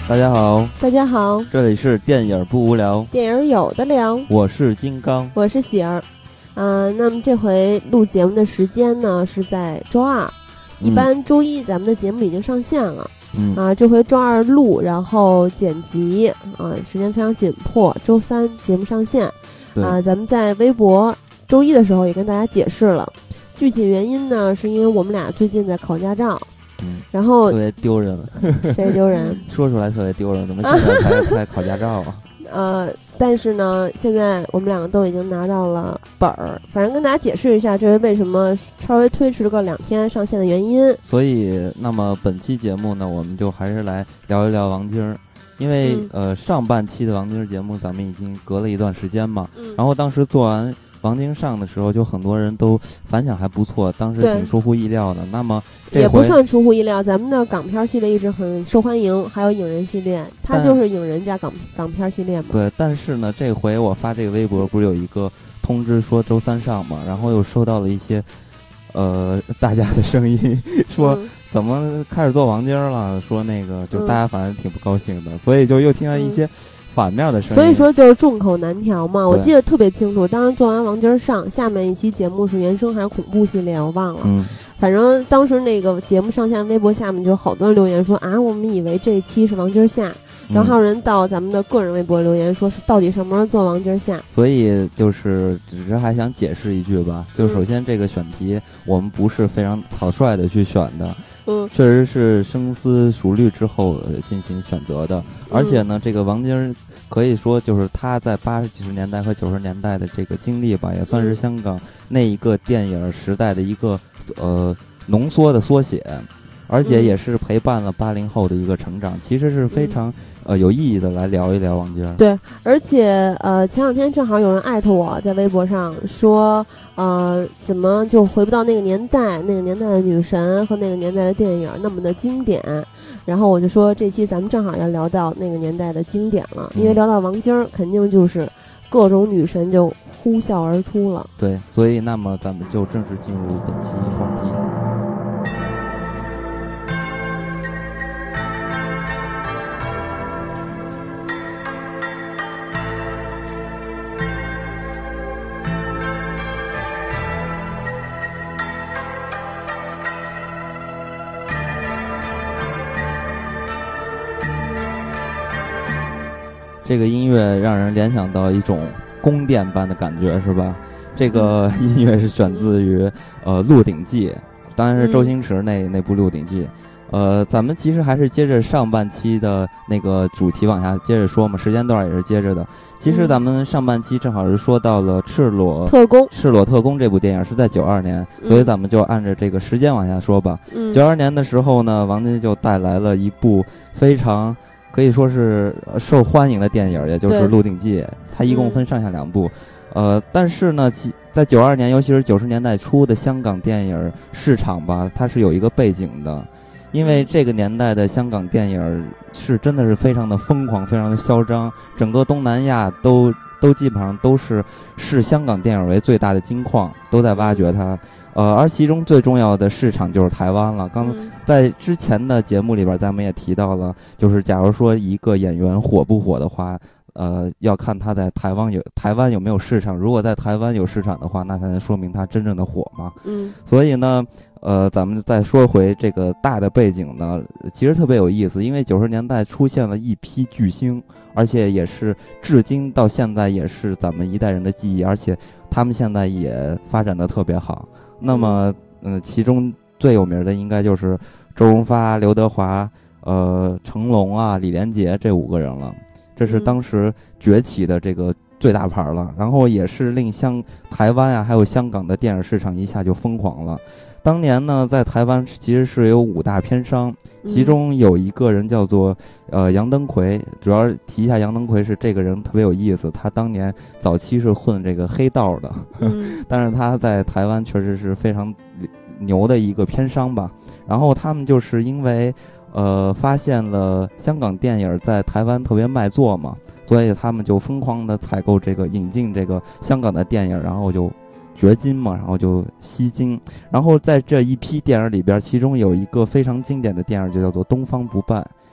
大家好， 大家好， 这里是电影不无聊， 电影有的聊， 我是金刚， 我是喜儿。那么这回录节目的时间呢是在周二，一般周一咱们的节目已经上线了。这回周二录，然后剪辑，时间非常紧迫，周三节目上线。咱们在微博周一的时候也跟大家解释了，具体原因呢是因为我们俩最近在考驾照。然后特别丢人， 谁丢人？ 说出来特别丢人，怎么现在才考驾照啊？ 但是呢，现在我们两个都已经拿到了本儿，反正跟大家解释一下，这是为什么稍微推迟了个2天上线的原因。 所以，那么本期节目呢，我们就还是来聊一聊王晶儿，因为上半期的王晶儿节目咱们已经隔了一段时间嘛，然后当时做完王晶上的时候，就很多人都反响还不错，当时挺出乎意料的。那么也不算出乎意料，咱们的港片系列一直很受欢迎，还有影人系列，它就是影人加港片系列嘛。 对，但是呢，这回我发这个微博不是有一个通知说周三上嘛，然后又收到了一些大家的声音，说怎么开始做王晶了？说那个就大家反正挺不高兴的，所以就又听到一些反面的声音， 所以说就是众口难调嘛。我记得特别清楚，当时做完王晶上，下面一期节目是原声还是恐怖系列，我忘了。反正当时那个节目上线微博下面就好多人留言说我们以为这一期是王晶下，然后还有人到咱们的个人微博留言说是到底什么时候做王晶下。 所以就是只是还想解释一句吧，就首先这个选题我们不是非常草率的去选的。确实是深思熟虑之后进行选择的，而且呢，这个王晶可以说就是他在80、90年代和90年代的这个经历吧，也算是香港那一个电影时代的一个浓缩的缩写，而且也是陪伴了80后的一个成长，其实是非常有意义的来聊一聊王晶。 对，而且前2天正好有人艾特我在微博上说怎么就回不到那个年代，那个年代的女神和那个年代的电影那么的经典，然后我就说这期咱们正好要聊到那个年代的经典了，因为聊到王晶肯定就是各种女神就呼啸而出了。 对，所以那么咱们就正式进入本期话题。这个音乐让人联想到一种宫殿般的感觉，是吧？这个音乐是选自于《鹿鼎记》，当然是周星驰那部《鹿鼎记》。咱们其实还是接着上半期的那个主题往下接着说嘛，时间段也是接着的。其实咱们上半期正好是说到了《赤裸特工》这部电影是在92年，所以咱们就按照这个时间往下说吧。92年的时候呢，王晶就带来了一部非常可以说是受欢迎的电影，也就是《鹿鼎记》，它一共分上下2部。但是呢，在92年，尤其是90年代初的香港电影市场吧，它是有一个背景的，因为这个年代的香港电影是真的是非常的疯狂，非常的嚣张，整个东南亚都基本上都是视香港电影为最大的金矿，都在挖掘它。而其中最重要的市场就是台湾了。刚在之前的节目里边，咱们也提到了，就是假如说一个演员火不火的话，要看他在台湾有没有市场。如果在台湾有市场的话，那才能说明他真正的火嘛。所以呢，咱们再说回这个大的背景呢，其实特别有意思，因为90年代出现了一批巨星，而且也是至今到现在也是咱们一代人的记忆，而且他们现在也发展的特别好。那么，其中最有名的应该就是周润发、刘德华、成龙啊、李连杰这5个人了。这是当时崛起的这个最大牌了，然后也是令台湾啊还有香港的电影市场一下就疯狂了。当年呢，在台湾其实是有5大片商，其中有一个人叫做杨登魁。主要提一下杨登魁是这个人特别有意思，他当年早期是混这个黑道的，但是他在台湾确实是非常牛的一个片商吧。然后他们就是因为发现了香港电影在台湾特别卖座嘛，所以他们就疯狂的采购这个引进这个香港的电影，然后就掘金嘛，然后就吸金。然后在这一批电影里边，其中有一个非常经典的电影就叫做《东方不败》。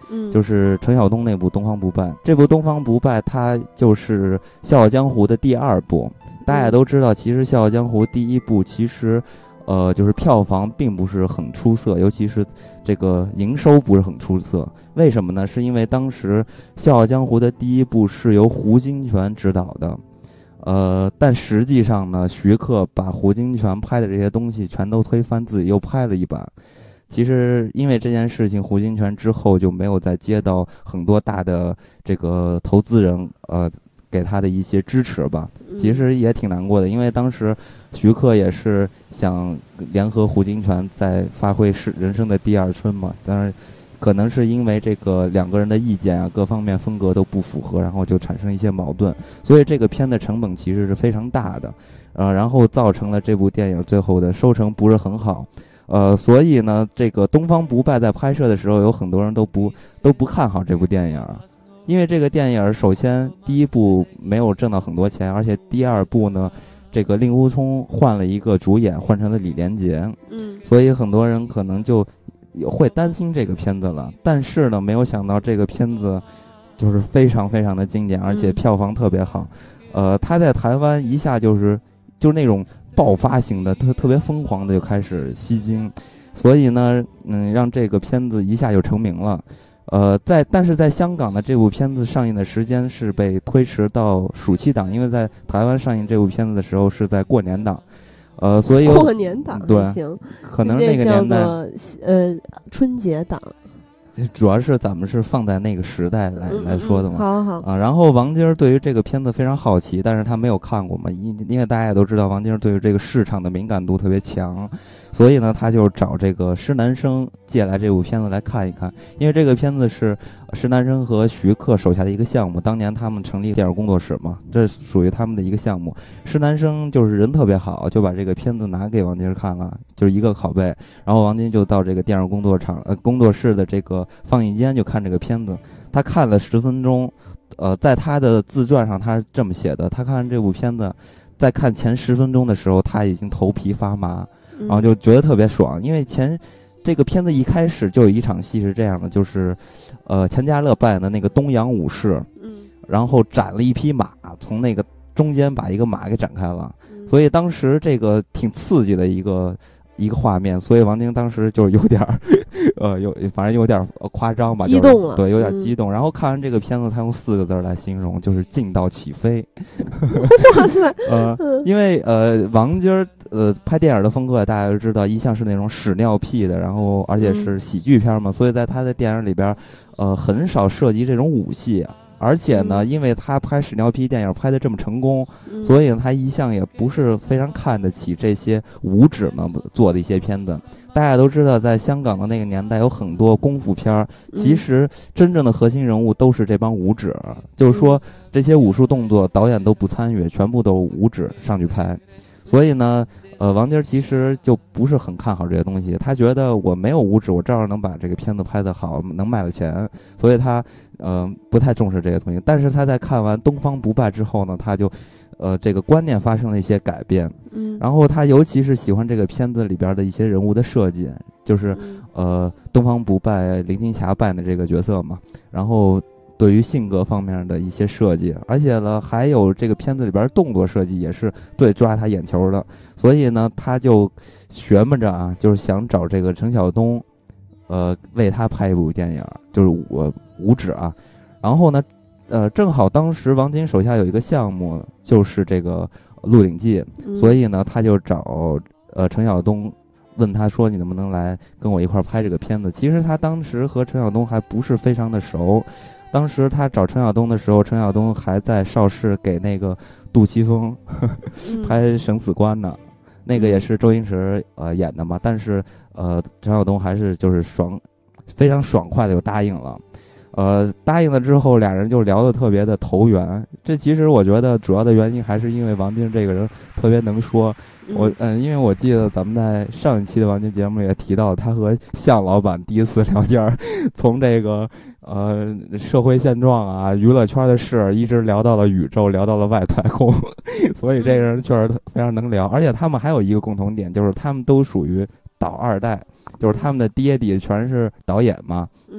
就是陈晓东那部《东方不败》。这部《东方不败》它就是《笑傲江湖》的第2部。大家也都知道，其实《笑傲江湖》第1部其实，就是票房并不是很出色，尤其是这个营收不是很出色。为什么呢？是因为当时《笑傲江湖》的第1部是由胡金铨执导的，但实际上呢，徐克把胡金铨拍的这些东西全都推翻，自己又拍了一版。其实因为这件事情，胡金铨之后就没有再接到很多大的这个投资人给他的一些支持吧，其实也挺难过的，因为当时徐克也是想联合胡金铨再发挥人生的第2春嘛，当然可能是因为这个2个人的意见啊，各方面风格都不符合，然后就产生一些矛盾，所以这个片的成本其实是非常大的，然后造成了这部电影最后的收成不是很好。所以呢，这个《东方不败》在拍摄的时候，有很多人都不看好这部电影。因为这个电影首先第1部没有挣到很多钱，而且第2部呢，这个令狐冲换了一个主演，换成了李连杰，所以很多人可能就会担心这个片子了。但是呢，没有想到这个片子就是非常非常的经典，而且票房特别好。他在台湾一下就是那种爆发型的，特别疯狂的就开始吸金，所以呢，让这个片子一下就成名了。但是在香港的这部片子上映的时间是被推迟到暑期档，因为在台湾上映这部片子的时候是在过年档，所以过年档对， 行， 可能那个年代春节档。 主要是咱们是放在那个时代来说的嘛， 好啊。 然后王晶对于这个片子非常好奇，但是他没有看过嘛，因为大家也都知道王晶对于这个市场的敏感度特别强，所以呢，他就找这个施南生借来这部片子来看一看，因为这个片子是施南生和徐克手下的一个项目，当年他们成立电影工作室嘛，这属于他们的一个项目。施南生就是人特别好，就把这个片子拿给王晶看了，就是一个拷贝，然后王晶就到这个电影工作室的这个放映间就看这个片子，他看了10分钟，在他的自传上他是这么写的，他看这部片子，在看前10分钟的时候他已经头皮发麻，然后就觉得特别爽，因为这个片子一开始就有一场戏是这样的，就是钱嘉乐扮演的那个东洋武士，然后斩了一匹马，从那个中间把一个马给斩开了，所以当时这个挺刺激的一个画面，所以王晶当时就是有点反正有点夸张吧， 激动了， 对，有点激动。然后看完这个片子，他用4个字来形容，就是劲到起飞。 哇塞！ 因为王晶拍电影的风格大家都知道，一向是那种屎尿屁的，然后而且是喜剧片嘛，所以在他的电影里边，很少涉及这种武戏。而且呢，因为他拍屎尿屁电影拍得这么成功，所以他一向也不是非常看得起这些武指们做的一些片子。大家都知道，在香港的那个年代有很多功夫片，其实真正的核心人物都是这帮武指，就是说这些武术动作导演都不参与，全部都是武指上去拍。所以呢，王晶其实就不是很看好这些东西，他觉得我没有武指，我照样能把这个片子拍得好，能卖了钱，所以他不太重视这些东西。但是他在看完《东方不败》之后呢，他就这个观念发生了一些改变，然后他尤其是喜欢这个片子里边的一些人物的设计，就是东方不败林青霞扮的这个角色嘛，然后对于性格方面的一些设计，而且呢，还有这个片子里边动作设计也是最抓他眼球的，所以呢，他就琢磨着啊，就是想找这个陈晓东，为他拍一部电影，就是武指啊。然后呢，正好当时王晶手下有一个项目，就是这个《鹿鼎记》，所以呢，他就找陈晓东。问他说：“你能不能来跟我一块拍这个片子？”其实他当时和陈晓东还不是非常的熟。当时他找陈晓东的时候，陈晓东还在邵氏给那个杜琪峰拍《生死关》呢，那个也是周星驰演的嘛。但是陈晓东还是就是非常爽快的就答应了。答应了之后，俩人就聊得特别的投缘。这其实我觉得主要的原因还是因为王晶这个人特别能说。因为我记得咱们在上一期的王晶节目也提到，他和向老板第一次聊天，从这个社会现状啊、娱乐圈的事，一直聊到了宇宙，聊到了外太空，所以这个人确实非常能聊。而且他们还有一个共同点，就是他们都属于导二代，就是他们的爹地全是导演嘛。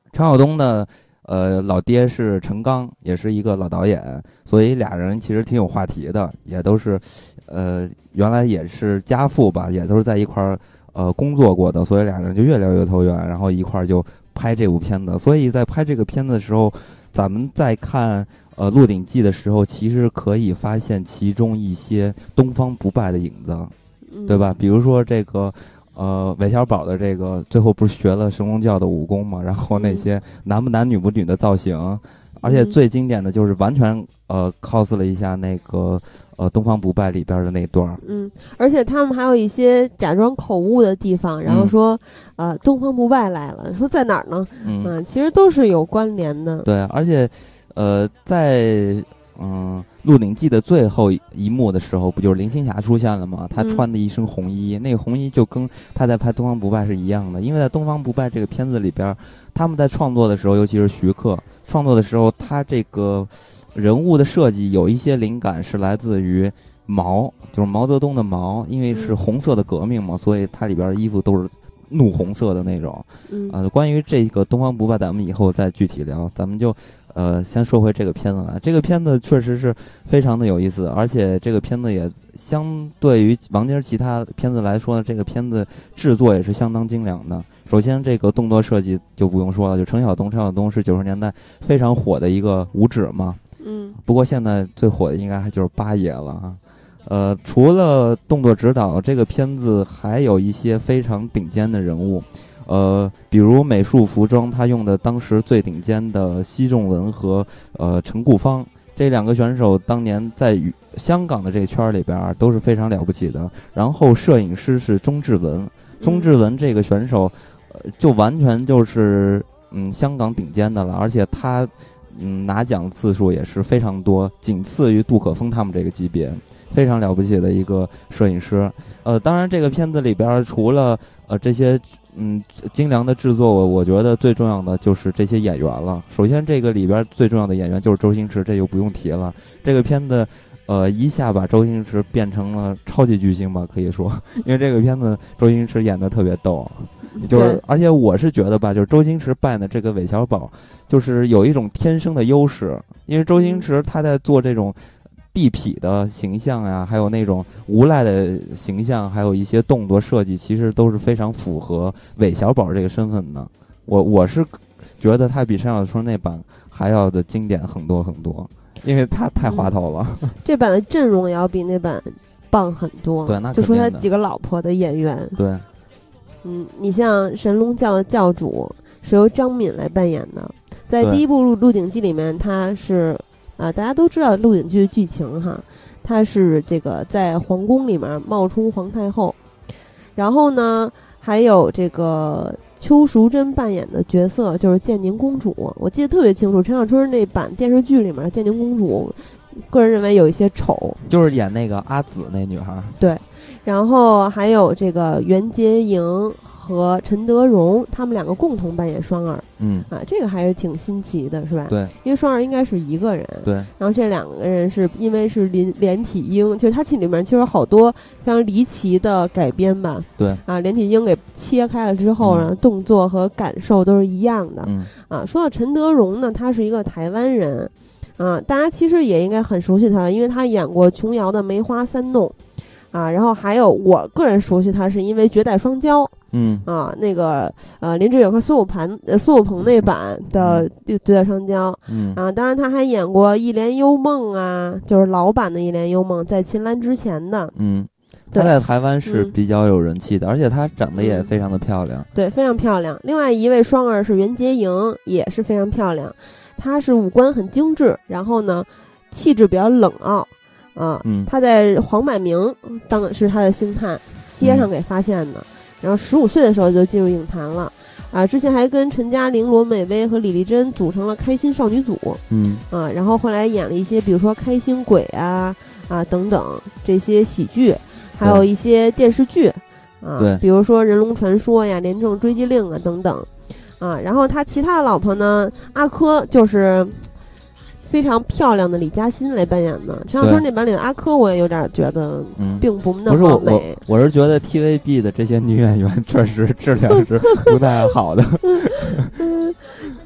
陈晓东的老爹是陈刚，也是一个老导演，所以俩人其实挺有话题的，也都是原来也是家父吧，也都是在一块儿工作过的，所以俩人就越聊越投缘，然后一块儿就拍这部片子。所以在拍这个片子的时候，咱们在看《鹿鼎记》的时候，其实可以发现其中一些东方不败的影子，对吧？比如说这个韦小宝的这个最后不是学了神龙教的武功嘛，然后那些男不男女不女的造型，而且最经典的就是完全cos 了一下那个东方不败里边的那段。 而且他们还有一些假装口误的地方，然后说东方不败来了，说在哪儿呢？其实都是有关联的。 对，而且在鹿鼎记的最后一幕的时候，不就是林青霞出现了吗？她穿的一身红衣，那个红衣就跟她在拍东方不败是一样的。因为在东方不败这个片子里边，他们在创作的时候，尤其是徐克创作的时候，他这个人物的设计有一些灵感是来自于毛，就是毛泽东的毛，因为是红色的革命嘛，所以它里边的衣服都是怒红色的那种。关于这个东方不败，咱们以后再具体聊。咱们就先说回这个片子来。这个片子确实是非常的有意思，而且这个片子也相对于王晶其他片子来说呢，这个片子制作也是相当精良的。首先这个动作设计就不用说了，就陈晓东是90年代非常火的一个武指嘛。不过现在最火的应该还就是八爷了啊。除了动作指导，这个片子还有一些非常顶尖的人物。比如美术服装，他用的当时最顶尖的奚仲文和陈顾芳，这两个选手当年在香港的这个圈里边都是非常了不起的。然后摄影师是钟志文这个选手就完全就是香港顶尖的了，而且他拿奖次数也是非常多，仅次于杜可风他们这个级别，非常了不起的一个摄影师。当然这个片子里边除了这些精良的制作，我觉得最重要的就是这些演员了。首先这个里边最重要的演员就是周星驰，这就不用提了。这个片子一下把周星驰变成了超级巨星吧，可以说，因为这个片子周星驰演得特别逗。就是而且我是觉得吧，就是周星驰扮的这个韦小宝就是有一种天生的优势，因为周星驰他在做这种地痞的形象呀，还有那种无赖的形象，还有一些动作设计，其实都是非常符合韦小宝这个身份的。我是觉得他比陈小春那版还要的经典很多很多，因为他太滑头了。 这版的阵容也要比那版棒很多。 对，那就说他几个老婆的演员。 对。 你像神龙教的教主是由张敏来扮演的，在第一部鹿鼎记里面，他是大家都知道鹿鼎记的剧情哈，他是这个在皇宫里面冒充皇太后，然后呢还有这个邱淑贞扮演的角色就是建宁公主，我记得特别清楚，陈小春那版电视剧里面建宁公主个人认为有一些丑， 就是演那个阿紫那女孩。 对，然后还有这个袁洁莹和陈德容，他们两个共同扮演双儿。这个还是挺新奇的，是吧？ 对， 因为双儿应该是一个人。 对， 然后这两个人是因为是连体婴，就是他里面其实有好多非常离奇的改编吧。 对连体婴给切开了之后，然后动作和感受都是一样的。说到陈德容呢，他是一个台湾人。大家其实也应该很熟悉他了，因为他演过琼瑶的《梅花三弄》然后还有我个人熟悉他是因为《绝代双骄》那个林志颖和孙悟空那版的《绝代双骄》当然他还演过《一帘幽梦》就是老版的《一帘幽梦》，在秦岚之前的他在台湾是比较有人气的，而且他长得也非常的漂亮。 对，非常漂亮。另外一位双儿是袁洁莹，也是非常漂亮。她是五官很精致，然后呢气质比较冷傲她在黄百鸣当是她的星探，街上给发现的。然后15岁的时候就进入影坛了之前还跟陈嘉玲、罗美薇和李丽珍组成了开心少女组然后后来演了一些比如说开心鬼等等这些喜剧，还有一些电视剧比如说人龙传说呀、廉政追击令等等然后他其他的老婆呢，阿珂就是非常漂亮的李嘉欣来扮演的。陈小春那版里的阿珂，我也有点觉得并不那么美。 我是觉得 TVB 的这些女演员确实质量是不太好的。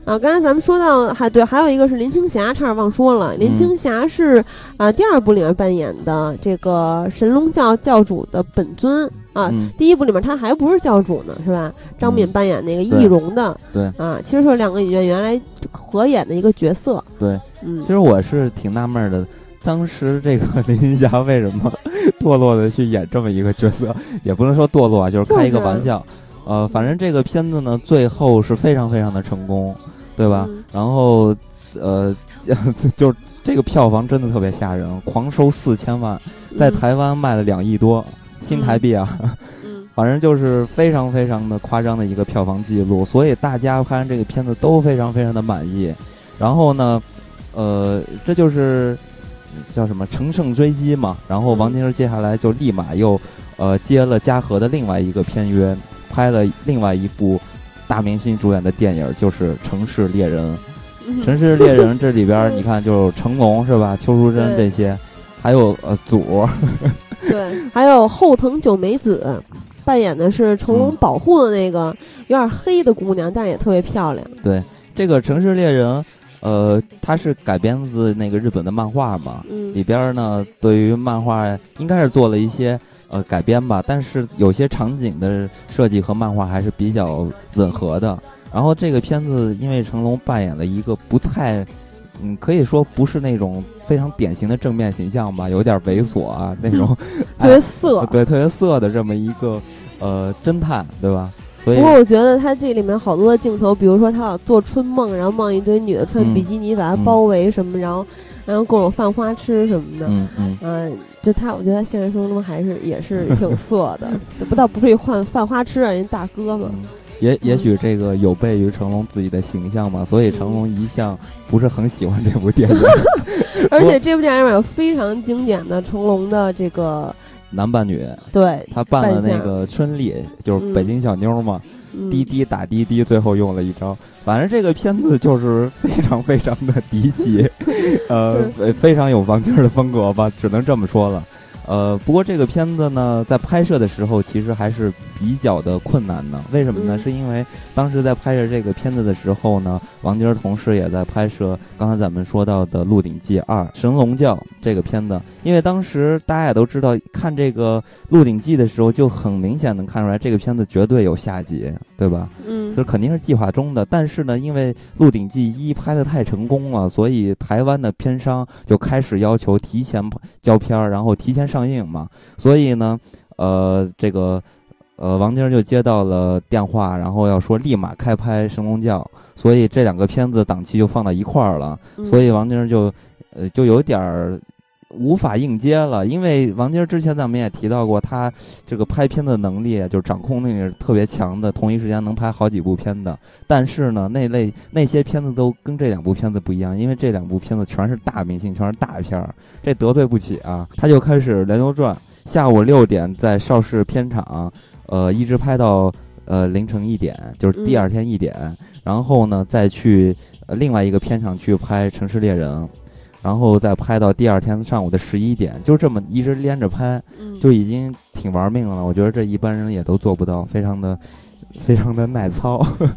刚才咱们说到还有一个是林青霞，差点忘说了，林青霞是第2部里面扮演的这个神龙教教主的本尊啊。第1部里面他还不是教主呢，是吧？张敏扮演那个易容的， 对啊，其实是2个演员原来合演的一个角色。 对，其实我是挺纳闷的，当时这个林青霞为什么堕落的去演这么一个角色？也不能说堕落啊，就是开一个玩笑。反正这个片子呢，最后是非常非常的成功，对吧？然后就这个票房真的特别吓人，狂收4000万，在台湾卖了2亿多新台币啊。反正就是非常非常的夸张的一个票房记录，所以大家看这个片子都非常非常的满意。然后呢，这就是叫什么乘胜追击嘛。然后王晶接下来就立马又接了嘉禾的另外一个片约，拍了另外一部大明星主演的电影，就是《城市猎人》。城市猎人这里边你看，就成龙是吧？邱淑贞这些，还有祖， 对，还有后藤久美子扮演的是成龙保护的那个有点黑的姑娘，但是也特别漂亮。 对，这个《城市猎人》它是改编自那个日本的漫画嘛，里边呢对于漫画应该是做了一些改编吧，但是有些场景的设计和漫画还是比较吻合的。然后这个片子因为成龙扮演了一个不太可以说不是那种非常典型的正面形象吧，有点猥琐啊那种特别色， 对，特别色的这么一个侦探，对吧？所以不过我觉得他这里面好多的镜头，比如说他老做春梦，然后梦一堆女的穿比基尼把他包围什么，然后各种犯花痴什么的，就我觉得他现实生活中也是挺色的，不至于犯花痴人大哥嘛。 也许这个有悖于成龙自己的形象嘛，所以成龙一向不是很喜欢这部电影。 而且这部电影里面有非常经典的成龙的这个男扮女， 对， 他扮了那个春丽，就是北京小妞嘛，滴滴打滴滴，最后用了一招。反正这个片子就是非常非常的低级，非常有王晶的风格吧，只能这么说了。不过这个片子呢，在拍摄的时候其实还是比较的困难的。为什么呢？是因为当时在拍摄这个片子的时候呢，王晶同时也在拍摄刚才咱们说到的《鹿鼎记2：神龙教》这个片子。因为当时大家也都知道，看这个《鹿鼎记》的时候，就很明显能看出来这个片子绝对有下集，对吧？所以肯定是计划中的。但是呢，因为《鹿鼎记1》拍得太成功了，所以台湾的片商就开始要求提前交片，然后提前上映嘛。所以呢，这个王晶就接到了电话，然后要说立马开拍《神龙教》，所以这2个片子档期就放到一块儿了。所以王晶就有点无法应接了，因为王晶之前咱们也提到过，他这个拍片的能力就是掌控力是特别强的，同一时间能拍好几部片的。但是呢，那些片子都跟这2部片子不一样，因为这2部片子全是大明星，全是大片儿，这得罪不起啊。他就开始连轴转，下午6点在邵氏片场，一直拍到凌晨1点，就是第2天1点，然后呢再去另外一个片场去拍《城市猎人》。然后再拍到第2天上午的11点，就这么一直连着拍，就已经挺玩命了。我觉得这一般人也都做不到，非常的耐操。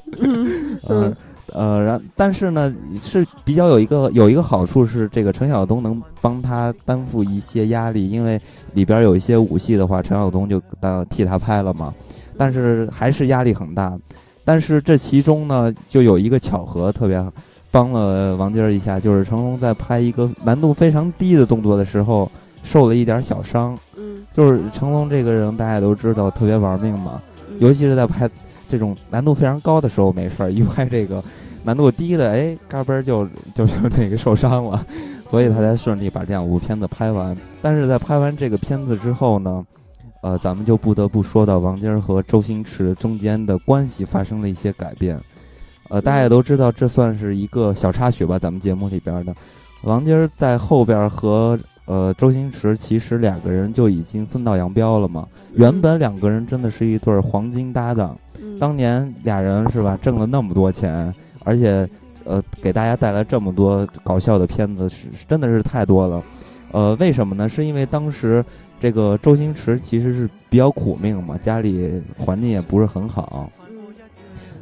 但是呢，是比较有一个好处是，这个陈晓东能帮他担负一些压力，因为里边有一些武戏的话，陈晓东就替他拍了嘛。但是还是压力很大。但是这其中呢，就有一个巧合特别帮了王晶一下，就是成龙在拍一个难度非常低的动作的时候受了一点小伤。就是成龙这个人大家都知道特别玩命嘛，尤其是在拍这种难度非常高的时候没事，一拍这个难度低的，嘎嘣就那个受伤了，所以他才顺利把这2部片子拍完。但是在拍完这个片子之后呢，咱们就不得不说到王晶和周星驰中间的关系发生了一些改变。大家也都知道，这算是一个小插曲吧，咱们节目里边的。王晶在后边和周星驰其实2个人就已经分道扬镳了嘛。原本2个人真的是一对黄金搭档，当年俩人是吧，挣了那么多钱，而且给大家带来这么多搞笑的片子，真的是太多了。为什么呢？是因为当时这个周星驰其实是比较苦命嘛，家里环境也不是很好。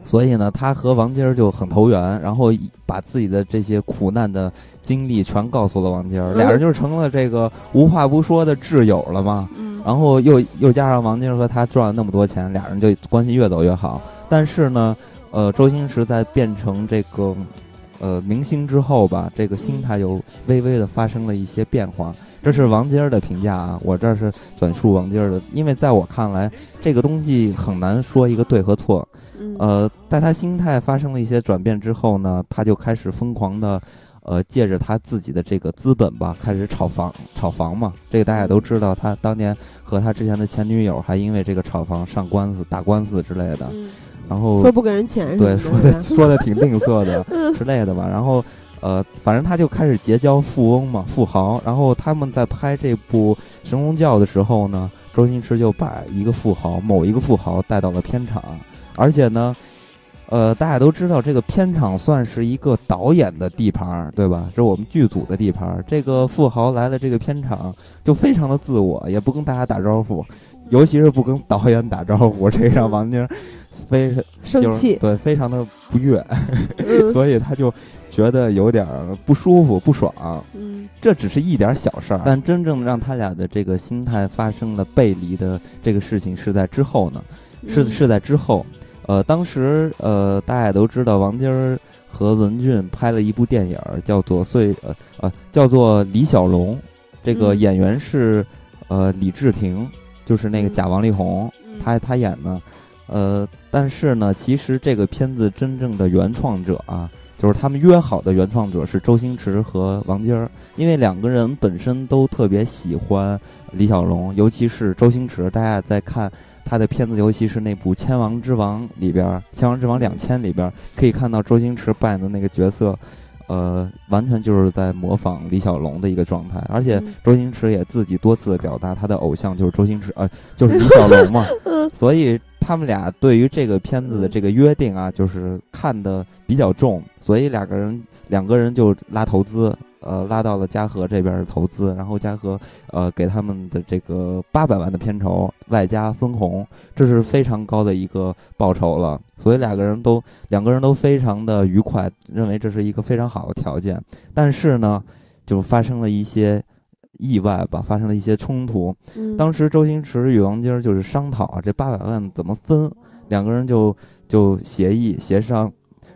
所以呢，他和王晶就很投缘，然后把自己的这些苦难的经历全告诉了王晶，俩人就成了这个无话不说的挚友了嘛。然后又加上王晶和他赚了那么多钱，俩人就关系越走越好。但是呢，周星驰在变成这个明星之后吧，这个心态又微微的发生了一些变化。这是王晶的评价啊，我这是转述王晶的，因为在我看来，这个东西很难说一个对和错。在他心态发生了一些转变之后呢，他就开始疯狂的，借着他自己的这个资本吧，开始炒房嘛。这个大家也都知道，他当年和他之前的前女友还因为这个炒房上官司、打官司之类的。然后说不给人钱， 对，说的挺吝啬的之类的吧。然后反正他就开始结交富豪。然后他们在拍这部《神龙教》的时候呢，周星驰就把某一个富豪带到了片场。而且呢，大家都知道这个片场算是一个导演的地盘，对吧？是我们剧组的地盘。这个富豪来了这个片场就非常的自我，也不跟大家打招呼，尤其是不跟导演打招呼，这让王晶生气， 对，非常的不悦，所以他就觉得有点不舒服、不爽。这只是一点小事儿，但真正让他俩的这个心态发生了背离的这个事情是在之后呢，是在之后。当时大家也都知道，王晶和文俊拍了一部电影，叫做李小龙，这个演员是李治廷，就是那个假王力宏，他演的。但是呢，其实这个片子真正的原创者啊，就是他们约好的原创者是周星驰和王晶，因为两个人本身都特别喜欢李小龙，尤其是周星驰。大家在看他的片子，尤其是那部《千王之王》里边，《千王之王2000》里边，可以看到周星驰扮演的那个角色，完全就是在模仿李小龙的一个状态。而且周星驰也自己多次表达他的偶像就是周星驰，就是李小龙嘛。所以他们俩对于这个片子的这个约定啊，就是看得比较重，所以两个人就拉投资。拉到了嘉禾这边投资，然后嘉禾给他们的这个800万的片酬，外加分红，这是非常高的一个报酬了。所以两个人都非常的愉快，认为这是一个非常好的条件。但是呢，就发生了一些意外吧，发生了一些冲突。当时周星驰与王晶就是商讨这800万怎么分，两个人就协商。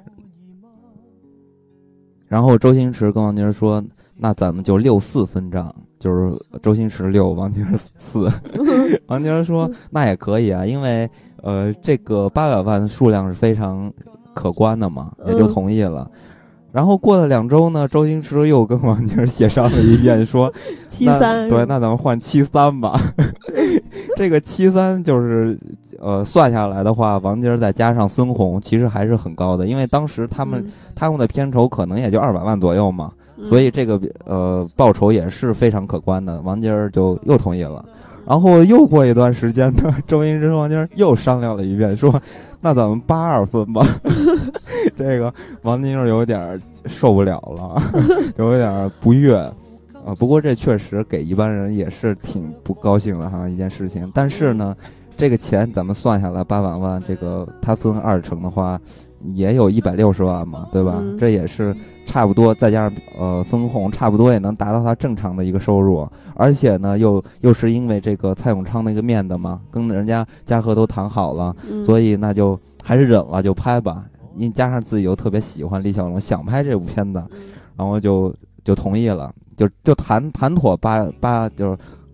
然后周星驰跟王晶说，那咱们就6-4分账，就是周星驰6，王晶4。王晶说那也可以啊，因为这个800万的数量是非常可观的嘛，也就同意了。然后过了2周呢，周星驰又跟王晶协商了一遍，说 73， 对，那咱们换73吧。这个73就是算下来的话，王晶再加上孙红，其实还是很高的，因为当时他们的片酬可能也就200万左右嘛，所以这个报酬也是非常可观的。王晶就又同意了。然后又过一段时间呢，周星驰和王晶又商量了一遍，说那咱们82分吧。这个王晶有点受不了了，有点不悦。不过这确实给一般人也是挺不高兴的哈，一件事情。但是呢，这个钱咱们算下来800万，这个他分20%的话，也有160万嘛，对吧？这也是差不多，再加上分红，差不多也能达到他正常的一个收入。而且呢，又是因为这个蔡永昌那个面的嘛，跟人家嘉禾都谈好了，所以那就还是忍了，就拍吧。因为加上自己又特别喜欢李小龙，想拍这部片子，然后就同意了，就谈妥就是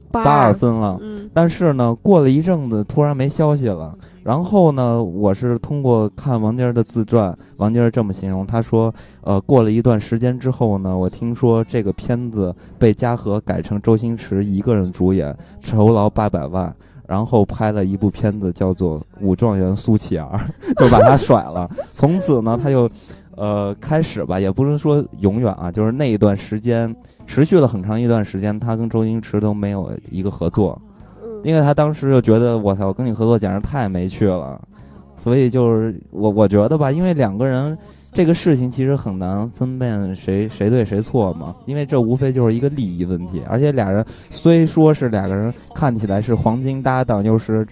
82分了。但是呢，过了一阵子，突然没消息了。然后呢，我是通过看王晶的自传，王晶这么形容，他说，过了一段时间之后呢，我听说这个片子被嘉禾改成周星驰一个人主演，酬劳800万，然后拍了一部片子叫做《武状元苏乞儿》，就把他甩了。从此呢，他就开始吧，也不是说永远啊，就是那一段时间持续了很长一段时间，他跟周星驰都没有一个合作。因为他当时就觉得我操，我跟你合作简直太没趣了，所以就是我觉得吧，因为两个人这个事情其实很难分辨谁对谁错嘛，因为这无非就是一个利益问题，而且俩人虽说是两个人看起来是黄金搭档，又是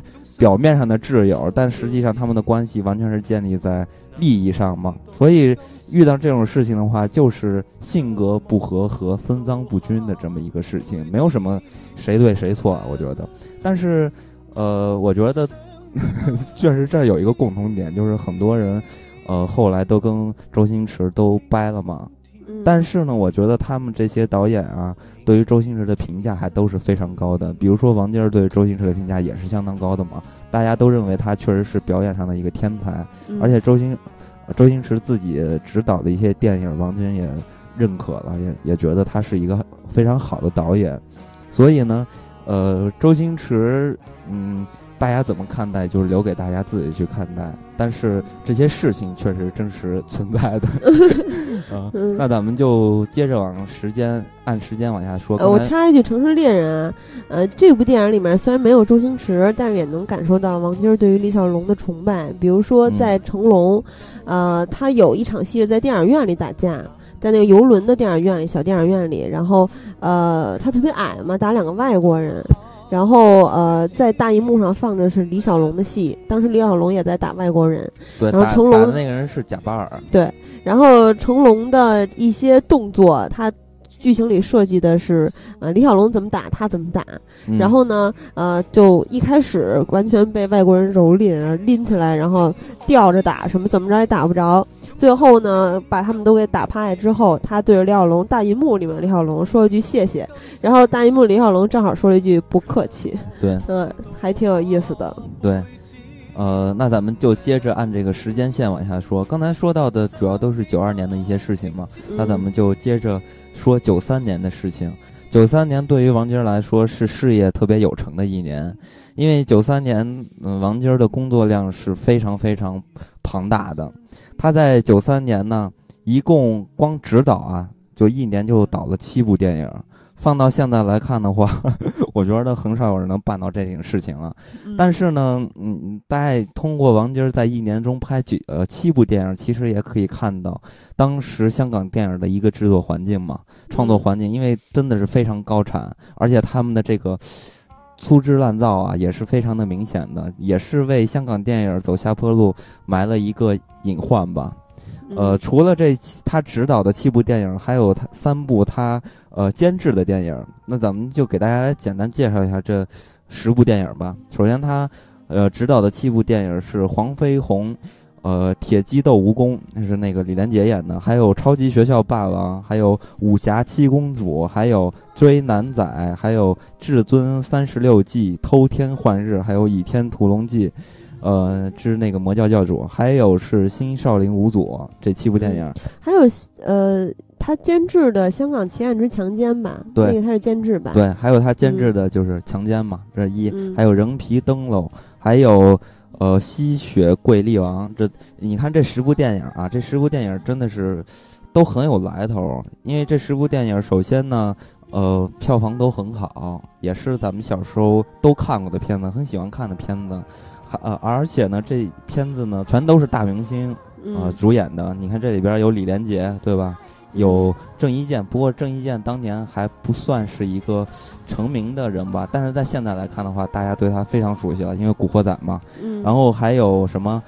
表面上的挚友，但实际上他们的关系完全是建立在利益上嘛。所以遇到这种事情的话，就是性格不合和分赃不均的这么一个事情，没有什么谁对谁错，我觉得。但是我觉得确实这儿有一个共同点，就是很多人后来都跟周星驰都掰了嘛。但是呢，我觉得他们这些导演啊，对于周星驰的评价还都是非常高的。比如说王晶对周星驰的评价也是相当高的嘛，大家都认为他确实是表演上的一个天才，而且周星驰自己执导的一些电影，王晶也认可了，也觉得他是一个非常好的导演。所以呢，周星驰，大家怎么看待，就是留给大家自己去看待。但是这些事情确实真实存在的。那咱们就接着按时间往下说。 我插一句，《城市猎人》这部电影里面虽然没有周星驰，但是也能感受到王晶对于李小龙的崇拜。比如说在成龙，他有一场戏是在电影院里打架。在那个游轮的电影院里，小电影院里，然后他特别矮嘛，打2个外国人，然后在大荧幕上放着是李小龙的戏，当时李小龙也在打外国人， 对， 然后成龙打的那个人是贾巴尔， 对，然后成龙的一些动作，他剧情里设计的是李小龙怎么打他怎么打，然后呢就一开始完全被外国人蹂躏，拎起来然后吊着打，什么怎么着也打不着，最后呢把他们都给打趴下之后，他对着李小龙大银幕里面李小龙说了句谢谢，然后大银幕李小龙正好说了一句不客气。 对， 还挺有意思的。 对，那咱们就接着按这个时间线往下说。刚才说到的主要都是92年的一些事情嘛，那咱们就接着说93年的事情。93年对于王晶来说是事业特别有成的一年，因为93年王晶的工作量是非常非常庞大的。他在93年呢，一共光执导啊，就一年就导了7部电影。放到现在来看的话，我觉得很少有人能办到这件事情了。但是呢，大家通过王晶在一年中拍7部电影，其实也可以看到当时香港电影的一个制作环境嘛，创作环境，因为真的是非常高产，而且他们的这个粗制滥造啊，也是非常的明显的，也是为香港电影走下坡路埋了一个隐患吧。除了他执导的7部电影，还有他3部他监制的电影。那咱们就给大家来简单介绍一下这10部电影吧。首先他执导的7部电影是《黄飞鸿》、铁鸡斗蜈蚣，那是那个李连杰演的，还有《超级学校霸王》，还有《武侠七公主》，还有《追男仔》，还有《至尊36计》、《偷天换日》，还有《倚天屠龙记》。之那个魔教教主，还有是新少林五祖，这7部电影，还有他监制的《香港奇案之强奸》吧， 对， 那个他是监制吧， 对，还有他监制的就是强奸嘛，这是还有人皮灯笼，还有吸血贵力王，这你看这10部电影啊，这10部电影真的是都很有来头，因为这10部电影首先呢票房都很好，也是咱们小时候都看过的片子，很喜欢看的片子。而且呢，这片子呢全都是大明星主演的。你看这里边有李连杰，对吧？有郑伊健，不过郑伊健当年还不算是一个成名的人吧，但是在现在来看的话，大家对他非常熟悉了，因为《古惑仔》嘛。然后还有什么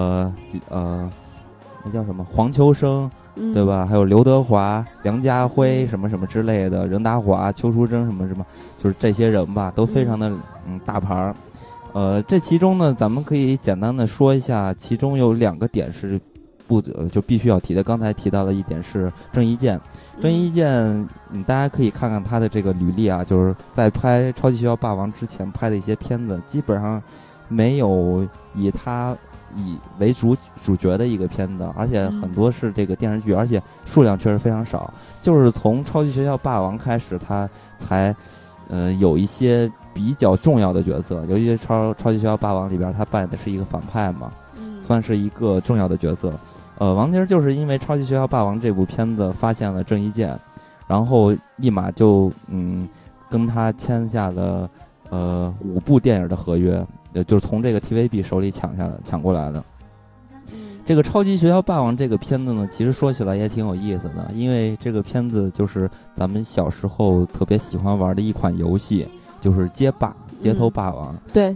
那叫什么黄秋生，对吧？还有刘德华、梁家辉什么什么之类的，任达华、邱淑贞什么什么，就是这些人吧，都非常的大牌。这其中呢，咱们可以简单的说一下，其中有2个点是就必须要提的。刚才提到的一点是郑伊健，郑伊健，大家可以看看他的这个履历啊，就是在拍《超级学校霸王》之前拍的一些片子，基本上没有以他为主角的一个片子，而且很多是这个电视剧，而且数量确实非常少。就是从《超级学校霸王》开始，他才有一些比较重要的角色，尤其是超级学校霸王里边，他扮演的是一个反派嘛，算是一个重要的角色。王晶就是因为《超级学校霸王》这部片子发现了郑伊健，然后立马就跟他签下了5部电影的合约，就是从这个 TVB 手里抢过来的。这个《超级学校霸王》这个片子呢，其实说起来也挺有意思的，因为这个片子就是咱们小时候特别喜欢玩的一款游戏，就是街头霸王。 对，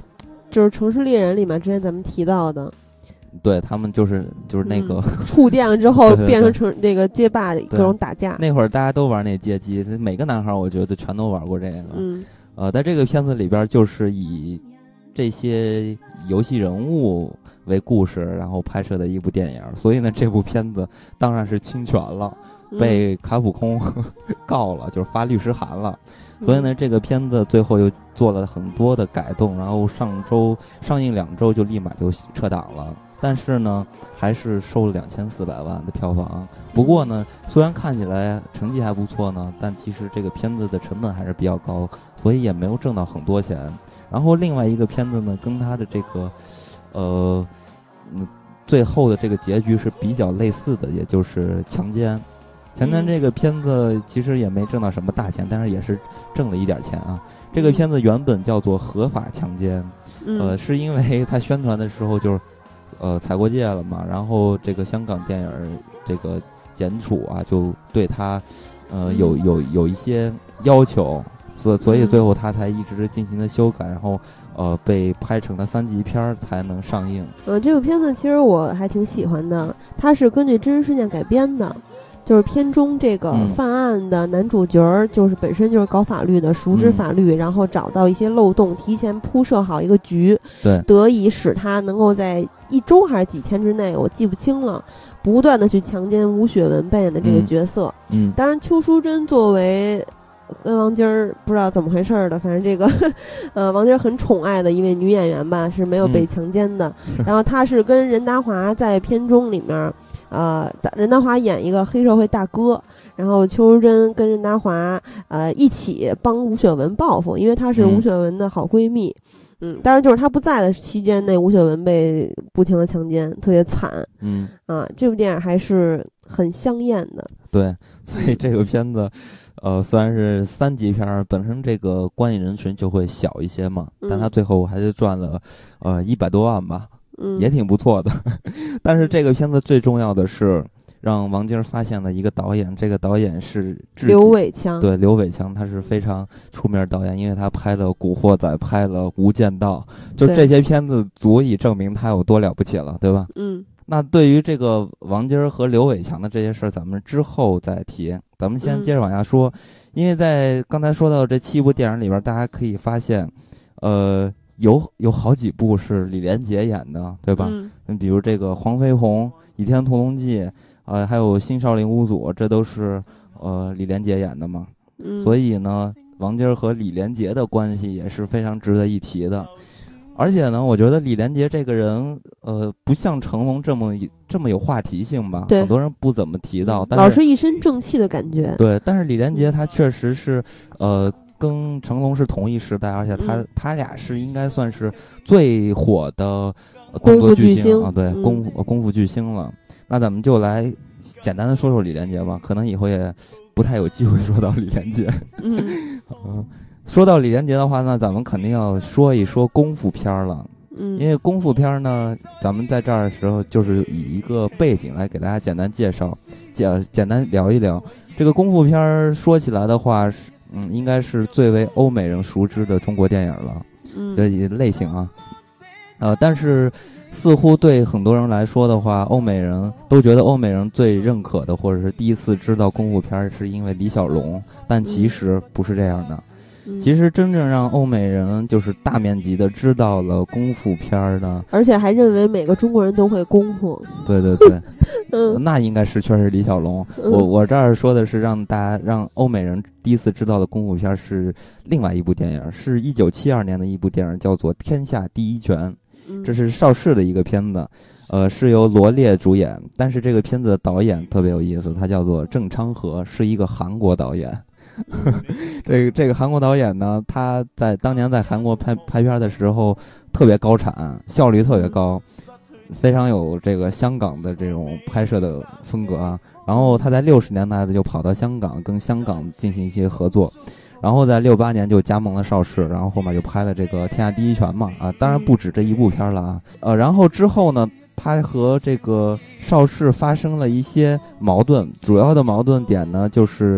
就是城市猎人里面之前咱们提到的。 对，他们就是那个触电了之后变成那个街霸各种打架。 那会儿大家都玩那街机，每个男孩我觉得全都玩过这个。在这个片子里边就是以这些游戏人物为故事，然后拍摄的一部电影，所以呢这部片子当然是侵权了，被卡普空告了，就是发律师函了。所以呢这个片子最后又做了很多的改动，然后上映2周就立马就撤档了。但是呢还是收了2400万的票房。不过呢虽然看起来成绩还不错呢，但其实这个片子的成本还是比较高，所以也没有挣到很多钱。然后另外一个片子呢跟它的这个最后的这个结局是比较类似的，也就是强奸这个片子其实也没挣到什么大钱，但是也是挣了一点钱啊。这个片子原本叫做合法强奸，是因为它宣传的时候就是踩过界了嘛，然后这个香港电影这个检处啊就对他有一些要求，所以最后他才一直进行了修改，然后被拍成了3级片才能上映。 这部片子其实我还挺喜欢的，它是根据真实事件改编的。就是片中这个犯案的男主角就是本身就是搞法律的，熟知法律，然后找到一些漏洞，提前铺设好一个局， 对， 得以使他能够在1周还是几天之内，我记不清了，不断的去强奸吴雪文扮演的这个角色。当然邱淑贞作为跟王晶儿不知道怎么回事的，反正这个王晶儿很宠爱的一位女演员吧，是没有被强奸的。然后她是跟任达华在片中里面任达华演一个黑社会大哥，然后邱淑贞跟任达华一起帮吴雪文报复，因为她是吴雪文的好闺蜜。当然就是她不在的期间内，吴雪文被不停的强奸，特别惨。这部电影还是很香艳的。对， 所以这个片子虽然是3级片，本身这个观影人群就会小一些嘛，但他最后还是赚了100多万吧，也挺不错的。但是这个片子最重要的是让王晶发现了一个导演，这个导演是刘伟强。 对，刘伟强他是非常出名的导演，因为他拍了《古惑仔》，拍了《无间道》，就这些片子足以证明他有多了不起了，对吧？那对于这个王晶和刘伟强的这些事儿，咱们之后再提。咱们先接着往下说，因为在刚才说到这7部电影里边，大家可以发现，有好几部是李连杰演的，对吧？比如这个《黄飞鸿》《倚天屠龙记》，还有《新少林五祖》，这都是李连杰演的嘛。所以呢，王晶和李连杰的关系也是非常值得一提的。而且呢，我觉得李连杰这个人，不像成龙这么有话题性吧？很多人不怎么提到，但是老是一身正气的感觉。 对，但是李连杰他确实是，跟成龙是同一时代，而且他俩是应该算是最火的功夫巨星啊，对，功夫巨星了。那咱们就来简单的说说李连杰吧，可能以后也不太有机会说到李连杰。说到李连杰的话呢，咱们肯定要说一说功夫片了。因为功夫片呢，咱们在这儿的时候就是以一个背景来给大家简单介绍，简单聊一聊这个功夫片。说起来的话，应该是最为欧美人熟知的中国电影了，这类型啊。但是似乎对很多人来说的话，欧美人都觉得欧美人最认可的或者是第一次知道功夫片是因为李小龙，但其实不是这样的。其实真正让欧美人就是大面积的知道了功夫片的， 而且还认为每个中国人都会功夫。 对，那应该是确实李小龙。我这儿说的是让欧美人第一次知道的功夫片是另外一部电影，是1972年的一部电影，叫做《天下第一拳》。这是邵氏的一个片子，是由罗烈主演，但是这个片子的导演特别有意思，他叫做郑昌和，是一个韩国导演。这个韩国导演呢，他当年在韩国拍片的时候特别高产，效率特别高，非常有这个香港的这种拍摄的风格啊。然后他在60年代就跑到香港，跟香港进行一些合作，然后在68年就加盟了邵氏，然后后面就拍了这个《天下第一拳》嘛，当然不止这一部片了啊。然后之后呢，他和这个邵氏发生了一些矛盾，主要的矛盾点呢就是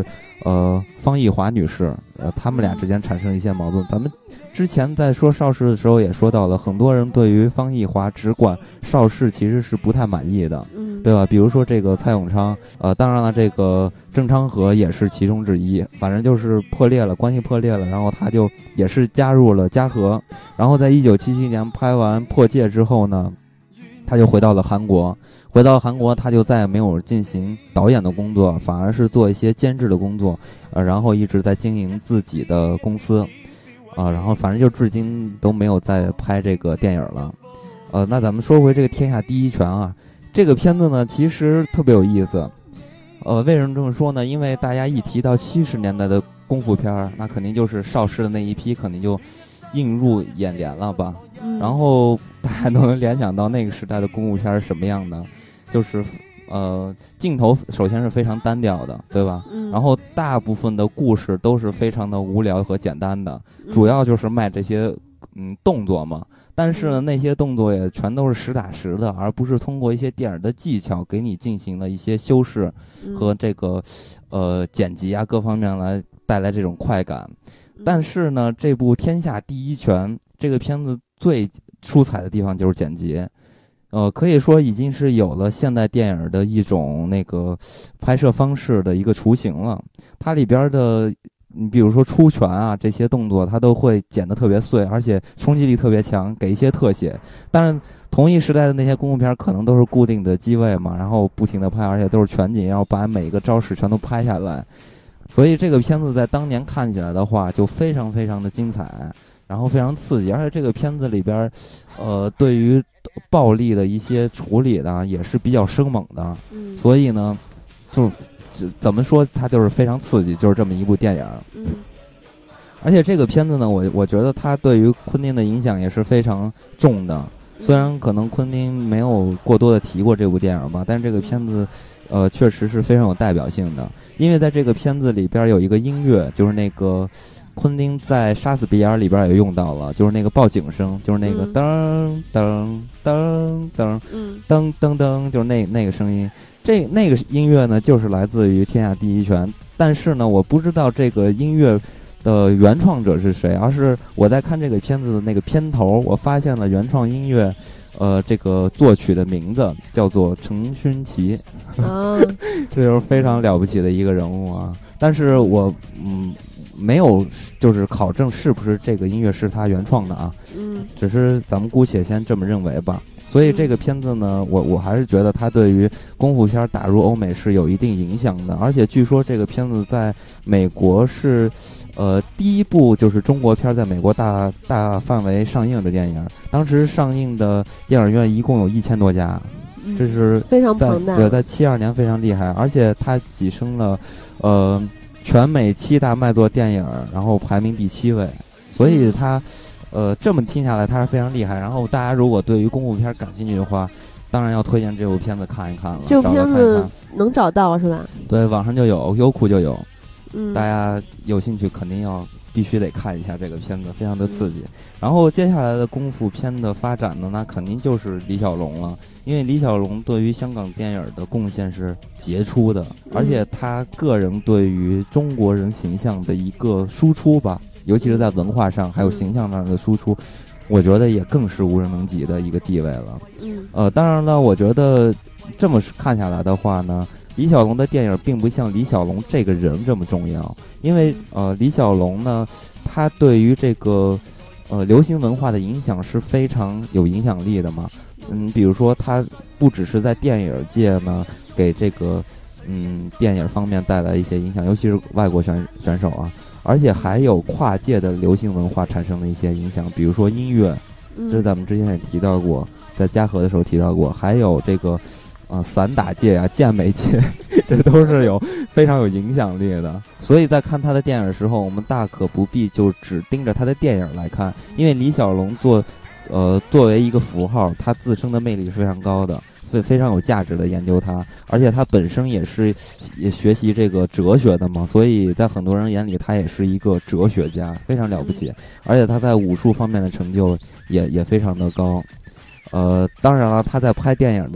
方逸华女士，他们俩之间产生了一些矛盾。咱们之前在说邵氏的时候也说到了，很多人对于方逸华只管邵氏其实是不太满意的，对吧？比如说这个蔡永昌，当然了，这个郑昌和也是其中之一，反正就是破裂了，关系破裂了，然后他就也是加入了嘉禾，然后在1977年拍完《破戒》之后呢，他就回到了韩国。回到韩国，他就再也没有进行导演的工作，反而是做一些监制的工作，然后一直在经营自己的公司，然后反正就至今都没有再拍这个电影了。那咱们说回这个《天下第一拳》啊，这个片子呢其实特别有意思。为什么这么说呢？因为大家一提到70年代的功夫片，那肯定就是邵氏的那一批，肯定就映入眼帘了吧。然后大家都能联想到那个时代的功夫片是什么样的。就是镜头首先是非常单调的，对吧？然后大部分的故事都是非常的无聊和简单的，主要就是卖这些动作嘛。但是呢，那些动作也全都是实打实的，而不是通过一些电影的技巧给你进行了一些修饰和这个剪辑啊各方面来带来这种快感。但是呢，这部《天下第一拳》这个片子最出彩的地方就是剪辑。可以说已经是有了现代电影的一种那个拍摄方式的一个雏形了。它里边的，你比如说出拳啊这些动作，它都会剪得特别碎，而且冲击力特别强，给一些特写。但是同一时代的那些功夫片可能都是固定的机位嘛，然后不停的拍，而且都是全景，然后把每个招式全都拍下来。所以这个片子在当年看起来的话，就非常非常的精彩。然后非常刺激，而且这个片子里边，对于暴力的一些处理呢，也是比较生猛的。所以呢，就怎么说，它就是非常刺激，就是这么一部电影。而且这个片子呢，我觉得它对于昆汀的影响也是非常重的。虽然可能昆汀没有过多的提过这部电影吧，但是这个片子，确实是非常有代表性的。因为在这个片子里边有一个音乐，就是那个。昆汀在《杀死比尔》里边也用到了，就是那个报警声，就是那个噔噔噔噔噔噔噔，就是那个声音。那个音乐呢，就是来自于《天下第一拳》，但是呢，我不知道这个音乐的原创者是谁，而是我在看这个片子的那个片头，我发现了原创音乐，这个作曲的名字叫做程勋奇，这就是非常了不起的一个人物啊。但是我没有就是考证是不是这个音乐是他原创的啊，只是咱们姑且先这么认为吧。所以这个片子呢，我还是觉得它对于功夫片打入欧美是有一定影响的，而且据说这个片子在美国是第一部就是中国片在美国大范围上映的电影，当时上映的电影院一共有1000多家，这是非常庞大。 对，在72年非常厉害，而且它跻身了全美7大卖座电影，然后排名第7位，所以它，这么听下来，它是非常厉害。然后大家如果对于功夫片感兴趣的话，当然要推荐这部片子看一看了。 这部片子能找到是吧？ 对，网上就有，优酷就有。大家有兴趣肯定必须得看一下这个片子，非常的刺激。然后接下来的功夫片的发展呢，那肯定就是李小龙了。因为李小龙对于香港电影的贡献是杰出的，而且他个人对于中国人形象的一个输出吧，尤其是在文化上还有形象上的输出，我觉得也更是无人能及的一个地位了。当然了，我觉得这么看下来的话呢，李小龙的电影并不像李小龙这个人这么重要，因为李小龙呢，他对于这个流行文化的影响是非常有影响力的嘛。比如说他不只是在电影界呢给这个电影方面带来一些影响，尤其是外国选手啊，而且还有跨界的流行文化产生的一些影响，比如说音乐，这咱们之前也提到过，在嘉禾的时候提到过，还有这个散打界啊、健美界，这都是非常有影响力的。所以在看他的电影的时候，我们大可不必就只盯着他的电影来看，因为李小龙作为一个符号，他自身的魅力是非常高的，所以非常有价值的研究他。而且他本身也学习这个哲学的嘛，所以在很多人眼里他也是一个哲学家，非常了不起。而且他在武术方面的成就也非常的高。当然了，他在拍电影的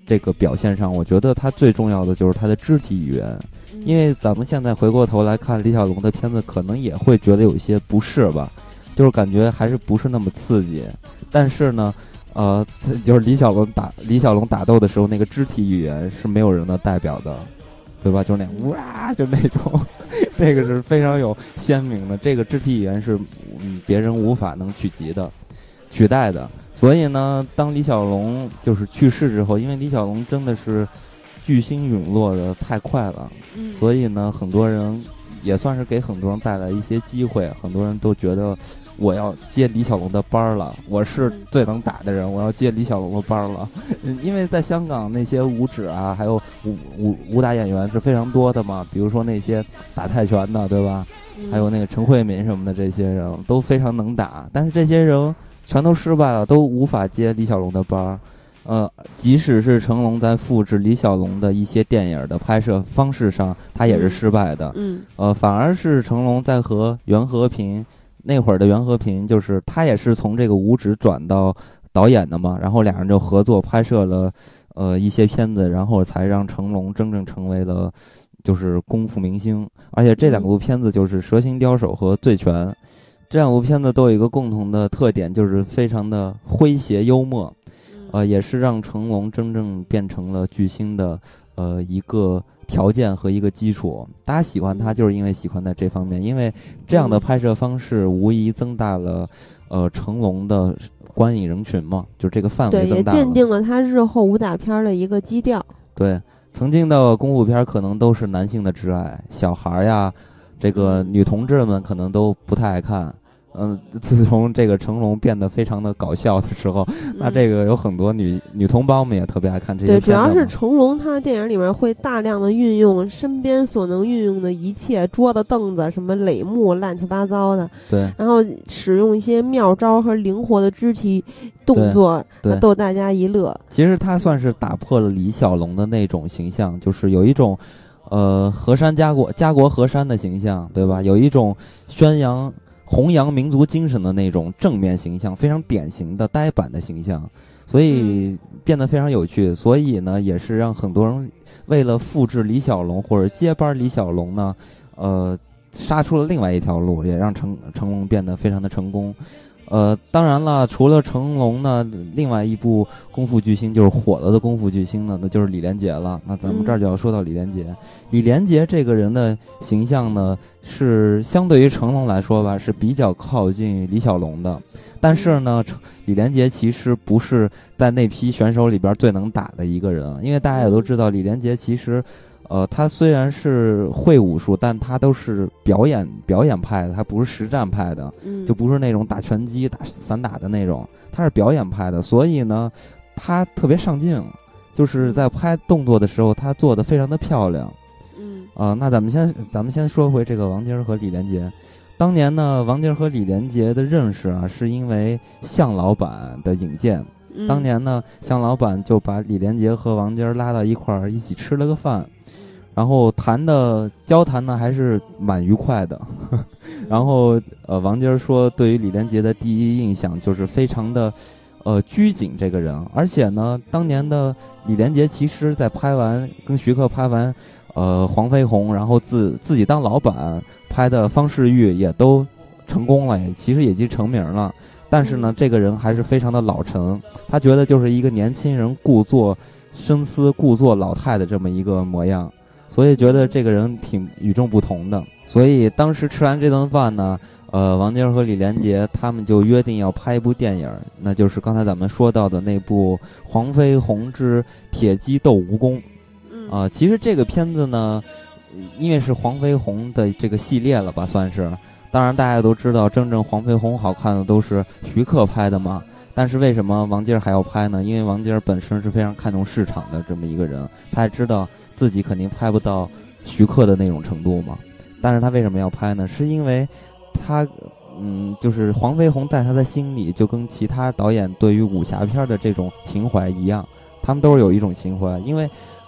这个表现上，我觉得他最重要的就是他的肢体语言。因为咱们现在回过头来看李小龙的片子，可能也会觉得有些不适吧，就是感觉还是不是那么刺激。但是呢，就是李小龙打斗的时候，那个肢体语言是没有人的代表的，对吧？就那哇，就那种，那个是非常有鲜明的，这个肢体语言是别人无法能取代的。所以呢，当李小龙就是去世之后，因为李小龙真的是巨星陨落的太快了，所以呢，很多人也算是给很多人带来一些机会，很多人都觉得我要接李小龙的班了，我是最能打的人，我要接李小龙的班了。因为在香港那些武指啊，还有武打演员是非常多的嘛，比如说那些打泰拳的，对吧？还有那个陈慧敏什么的，这些人都非常能打，但是这些人全都失败了，都无法接李小龙的班。即使是成龙在复制李小龙的一些电影的拍摄方式上，他也是失败的。反而是成龙在和袁和平那会儿的袁和平，就是他也是从这个武指转到导演的嘛，然后两人就合作拍摄了一些片子，然后才让成龙真正成为了就是功夫明星。而且这两部片子就是《蛇形刁手》和《醉拳》，这两部片子都有一个共同的特点，就是非常的诙谐幽默。也是让成龙真正变成了巨星的一个条件和一个基础。大家喜欢他，就是因为喜欢在这方面，因为这样的拍摄方式无疑增大了成龙的观影人群嘛，就这个范围增大了， 对，也奠定了他日后武打片的一个基调。 对，曾经的功夫片可能都是男性的挚爱，小孩呀，这个女同志们可能都不太爱看。自从这个成龙变得非常的搞笑的时候，那这个有很多女同胞们也特别爱看这些片对，主要是成龙他的电影里面会大量的运用身边所能运用的一切，桌子凳子什么垒木乱七八糟的， 对， 然后使用一些妙招和灵活的肢体动作，逗大家一乐。 其实他算是打破了李小龙的那种形象，就是有一种河山家国河山的形象，对吧？有一种弘扬民族精神的那种正面形象，非常典型的呆板的形象，所以变得非常有趣。所以呢，也是让很多人为了复制李小龙或者接班李小龙呢，杀出了另外一条路，也让成龙变得非常的成功。当然了，除了成龙呢，另外一部功夫巨星就是火了的功夫巨星呢，那就是李连杰了。那咱们这儿就要说到李连杰。李连杰这个人的形象呢，是相对于成龙来说吧，是比较靠近李小龙的。但是呢，李连杰其实不是在那批选手里边最能打的一个人，因为大家也都知道，李连杰其实他虽然是会武术，但他都是表演派的，他不是实战派的，就不是那种打拳击、打散打的那种，他是表演派的。所以呢，他特别上镜，就是在拍动作的时候，他做得非常的漂亮。那咱们先说回这个王晶和李连杰。当年呢，王晶和李连杰的认识啊，是因为向老板的引荐。当年呢，向老板就把李连杰和王晶拉到一块儿，一起吃了个饭。然后交谈呢还是蛮愉快的，然后王晶说对于李连杰的第一印象就是非常的拘谨这个人，而且呢当年的李连杰其实在跟徐克拍完黄飞鸿，然后自己当老板拍的方世玉也都成功了，其实也已经成名了，但是呢这个人还是非常的老成，他觉得就是一个年轻人故作深思故作老态的这么一个模样，所以觉得这个人挺与众不同的。所以当时吃完这顿饭呢，王晶和李连杰他们就约定要拍一部电影，那就是刚才咱们说到的那部《黄飞鸿之铁鸡斗蜈蚣》。其实这个片子呢，因为是黄飞鸿的这个系列了吧，算是。当然大家都知道，真正黄飞鸿好看的都是徐克拍的嘛。但是为什么王晶还要拍呢？因为王晶本身是非常看重市场的这么一个人，他也知道自己肯定拍不到徐克的那种程度嘛。但是他为什么要拍呢？是因为他就是黄飞鸿在他的心里就跟其他导演对于武侠片的这种情怀一样，他们都是有一种情怀。因为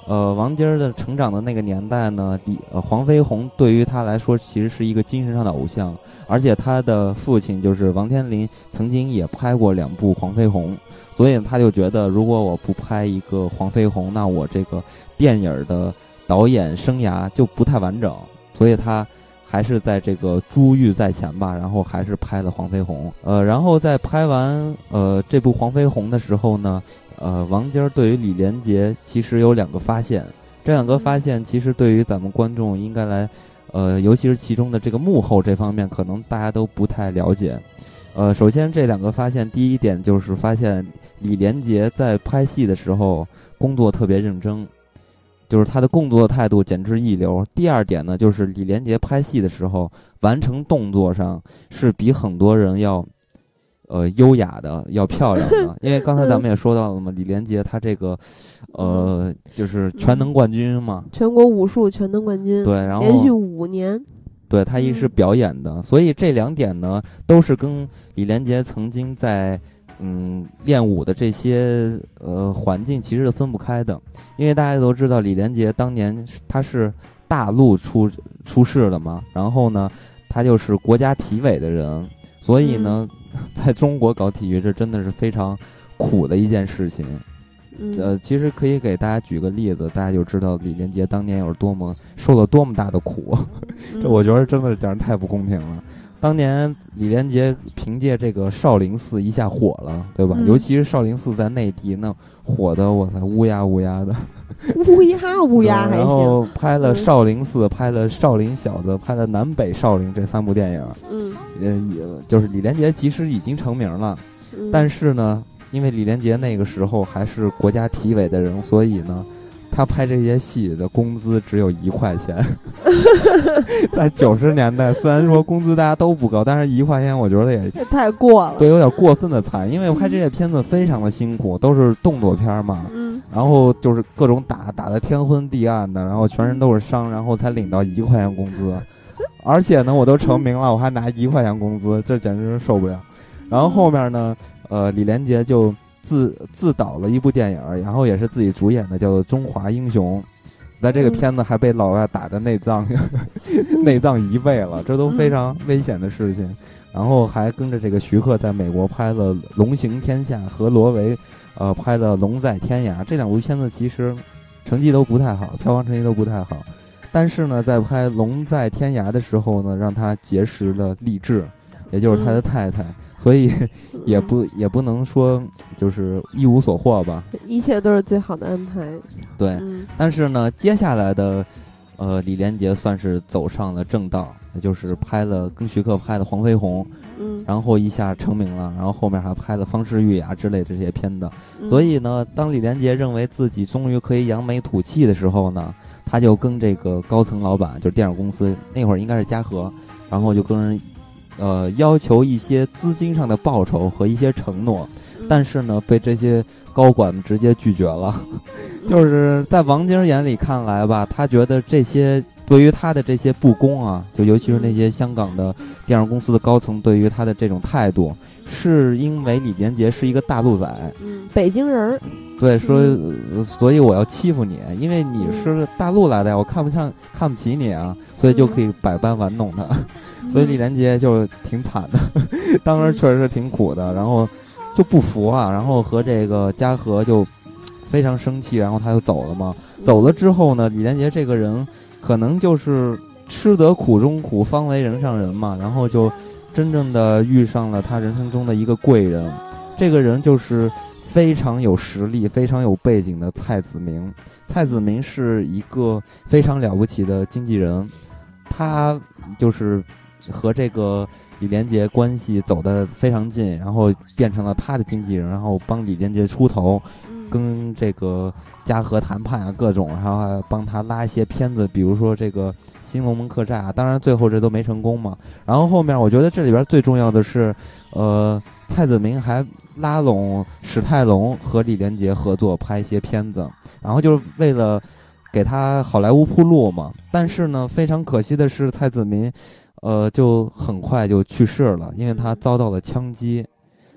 王晶儿的成长的那个年代呢，黄飞鸿对于他来说其实是一个精神上的偶像，而且他的父亲就是王天林曾经也拍过2部黄飞鸿，所以他就觉得如果我不拍一个黄飞鸿，那我这个电影的导演生涯就不太完整，所以他还是在这个珠玉在前吧，然后还是拍了黄飞鸿。然后在拍完这部黄飞鸿的时候呢，王晶对于李连杰其实有2个发现，这2个发现其实对于咱们观众应该来，尤其是其中的这个幕后这方面，可能大家都不太了解。首先这2个发现，第一点就是发现李连杰在拍戏的时候工作特别认真，就是他的工作态度简直一流。第二点呢，就是李连杰拍戏的时候完成动作上是比很多人要优雅的，要漂亮的。因为刚才咱们也说到了嘛，李连杰他这个就是全能冠军嘛， 全国武术全能冠军， 对，然后连续5年， 对，他一是表演的，所以这2点呢都是跟李连杰曾经在练武的这些环境其实是分不开的。因为大家都知道李连杰当年他是大陆出世的嘛，然后呢他就是国家体委的人，所以呢在中国搞体育这真的是非常苦的一件事情。其实可以给大家举个例子，大家就知道李连杰当年受了多么大的苦。这我觉得真的是讲得太不公平了。当年李连杰凭借这个少林寺一下火了，对吧？尤其是少林寺在内地那火的，我才乌鸦乌鸦的， 乌鸦还行。 然后拍了少林寺，拍了少林小子，拍了南北少林这3部电影。就是李连杰其实已经成名了，但是呢，因为李连杰那个时候还是国家体委的人，所以呢他拍这些戏的工资只有1块钱。在90年代，虽然说工资大家都不高，但是1块钱我觉得也太过了， 对，有点过分的惨。因为拍这些片子非常的辛苦，都是动作片嘛，然后就是各种打得天昏地暗的，然后全身都是伤，然后才领到1块钱工资。而且呢，我都成名了，我还拿1块钱工资，这简直是受不了。然后后面呢，李连杰就自导了一部电影，然后也是自己主演的，叫做《中华英雄》。在这个片子还被老外打的内脏移位了，这都非常危险的事情。然后还跟着这个徐克在美国拍了《龙行天下》，和罗维拍了《龙在天涯》。这2部片子其实成绩都不太好，票房成绩都不太好。但是呢，在拍《龙在天涯》的时候呢，让他结识了励志，也就是他的太太，所以也不能说就是一无所获吧， 一切都是最好的安排。 对，但是呢，接下来的李连杰算是走上了正道，也就是跟徐克拍的《黄飞鸿》，然后一下成名了，然后后面还拍了《方世玉》啊之类这些片子。所以呢，当李连杰认为自己终于可以扬眉吐气的时候呢，他就跟这个高层老板，就是电影公司，那会儿应该是嘉禾，然后就跟人要求一些资金上的报酬和一些承诺，但是呢，被这些高管直接拒绝了。就是在王晶眼里看来吧，他觉得这些对于他的这些不公啊，就尤其是那些香港的电影公司的高层对于他的这种态度，是因为李连杰是一个大陆仔， 北京人， 对，说所以我要欺负你，因为你是大陆来的呀，我看不起你啊，所以就可以百般玩弄他。所以李连杰就挺惨的，当时确实是挺苦的，然后就不服啊，然后和这个嘉禾就非常生气，然后他就走了嘛。走了之后呢，李连杰这个人可能就是吃得苦中苦，方为人上人嘛，然后就真正的遇上了他人生中的一个贵人，这个人就是非常有实力、非常有背景的蔡子明。蔡子明是一个非常了不起的经纪人，他就是和这个李连杰关系走得非常近，然后变成了他的经纪人，然后帮李连杰出头，跟这个嘉禾谈判啊各种，然后还帮他拉一些片子，比如说这个《新龙门客栈》啊，当然最后这都没成功嘛。然后后面我觉得这里边最重要的是，蔡子明还拉拢史泰龙和李连杰合作拍一些片子，然后就是为了给他好莱坞铺路嘛。但是呢，非常可惜的是，蔡子明就很快就去世了，因为他遭到了枪击。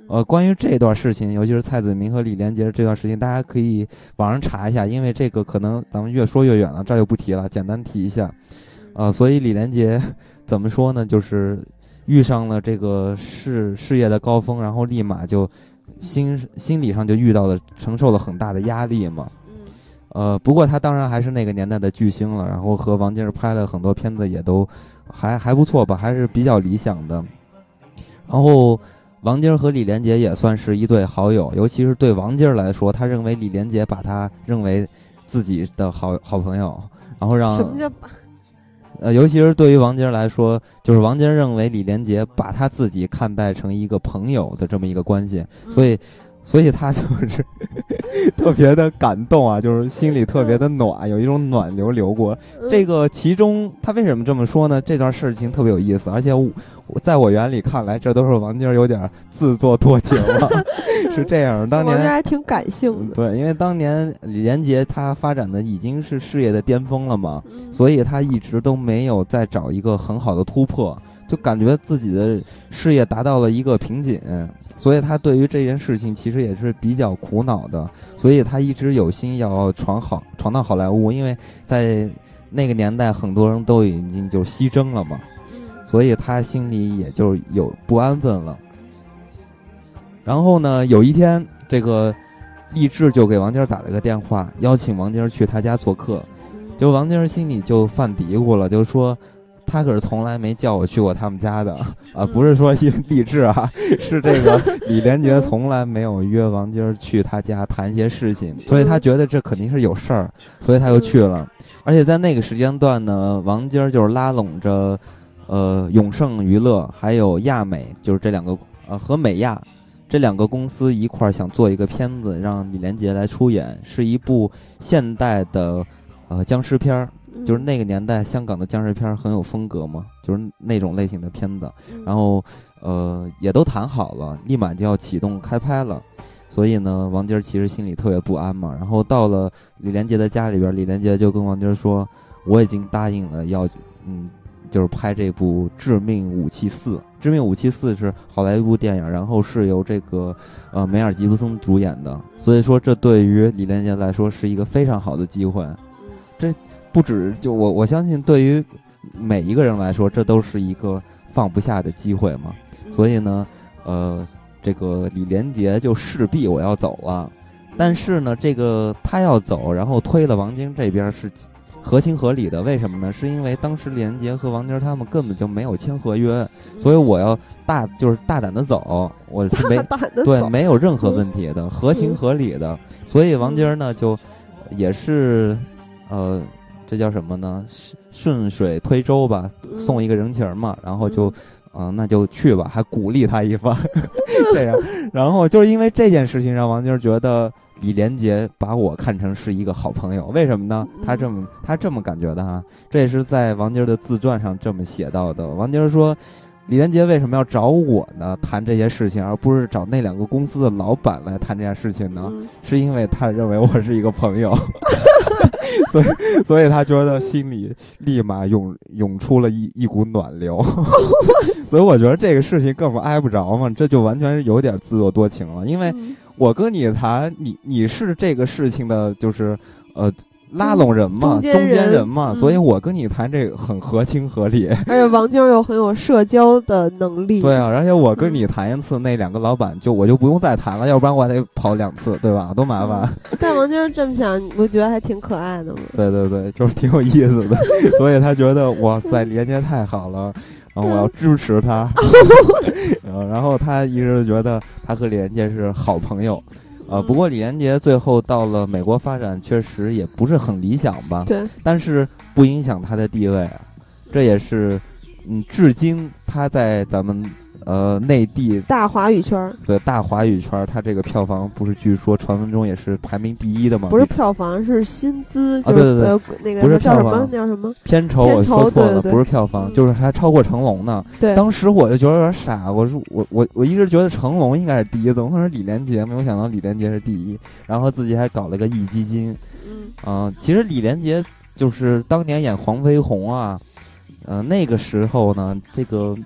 关于这段事情，尤其是蔡子明和李连杰这段事情，大家可以网上查一下，因为这个可能咱们越说越远了，这儿就不提了，简单提一下。所以李连杰怎么说呢？就是遇上了这个事业的高峰，然后立马就心理上就遇到了承受了很大的压力嘛。不过他当然还是那个年代的巨星了，然后和王晶拍了很多片子，也都还不错吧，还是比较理想的。然后王晶和李连杰也算是一对好友，尤其是对王晶来说，他认为李连杰把他认为自己的好朋友，然后让什么叫尤其是对于王晶来说，就是王晶认为李连杰把他自己看待成一个朋友的这么一个关系，所以他就是特别的感动啊，就是心里特别的暖，有一种暖流流过。这个其中他为什么这么说呢？这段事情特别有意思，而且在我眼里看来，这都是王晶有点自作多情了。是这样，当年王晶还挺感性的。 对，因为当年李连杰他发展的已经是事业的巅峰了嘛，所以他一直都没有再找一个很好的突破，就感觉自己的事业达到了一个瓶颈。所以他对于这件事情其实也是比较苦恼的，所以他一直有心要闯到好莱坞，因为在那个年代很多人都已经就西征了嘛，所以他心里也就有不安分了。然后呢，有一天这个励志就给王晶打了个电话，邀请王晶去他家做客，就王晶心里就犯嘀咕了，就说他可是从来没叫我去过他们家的啊，不是说励志啊，是这个李连杰从来没有约王晶去他家谈一些事情，所以他觉得这肯定是有事儿，所以他就去了。而且在那个时间段呢，王晶就是拉拢着永盛娱乐还有亚美，就是这两个和美亚这两个公司一块儿想做一个片子，让李连杰来出演，是一部现代的僵尸片儿。就是那个年代香港的僵尸片很有风格嘛，就是那种类型的片子，然后也都谈好了，立马就要启动开拍了。所以呢，王晶其实心里特别不安嘛。然后到了李连杰的家里边，李连杰就跟王晶说，我已经答应了要就是拍这部《致命武器4》。《致命武器4》是好莱坞电影，然后是由这个梅尔吉布森主演的，所以说这对于李连杰来说是一个非常好的机会。这不止就我相信对于每一个人来说，这都是一个放不下的机会嘛。所以呢这个李连杰就势必我要走了，但是呢这个他要走，然后推了王晶这边是合情合理的。为什么呢？是因为当时李连杰和王晶他们根本就没有签合约，所以我要大胆的走，我是没有任何问题的，合情合理的。所以王晶呢就也是这叫什么呢？顺水推舟吧，送一个人情嘛，然后就那就去吧，还鼓励他一番这样。然后就是因为这件事情让王晶觉得李连杰把我看成是一个好朋友。为什么呢？他这么感觉的哈，这也是在王晶的自传上这么写到的。王晶说，李连杰为什么要找我呢谈这些事情，而不是找那两个公司的老板来谈这件事情呢？是因为他认为我是一个朋友所以他觉得心里立马涌出了一股暖流所以我觉得这个事情根本挨不着嘛，这就完全是有点自作多情了。因为我跟你谈，你是这个事情的就是拉拢人嘛，中间人嘛，所以我跟你谈这个很合情合理。 而且王晶又很有社交的能力。 对啊，而且我跟你谈一次，那两个老板我就不用再谈了，要不然我还得跑2次，对吧？多麻烦。 但王晶这么想，我觉得还挺可爱的嘛。 对对对，就是挺有意思的。所以他觉得哇塞，李连杰太好了，然后我要支持他。然后他一直觉得他和李连杰是好朋友。不过李连杰最后到了美国发展，确实也不是很理想吧？ 对，但是不影响他的地位，这也是至今他在咱们内地大华语圈， 对大华语圈，他这个票房不是据说传闻中也是排名第1的吗？ 不是票房，是薪资， 对对对， 那个不是叫什么？那叫什么？ 片酬，我说错了， 对对对， 不是票房，就是还超过成龙呢。 对， 当时我就觉得有点傻，我一直觉得成龙应该是第1，怎么可能是李连杰？没有想到李连杰是第1，然后自己还搞了个壹基金。其实李连杰就是当年演黄飞鸿啊，那个时候呢，这个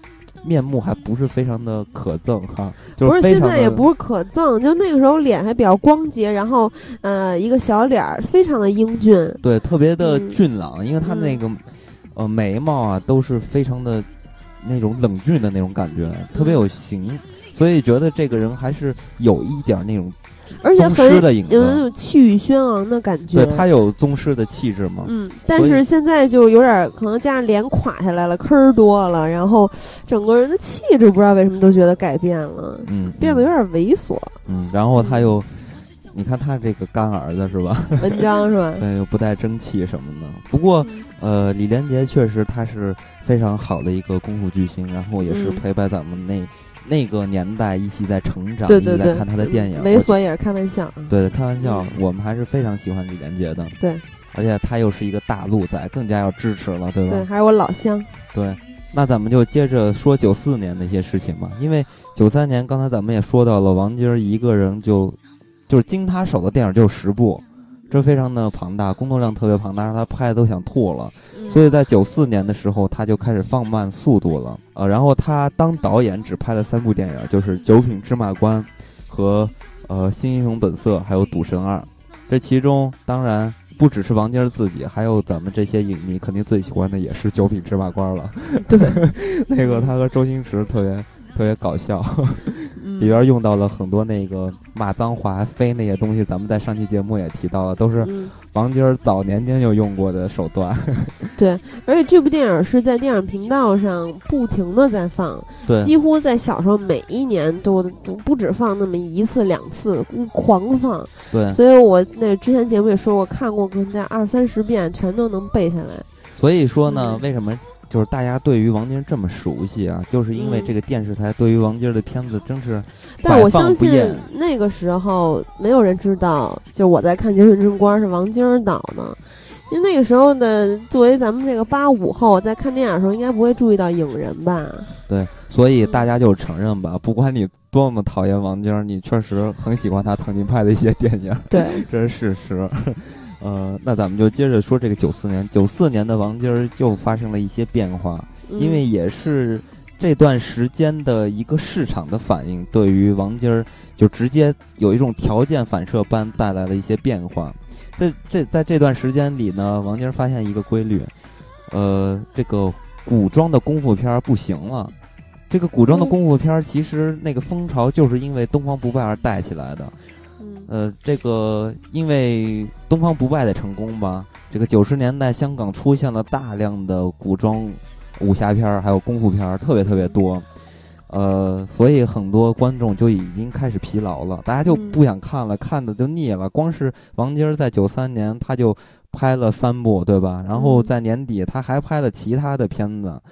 面目还不是非常的可憎哈，就是不是现在也不是可憎，就那个时候脸还比较光洁，然后一个小脸儿非常的英俊， 对，特别的俊朗，因为他那个眉毛啊都是非常的那种冷峻的那种感觉，特别有型，所以觉得这个人还是有一点那种。 而且很有那种气宇轩昂的感觉， 对，他有宗师的气质嘛。 但是现在就有点可能加上脸垮下来了，坑儿多了，然后整个人的气质不知道为什么都觉得改变了，变得有点猥琐。 然后他又，你看他这个干儿子是吧？ 文章是吧？ 对，又不带争气什么的。不过，李连杰确实他是非常好的一个功夫巨星，然后也是陪伴咱们那个年代一起在成长， 对对对， 一起在看他的电影。 猥琐也是开玩笑。 对，开玩笑，我们还是非常喜欢李连杰的。 对， 而且他又是一个大陆仔，更加要支持了，对吧？ 对，还是我老乡。 对，那咱们就接着说94年的一些事情吧。因为93年，刚才咱们也说到了，王晶一个人就是经他手的电影就10部，这非常的庞大，工作量特别庞大，让他拍的都想吐了。所以在94年的时候，他就开始放慢速度了。然后他当导演只拍了3部电影，就是《九品芝麻官》和新英雄本色，还有《赌神2》。这其中当然不只是王晶自己，还有咱们这些影迷肯定最喜欢的也是《九品芝麻官》了。 对， 那个他和周星驰特别搞笑，里边用到了很多那个骂脏话、飞那些东西，咱们在上期节目也提到了，都是王晶早年间就用过的手段。 对，而且这部电影是在电影频道上不停的在放， 对， 几乎在小时候每一年都不止放那么1次2次，狂放。 对， 所以我那之前节目也说过，看过可能在20-30遍全都能背下来。 所以说呢，为什么就是大家对于王晶这么熟悉啊？就是因为这个电视台对于王晶的片子真是但是我相信那个时候没有人知道，就我在看《九品芝麻官》是王晶导的。因为那个时候的，作为咱们这个85后，在看电影的时候，应该不会注意到影人吧？ 对，所以大家就承认吧，不管你多么讨厌王晶，你确实很喜欢他曾经拍的一些电影， 对， 这是事实。那咱们就接着说这个94年的王晶又发生了一些变化，因为也是这段时间的一个市场的反应，对于王晶就直接有一种条件反射般带来了一些变化。在这段时间里呢，王晶发现一个规律，这个古装的功夫片不行了。这个古装的功夫片其实那个风潮就是因为东方不败而带起来的。这个因为东方不败的成功吧，这个90年代香港出现了大量的古装武侠片还有功夫片，特别特别多。所以很多观众就已经开始疲劳了，大家就不想看了，看的就腻了。光是王晶在93年他就拍了3部，对吧？然后在年底他还拍了其他的片子，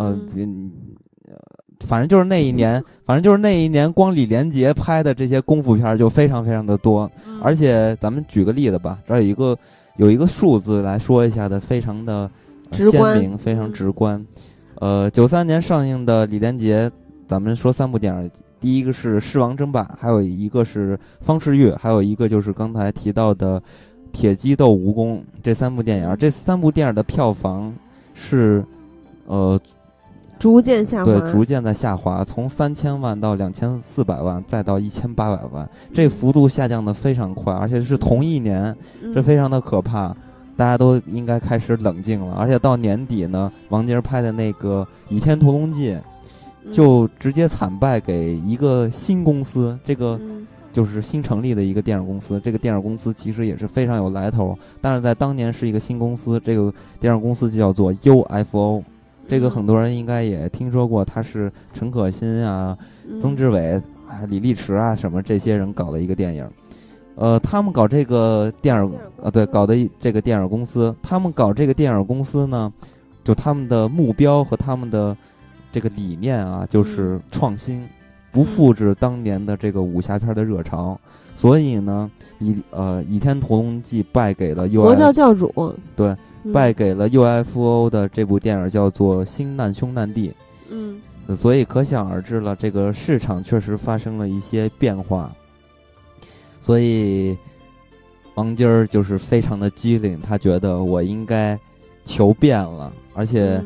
反正就是那一年，光李连杰拍的这些功夫片就非常非常的多。而且咱们举个例子吧，这儿有一个数字来说一下的，非常的鲜明，非常直观。93年上映的李连杰，咱们说3部电影，第一个是《狮王争霸》，还有一个是《方世玉》，还有一个就是刚才提到的《铁鸡斗蜈蚣》。这3部电影，这3部电影的票房是逐渐下滑， 对，逐渐在下滑，从3000万到2400万，再到1800万，这幅度下降的非常快，而且是同一年，这非常的可怕。大家都应该开始冷静了。而且到年底呢，王晶拍的那个《倚天屠龙记》就直接惨败给一个新公司，这个就是新成立的一个电影公司。这个电影公司其实也是非常有来头，但是在当年是一个新公司，这个电影公司就叫做 UFO。这个很多人应该也听说过，他是陈可辛啊、曾志伟、李立驰啊什么这些人搞的一个电影。他们搞这个电影搞的这个电影公司，他们搞这个电影公司呢，就他们的目标和他们的这个理念啊，就是创新，不复制当年的这个武侠片的热潮。所以呢，倚天屠龙记败给了 UFO， 魔教教主， 对。败给了 UFO 的这部电影叫做《新难兄难弟》。所以可想而知了，这个市场确实发生了一些变化。所以王晶儿就是非常的机灵，他觉得我应该求变了，而且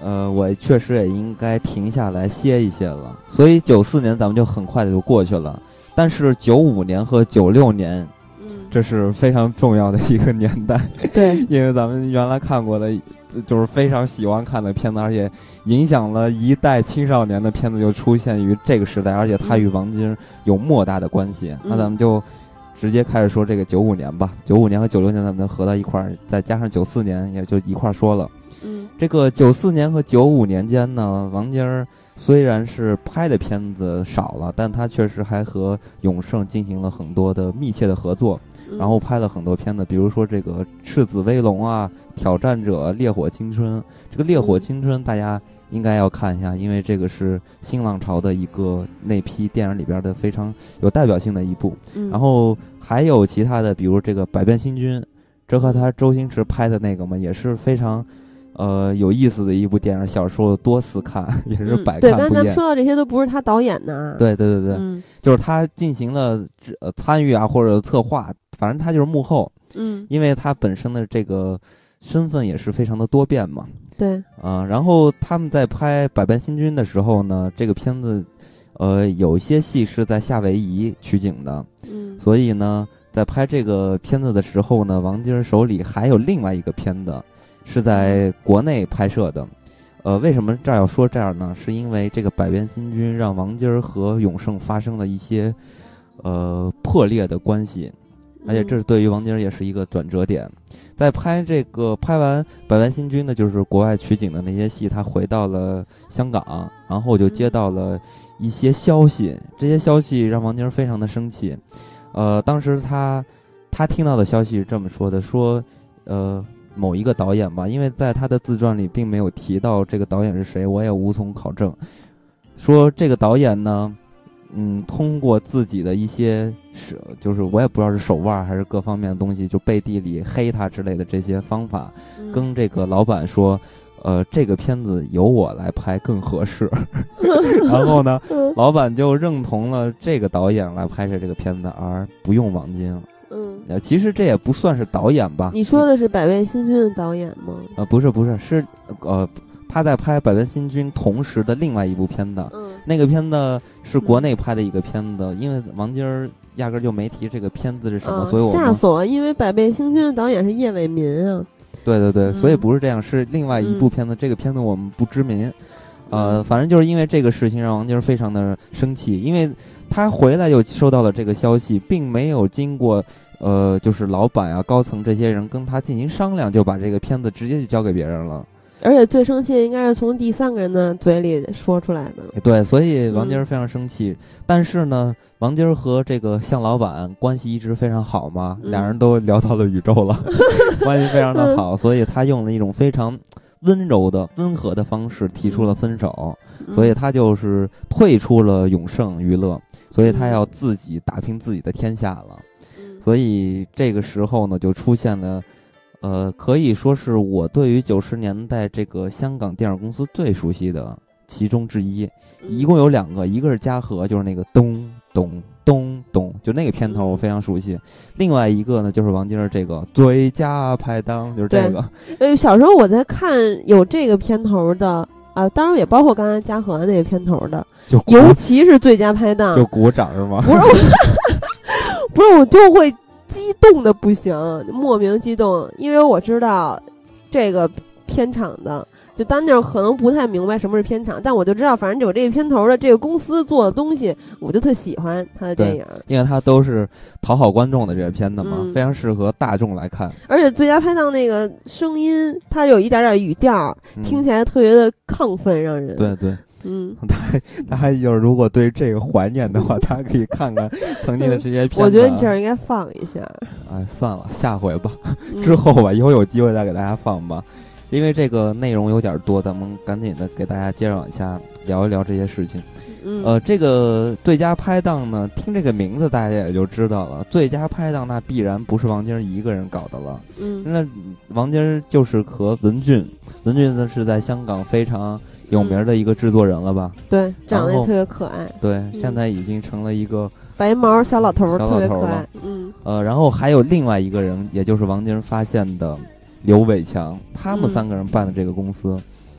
我确实也应该停下来歇一歇了。所以94年咱们就很快的就过去了，但是95年和96年，这是非常重要的一个年代。 对， 因为咱们原来看过的，就是非常喜欢看的片子，而且影响了一代青少年的片子就出现于这个时代，而且它与王晶有莫大的关系。那咱们就直接开始说这个95年吧，95年和96年咱们合到一块儿，再加上94年也就一块儿说了。这个94年和95年间呢，王晶虽然是拍的片子少了，但他确实还和永盛进行了很多的密切的合作，然后拍了很多片子，比如说这个《赤子威龙》啊，《挑战者》、《烈火青春》。这个《烈火青春》大家应该要看一下，因为这个是新浪潮的一个那批电影里边的非常有代表性的一部。然后还有其他的，比如这个《百变星君》，这和他周星驰拍的那个嘛，也是非常有意思的一部电影，小时候多次看，也是百看不厌。 对，刚才咱们说到这些都不是他导演的。 对，就是他进行了参与啊，或者策划，反正他就是幕后。因为他本身的这个身份也是非常的多变嘛。 对。 然后他们在拍《百变星君》的时候呢，这个片子有一些戏是在夏威夷取景的。所以呢，在拍这个片子的时候呢，王晶手里还有另外一个片子是在国内拍摄的。为什么这儿要说这样呢？是因为这个《百变星君》让王晶和永盛发生了一些破裂的关系，而且这是对于王晶也是一个转折点。在拍完《百变星君》呢，就是国外取景的那些戏，他回到了香港，然后就接到了一些消息，这些消息让王晶非常的生气。当时他听到的消息是这么说的，说某一个导演吧，因为在他的自传里并没有提到这个导演是谁，我也无从考证。说这个导演呢，通过自己的一些就是我也不知道是手腕还是各方面的东西，就背地里黑他之类的这些方法，跟这个老板说，这个片子由我来拍更合适。然后呢，老板就认同了这个导演来拍摄这个片子，而不用王晶。其实这也不算是导演吧？ 你说的是《百变星君》的导演吗？ 不是，是他在拍《百变星君》同时的另外一部片子。那个片子是国内拍的一个片子，因为王晶压根就没提这个片子是什么，所以我吓死我了，因为《百变星君》的导演是叶伟民啊。 对，所以不是这样，是另外一部片子。这个片子我们不知名。反正就是因为这个事情让王晶非常的生气，因为他回来又收到了这个消息，并没有经过就是老板啊、高层这些人跟他进行商量，就把这个片子直接就交给别人了。 而且最生气的应该是从第三个人的嘴里说出来的。 对，所以王晶非常生气。但是呢，王晶和这个向老板关系一直非常好嘛，两人都聊到了宇宙了，关系非常的好，所以他用了一种非常温柔的温和的方式提出了分手。所以他就是退出了永盛娱乐，所以他要自己打拼自己的天下了。所以这个时候呢，就出现了可以说是我对于90年代这个香港电影公司最熟悉的其中之一。一共有2个，一个是嘉禾，就是那个咚咚咚咚，就那个片头我非常熟悉。另外一个呢，就是王晶这个最佳拍档，就是这个。 小时候我在看有这个片头的当然也包括刚才嘉禾那个片头的，尤其是最佳拍档， 就鼓掌是吗？ 不是，我就会激动的不行，莫名激动，因为我知道这个片场的，就当那可能不太明白什么是片场，但我就知道，反正有这个片头的这个公司做的东西，我就特喜欢他的电影， 因为他都是讨好观众的这个片子嘛，非常适合大众来看。 而且最佳拍档那个声音，它有一点点语调，听起来特别的亢奋，让人对。他还就是如果对这个怀念的话，他可以看看曾经的这些片子。 我觉得你这儿应该放一下。 算了，下回吧，之后吧，以后有机会再给大家放吧。因为这个内容有点多，咱们赶紧的给大家介绍一下，聊一聊这些事情。这个最佳拍档呢，听这个名字大家也就知道了，最佳拍档那必然不是王晶一个人搞的了。那王晶就是和文俊呢是在香港非常有名的一个制作人了吧？对， 长得也特别可爱。 对，现在已经成了一个白毛小老头，特别可爱。 然后还有另外一个人，也就是王晶发现的刘伟强，他们3个人办的这个公司。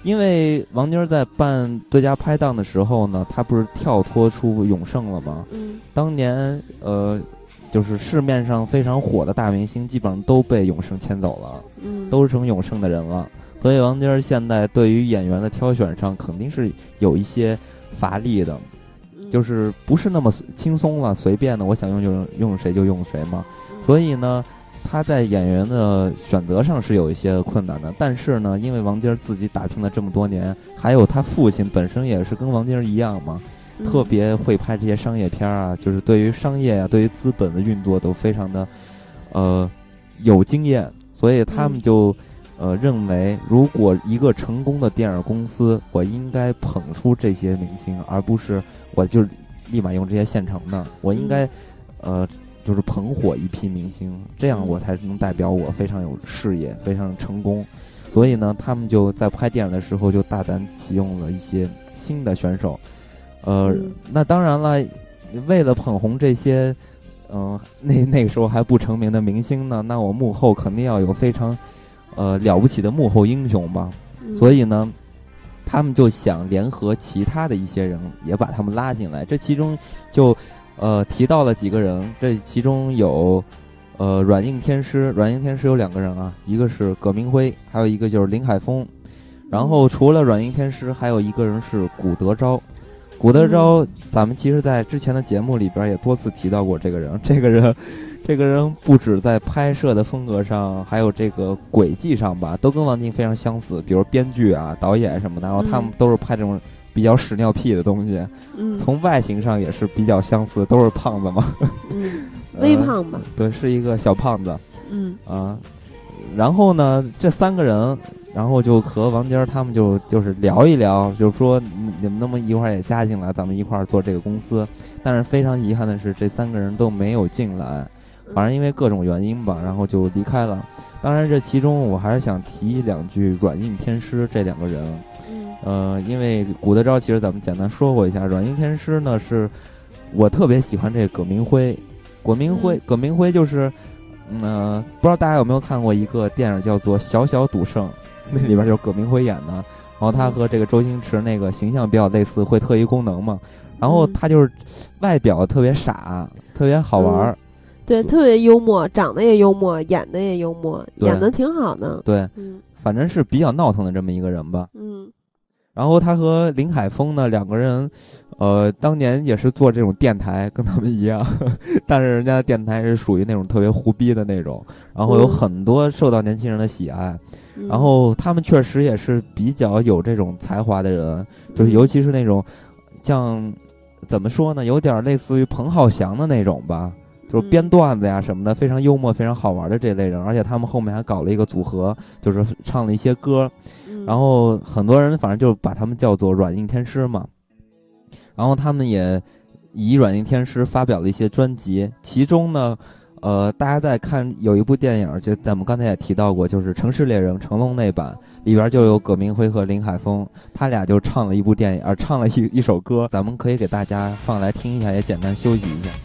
因为王晶在办最佳拍档的时候呢，他不是跳脱出永盛了吗？当年就是市面上非常火的大明星，基本上都被永盛牵走了，都成永盛的人了。所以王晶现在对于演员的挑选上肯定是有一些乏力的，就是不是那么轻松了，随便的，我想用就用谁就用谁嘛。所以呢，他在演员的选择上是有一些困难的。但是呢，因为王晶自己打拼了这么多年，还有他父亲本身也是跟王晶一样嘛，特别会拍这些商业片啊，就是对于商业啊，对于资本的运作都非常的有经验。所以他们就认为，如果一个成功的电影公司，我应该捧出这些明星，而不是我就立马用这些现成的，我应该就是捧火一批明星，这样我才能代表我非常有事业，非常成功。所以呢，他们就在拍电影的时候就大胆启用了一些新的选手。那当然了，为了捧红这些那个时候还不成名的明星呢，那我幕后肯定要有非常了不起的幕后英雄吧。所以呢，他们就想联合其他的一些人，也把他们拉进来。这其中就提到了几个人，这其中有软硬天师有2个人啊，一个是葛明辉，还有一个就是林海峰。然后除了软硬天师，还有一个人是古德昭。古德昭，咱们其实在之前的节目里边也多次提到过这个人。这个人不止在拍摄的风格上，还有这个轨迹上吧，都跟王晶非常相似。比如编剧啊、导演什么的，然后他们都是拍这种比较屎尿屁的东西。从外形上也是比较相似，都是胖子嘛。 微胖吧。对， 是一个小胖子。然后呢，这3个人，然后就和王晶他们就是聊一聊，就是说你们能不能一块儿也加进来，咱们一块儿做这个公司。但是非常遗憾的是，这3个人都没有进来，反正因为各种原因吧，然后就离开了。当然，这其中我还是想提2句软硬天师这2个人。因为古德昭其实咱们简单说过一下，软硬天师呢是我特别喜欢这个葛明辉。葛明辉就是。不知道大家有没有看过一个电影叫做《小小赌圣》，那里边就是葛明辉演的。然后他和这个周星驰那个形象比较类似，会特异功能嘛。然后他就是外表特别傻，特别好玩。 对，特别幽默，长得也幽默，演的也幽默，演的挺好的。 对，反正是比较闹腾的这么一个人吧。然后他和林海峰呢2个人，当年也是做这种电台，跟他们一样，但是人家的电台是属于那种特别胡逼的那种，然后有很多受到年轻人的喜爱。然后他们确实也是比较有这种才华的人，就是尤其是那种像怎么说呢，有点类似于彭浩翔的那种吧，就是编段子呀什么的，非常幽默非常好玩的这类人。而且他们后面还搞了一个组合，就是唱了一些歌，然后很多人反正就把他们叫做软硬天师嘛。然后他们也以软硬天师发表了一些专辑，其中呢大家在看有一部电影，就咱们刚才也提到过，就是《城市猎人》成龙那版，里边就有葛明辉和林海峰，他俩就唱了一部电影，唱了一首歌，咱们可以给大家放来听一下，也简单休息一下。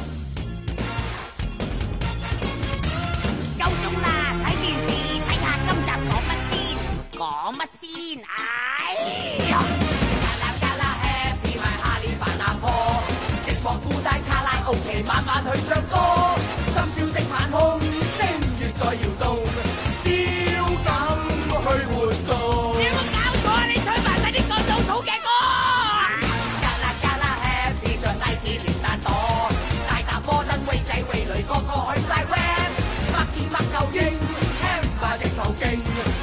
夠鐘啦，睇電視睇下今集講乜先？哎呀！Happy 咪下年煩難破，寂寞孤單卡拉 OK 晚晚去唱歌，深宵的晚空星月在搖動，燒感去活動。有冇搞錯？你唱埋晒啲咁老土嘅歌。Happy 像拉鐵連彈朵，大搭摩登威仔威雷個個去晒 rap， 麥片麥夠英 ，Hammer 直頭勁。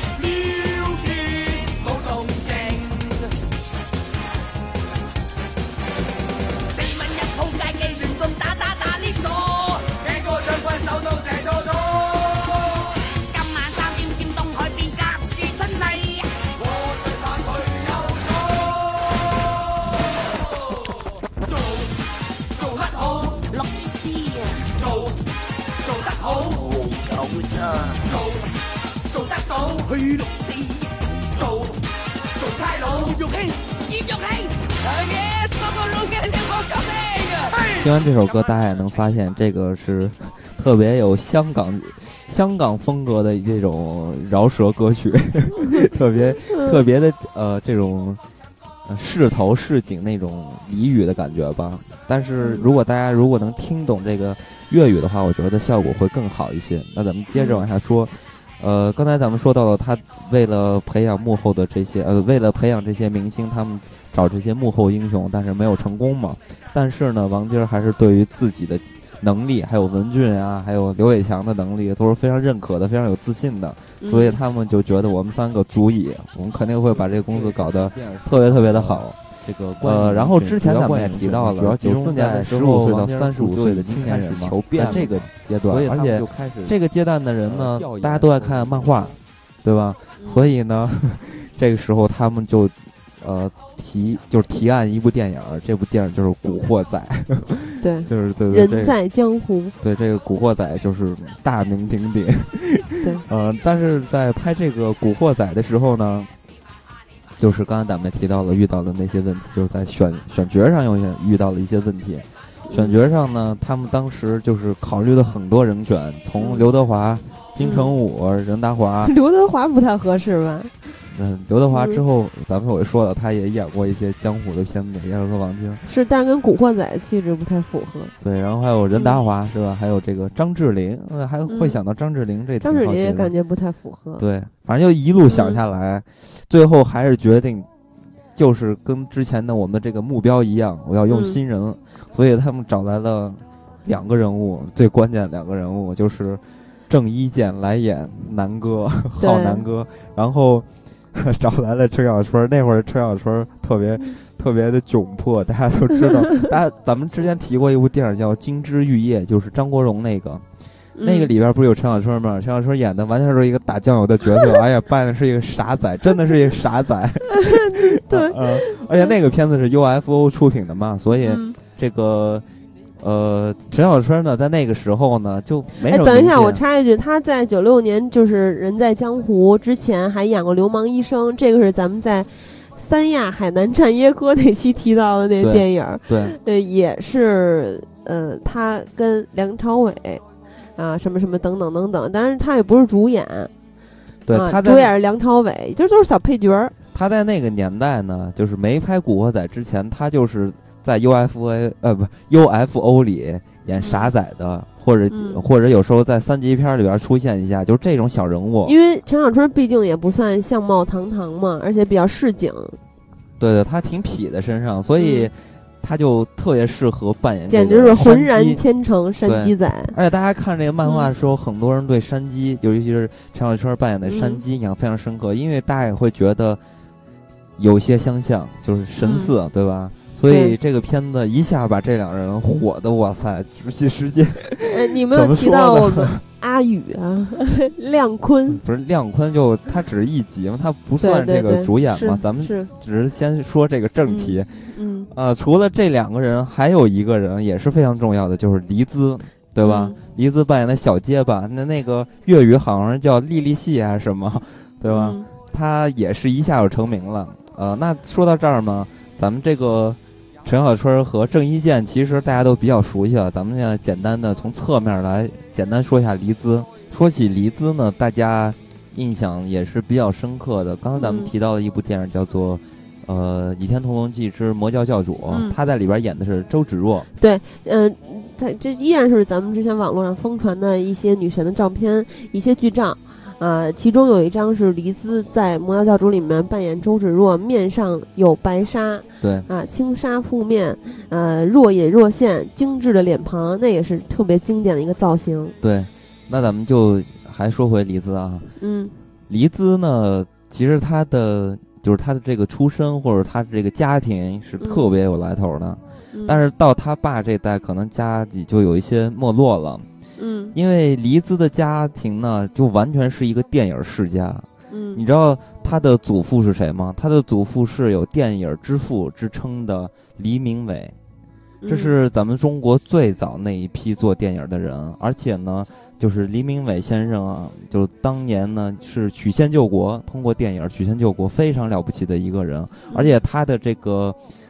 做得到去六四，做差佬葉玉卿， 听完这首歌，大家也能发现，这个是特别有香港香港风格的这种饶舌歌曲，特别的这种市头市井那种俚语的感觉吧。但是如果大家能听懂这个粤语的话，我觉得效果会更好一些。那咱们接着往下说。刚才咱们说到了，他为了培养幕后的这些为了培养这些明星，他们找这些幕后英雄，但是没有成功嘛。但是呢，王晶还是对于自己的能力，还有文俊啊，还有刘伟强的能力都是非常认可的，非常有自信的。所以他们就觉得我们3个足以，我们肯定会把这个公司搞得特别特别的好。这个然后之前咱们也提到了，主要94年的15岁到35岁的青年人嘛，在这个阶段，而且这个阶段的人呢，大家都爱看漫画，对吧？所以呢，这个时候他们就提案一部电影，这部电影就是《古惑仔》， 对， 就是对人在江湖， 对这个《古惑仔》就是大名鼎鼎， 对， 但是在拍这个《古惑仔》的时候呢。就是刚才咱们提到了遇到的那些问题，就是在选角上遇到了一些问题。选角上呢，他们当时就是考虑了很多人选，从刘德华、金城武、任达华。 刘德华不太合适吧？ 刘德华之后，咱们我说了，他也演过一些江湖的片子，也是和王晶。 是，但是跟古惑仔气质不太符合。 对，然后还有任达华，是吧？还有这个张智霖，还会想到张智霖这。 张智霖也感觉不太符合。 对，反正就一路想下来，最后还是决定，就是跟之前的我们的这个目标一样，我要用新人，所以他们找来了2个人物，最关键2个人物就是郑伊健来演南哥，浩南哥，然后。找来了陈小春，那会儿陈小春特别的窘迫，大家都知道。咱们之前提过一部电影叫《金枝玉叶》，就是张国荣那个里边不是有陈小春吗？陈小春演的完全是一个打酱油的角色，哎呀，扮的是一个傻仔，真的是一个傻仔。 对， 而且那个片子是 UFO 出品的嘛，所以这个。陈小春呢，在那个时候呢就没什么。 等一下，我插一句，他在96年就是《人在江湖》之前还演过《流氓医生》，这个是咱们在三亚海南战耶哥那期提到的那个电影。 对， 也是他跟梁朝伟啊什么什么等等等等，但是他也不是主演。 对，他主演是梁朝伟，都是小配角。 他在那个年代呢，就是没拍《古惑仔》之前，他就是在 UFO 里演傻仔的，或者有时候在3级片里边出现一下，就是这种小人物。 因为陈小春毕竟也不算相貌堂堂嘛，而且比较市井。 对，他挺痞的身上，所以他就特别适合扮演， 简直是浑然天成山鸡仔。 而且大家看这个漫画的时候，很多人对山鸡，尤其是陈小春扮演的山鸡印象非常深刻，因为大家也会觉得有些相像，就是神似，对吧？所以这个片子一下把这2人火的，哇塞，直接。 你没有提到我们阿宇啊，亮坤不是亮坤，就他只是1集嘛，他不算这个主演嘛。咱们只是先说这个正题。除了这2个人，还有一个人也是非常重要的，就是黎姿，对吧？黎姿扮演的小结巴，那个粤语好像叫莉莉戏啊什么，对吧？他也是一下就成名了。那说到这儿嘛，咱们这个。陈小春和郑伊健其实大家都比较熟悉了，咱们现在简单的从侧面来简单说一下黎姿。说起黎姿呢，大家印象也是比较深刻的。刚才咱们提到的一部电影叫做《倚天屠龙记之魔教教主》，他在里边演的是周芷若。 对，这依然是咱们之前网络上疯传的一些女神的照片，一些剧照。其中有一张是黎姿在《魔教教主》里面扮演周芷若，面上有白纱， 对轻纱覆面，若隐若现，精致的脸庞，那也是特别经典的一个造型。 对，那咱们就还说回黎姿啊，黎姿呢，其实她的这个出身或者她的这个家庭是特别有来头的，但是到她爸这代，可能家里就有一些没落了。因为黎姿的家庭呢，就完全是一个电影世家。你知道他的祖父是谁吗？他的祖父是有电影之父之称的黎明伟，这是咱们中国最早那一批做电影的人。而且呢，就是黎明伟先生啊，就当年呢是曲线救国，通过电影曲线救国非常了不起的一个人。而且他的这个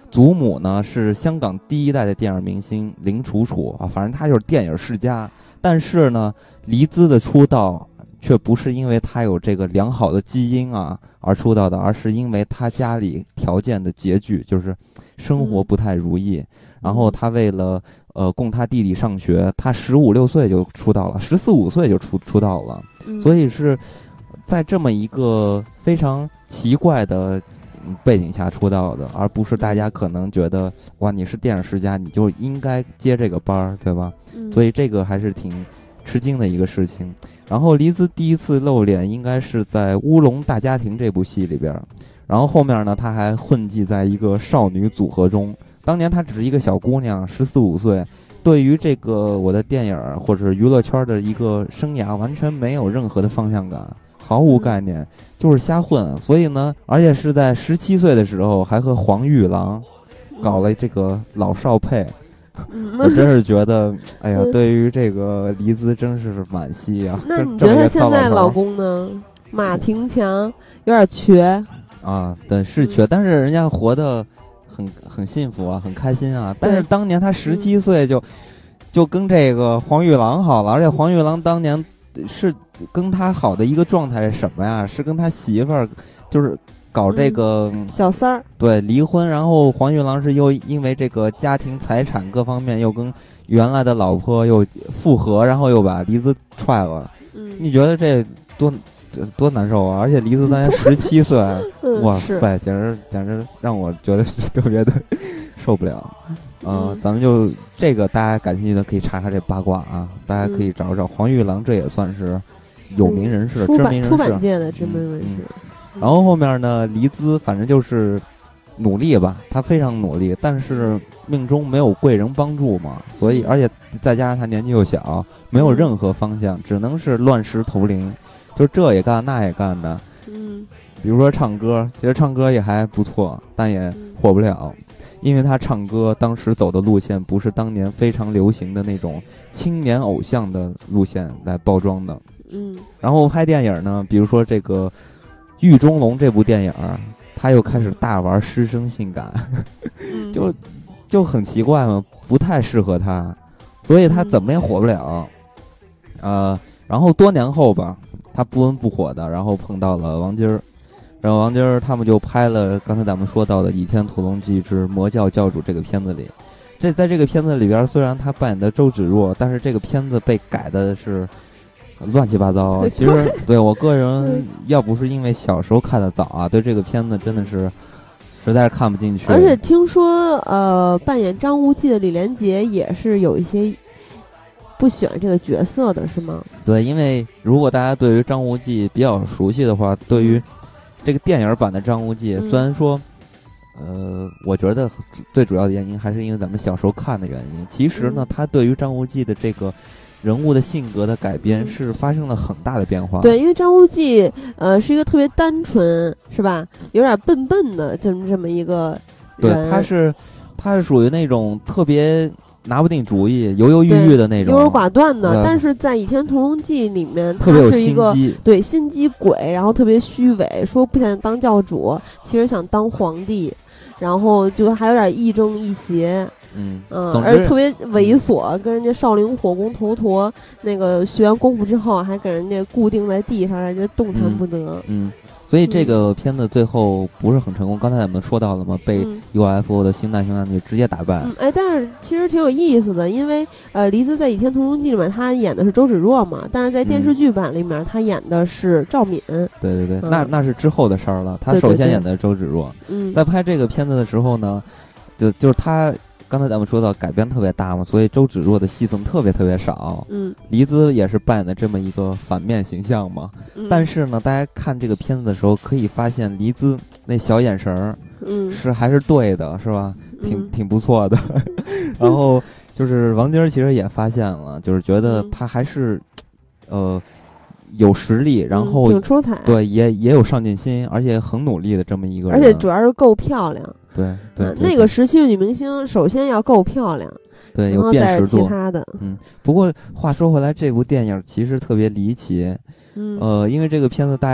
祖母呢是香港第一代的电影明星林楚楚啊，反正她就是电影世家。但是呢，黎姿的出道却不是因为她有这个良好的基因啊而出道的，而是因为她家里条件的拮据，就是生活不太如意。然后她为了供她弟弟上学，她15、16岁就出道了，14、15岁就出道了。所以是在这么一个非常奇怪的背景下出道的，而不是大家可能觉得哇你是电影世家你就应该接这个班儿，对吧？所以这个还是挺吃惊的一个事情。然后黎姿第一次露脸应该是在《乌龙大家庭》这部戏里边，然后后面呢她还混迹在一个少女组合中。当年她只是一个小姑娘，14、15岁，对于这个我的电影或者娱乐圈的一个生涯完全没有任何的方向感，毫无概念，就是瞎混。所以呢，而且是在17岁的时候还和黄玉郎搞了这个老少配。我真是觉得哎呀，对于这个黎姿真是惋惜啊。 那你觉得现在老公呢？马廷强有点缺啊，对，是缺，但是人家活得很幸福啊，很开心啊。但是当年他17岁就跟这个黄玉郎好了，而且黄玉郎当年是跟他好的一个状态是什么呀？是跟他媳妇儿就是搞这个小三儿，对， 离婚。然后黄玉郎是又因为这个家庭财产各方面又跟原来的老婆又复合，然后又把黎姿踹了。你觉得这多难受啊！而且黎姿当年17岁，哇塞，简直让我觉得是特别的受不了。咱们就这个大家感兴趣的可以查查这八卦啊，大家可以找找黄玉郎，这也算是有名人士、知名人士， 出版界的知名人士。 然后后面呢，黎姿反正就是努力吧，她非常努力，但是命中没有贵人帮助嘛，所以而且再加上她年纪又小，没有任何方向，只能是乱石投林。就这也干那也干的，比如说唱歌，其实唱歌也还不错，但也火不了，因为他唱歌当时走的路线不是当年非常流行的那种青年偶像的路线来包装的。然后拍电影呢，比如说这个《狱中龙》这部电影，他又开始大玩师生性感，就很奇怪嘛，不太适合他，所以他怎么也火不了。然后多年后吧，他不温不火的，然后碰到了王晶儿，然后王晶儿他们就拍了刚才咱们说到的《倚天屠龙记之魔教教主》这个片子里。在这个片子里边，虽然他扮演的周芷若，但是这个片子被改的是乱七八糟。其实对我个人，要不是因为小时候看的早啊，对这个片子真的是实在是看不进去。 而且听说扮演张无忌的李连杰也是有一些不喜欢这个角色的，是吗？ 对，因为如果大家对于张无忌比较熟悉的话，对于这个电影版的张无忌，虽然说我觉得最主要的原因还是因为咱们小时候看的原因。其实呢，他对于张无忌的这个人物的性格的改编是发生了很大的变化。 对，因为张无忌是一个特别单纯，是吧？有点笨笨的，就是这么一个人。 对，他是属于那种特别拿不定主意、犹犹豫豫的那种， 优柔寡断的。但是在《倚天屠龙记》里面， 特别有他是一个心机， 对，心机鬼，然后特别虚伪，说不想当教主，其实想当皇帝，然后就还有点亦正亦邪。而且特别猥琐，跟人家少林火攻头陀那个学完功夫之后，还给人家固定在地上，人家动弹不得。 所以这个片子最后不是很成功。刚才咱们说到了嘛，被 UFO 的星男星男女直接打败。 但是其实挺有意思的，因为黎姿在《倚天屠龙记》里面她演的是周芷若嘛，但是在电视剧版里面她演的是赵敏。 对，那是之后的事儿了。她首先演的是周芷若。在拍这个片子的时候呢，就是她。刚才咱们说到改编特别大嘛，所以周芷若的戏份特别特别少。黎姿也是扮演的这么一个反面形象嘛。但是呢，大家看这个片子的时候可以发现，黎姿那小眼神儿，还是对的，是吧？挺不错的。然后就是王晶其实也发现了，就是觉得他还是有实力，然后挺出彩， 对，也有上进心，而且很努力的这么一个人， 而且主要是够漂亮。 对， 那个时期的女明星首先要够漂亮， 对，有辨识度。 其他的， 不过话说回来，这部电影其实特别离奇。因为这个片子大家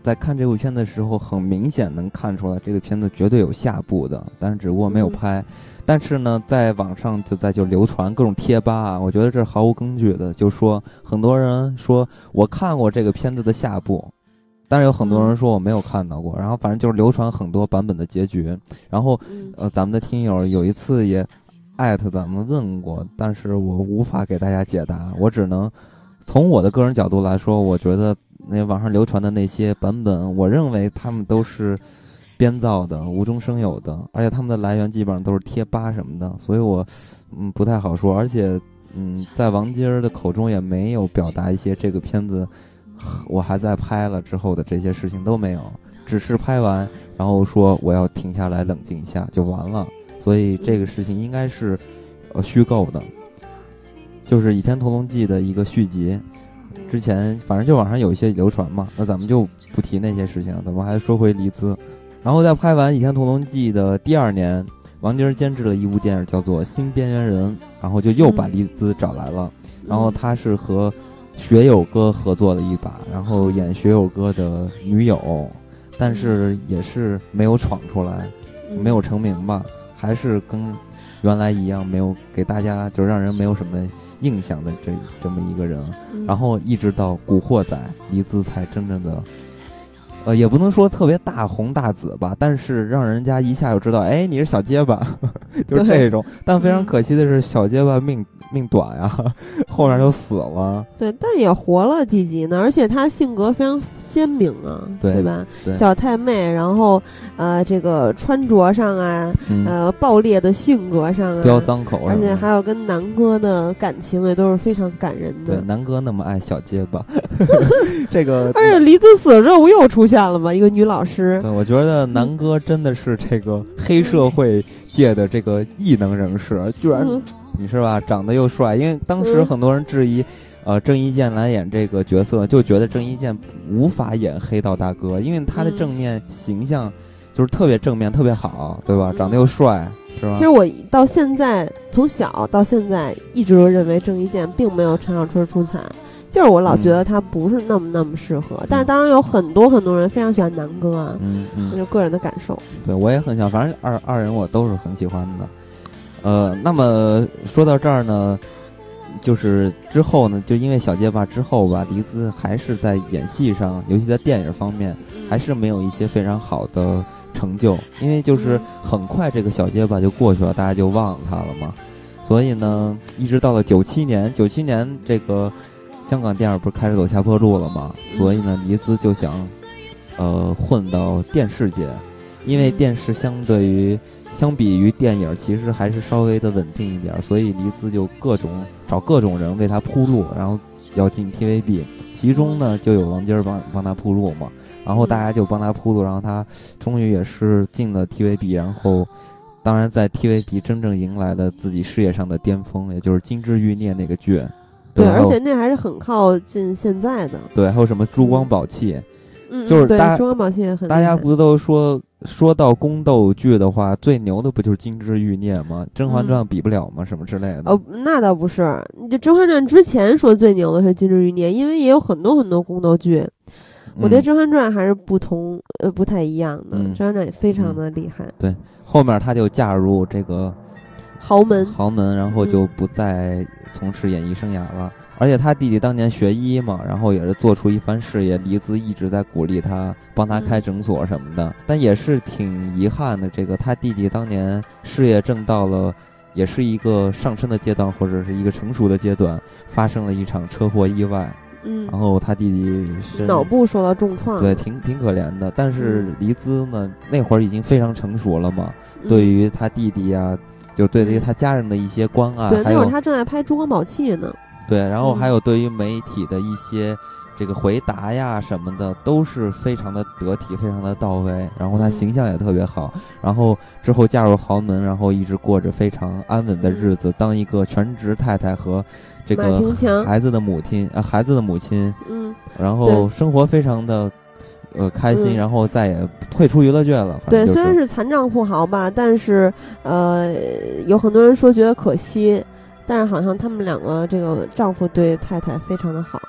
在看这部片子的时候，很明显能看出来这个片子绝对有下部的，但是只不过没有拍。但是呢，在网上就流传各种贴吧啊，我觉得这是毫无根据的，就说很多人说我看过这个片子的下部，但是有很多人说我没有看到过，然后反正就是流传很多版本的结局。然后咱们的听友有一次也艾特咱们问过，但是我无法给大家解答，我只能从我的个人角度来说，我觉得那网上流传的那些版本，我认为他们都是编造的，无中生有的，而且他们的来源基本上都是贴吧什么的，所以我不太好说。而且在王晶的口中也没有表达一些这个片子我还在拍了之后的这些事情都没有，只是拍完然后说我要停下来冷静一下就完了，所以这个事情应该是虚构的，就是《倚天屠龙记》的一个续集。之前反正就网上有一些流传嘛，那咱们就不提那些事情，咱们还说回黎姿。然后在拍完《倚天屠龙记》的第2年，王晶监制了一部电影叫做《新边缘人》，然后就又把黎姿找来了，然后他是和学友哥合作了一把，然后演学友哥的女友，但是也是没有闯出来，没有成名吧，还是跟原来一样，没有给大家就让人没有什么印象的这么一个人。然后一直到《古惑仔》，黎姿才真正的也不能说特别大红大紫吧，但是让人家一下就知道，哎，你是小结巴，就是这种。但非常可惜的是，小结巴命短呀，后面就死了。 对，但也活了几集呢，而且他性格非常鲜明啊，对吧？ 对， 小太妹，然后这个穿着上啊，暴烈的性格上啊， 飙脏口， 而且还有跟南哥的感情也都是非常感人的。 对，南哥那么爱小结巴，这个， 而且黎姿死了之后又出现了嘛，一个女老师。 对，我觉得南哥真的是这个黑社会界的这个异能人士，居然你是吧，长得又帅。因为当时很多人质疑郑伊健来演这个角色，就觉得郑伊健无法演黑道大哥，因为他的正面形象就是特别正面，特别好，对吧？长得又帅，是吧？ 其实我到现在，从小到现在一直都认为郑伊健并没有陈小春出彩，就是我老觉得他不是那么适合。但是当然有很多人非常喜欢南哥啊，那就个人的感受。 对，我也很想，反正二人我都是很喜欢的。那么说到这儿呢，就是之后呢，就因为小结巴之后吧，黎姿还是在演戏上，尤其在电影方面，还是没有一些非常好的成就。因为就是很快这个小结巴就过去了，大家就忘了他了嘛。所以呢，一直到了97年这个香港电影不是开始走下坡路了嘛？所以呢，黎姿就想混到电视界，因为电视相比于电影其实还是稍微的稳定一点，所以黎姿就找各种人为他铺路，然后要进 TVB， 其中呢就有王晶帮他铺路嘛，然后大家就帮他铺路，然后他终于也是进了 TVB， 然后当然在 TVB 真正迎来了自己事业上的巅峰，也就是《金枝欲孽》那个剧。 对，而且那还是很靠近现在的。 对，还有什么珠光宝气，就是对，珠光宝气也很厉害。 大家不都说到宫斗剧的话，最牛的不就是《金枝欲孽》吗？《甄嬛传》比不了吗？什么之类的？ 那倒不是。就《甄嬛传》之前说最牛的是《金枝欲孽》，因为也有很多宫斗剧。我觉得《甄嬛传》还是不太一样的，《甄嬛传》也非常的厉害。 对，后面他就嫁入这个豪门， 然后就不再从事演艺生涯了。而且他弟弟当年学医嘛，然后也是做出一番事业，黎姿一直在鼓励他，帮他开诊所什么的。但也是挺遗憾的，这个他弟弟当年事业正到了也是一个上升的阶段，或者是一个成熟的阶段，发生了一场车祸意外。然后他弟弟是脑部受到重创， 对，挺可怜的。但是黎姿呢，那会儿已经非常成熟了嘛，对于他弟弟啊，就对于他家人的一些关爱， 对，那会儿他正在拍《珠光宝气》呢。 对，然后还有对于媒体的一些这个回答呀什么的，都是非常的得体，非常的到位。然后他形象也特别好。然后之后嫁入豪门，然后一直过着非常安稳的日子，当一个全职太太和这个孩子的母亲。然后生活非常的开心，然后再也退出娱乐圈了。 对，虽然是残障富豪吧，但是有很多人说觉得可惜。但是好像他们两个这个丈夫对太太非常的好，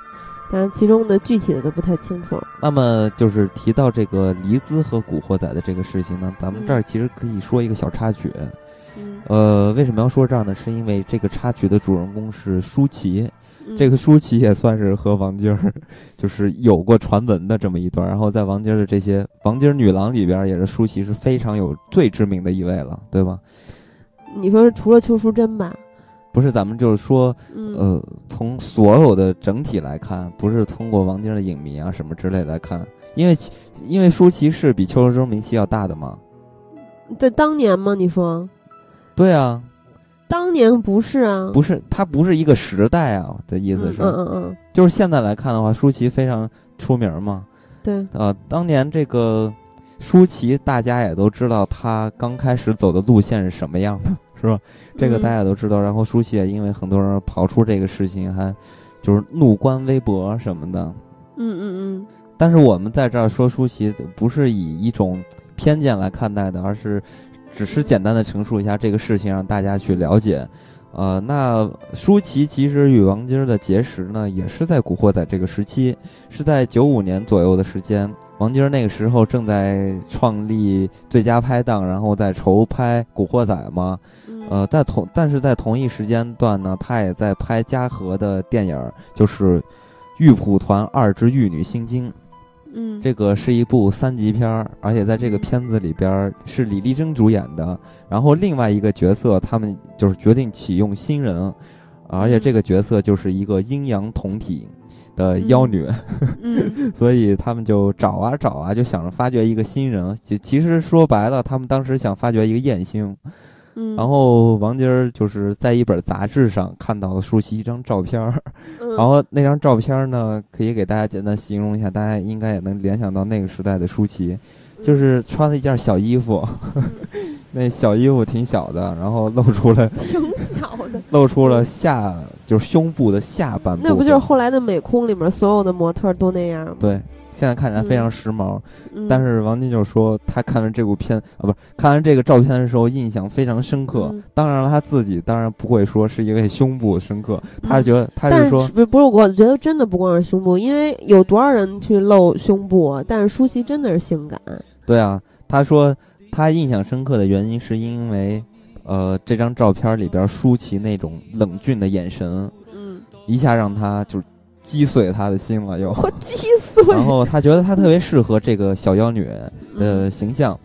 当然其中的具体的就不太清楚。 那么就是提到这个黎姿和古惑仔的这个事情呢，咱们这儿其实可以说一个小插曲。为什么要说这样呢？是因为这个插曲的主人公是舒淇。这个舒淇也算是和王晶儿就是有过传闻的这么一段，然后在王晶儿的这些王晶儿女郎里边，也是舒淇是非常有最知名的一位了，对吧？ 你说是除了邱淑贞吧？ 不是，咱们就是说，从所有的整体来看，不是通过王晶儿的影迷啊什么之类来看，因为舒淇是比邱淑贞名气要大的嘛， 在当年吗？你说？ 对啊。 当年不是啊， 不是，它不是一个时代啊的意思是，就是现在来看的话，舒淇非常出名嘛。 对， 当年这个舒淇大家也都知道，她刚开始走的路线是什么样的，是吧？这个大家也都知道。然后舒淇也因为很多人跑出这个事情，还就是怒关微博什么的。但是我们在这儿说舒淇，不是以一种偏见来看待的，而是只是简单的陈述一下这个事情，让大家去了解。那舒淇其实与王晶的结识呢，也是在古惑仔这个时期，是在95年左右的时间。王晶那个时候正在创立最佳拍档，然后在筹拍古惑仔嘛。但是在同一时间段呢，他也在拍嘉禾的电影，就是《玉蒲团2之玉女心经》。这个是一部3级片，而且在这个片子里边是李丽珍主演的，然后另外一个角色他们就是决定启用新人，而且这个角色就是一个阴阳同体的妖女，所以他们就找啊，就想着发掘一个新人。其实说白了，他们当时想发掘一个艳星。然后王晶就是在一本杂志上看到了舒淇一张照片，然后那张照片呢，可以给大家简单形容一下，大家应该也能联想到那个时代的舒淇，就是穿了一件小衣服，那小衣服挺小的，然后露出了挺小的， 露出了就是胸部的下半部分。 那不就是后来的美空里面所有的模特都那样吗？ 对。现在看起来非常时髦，但是王晶就说他看完这部片看完这个照片的时候印象非常深刻。当然了，他自己当然不会说是因为胸部深刻，他是觉得他是说不是，我觉得真的不光是胸部，因为有多少人去露胸部，但是舒淇真的是性感。 对啊，他说他印象深刻的原因是因为这张照片里边舒淇那种冷峻的眼神，一下让他就击碎他的心了，又击碎。 然后他觉得他特别适合这个小妖女的形象，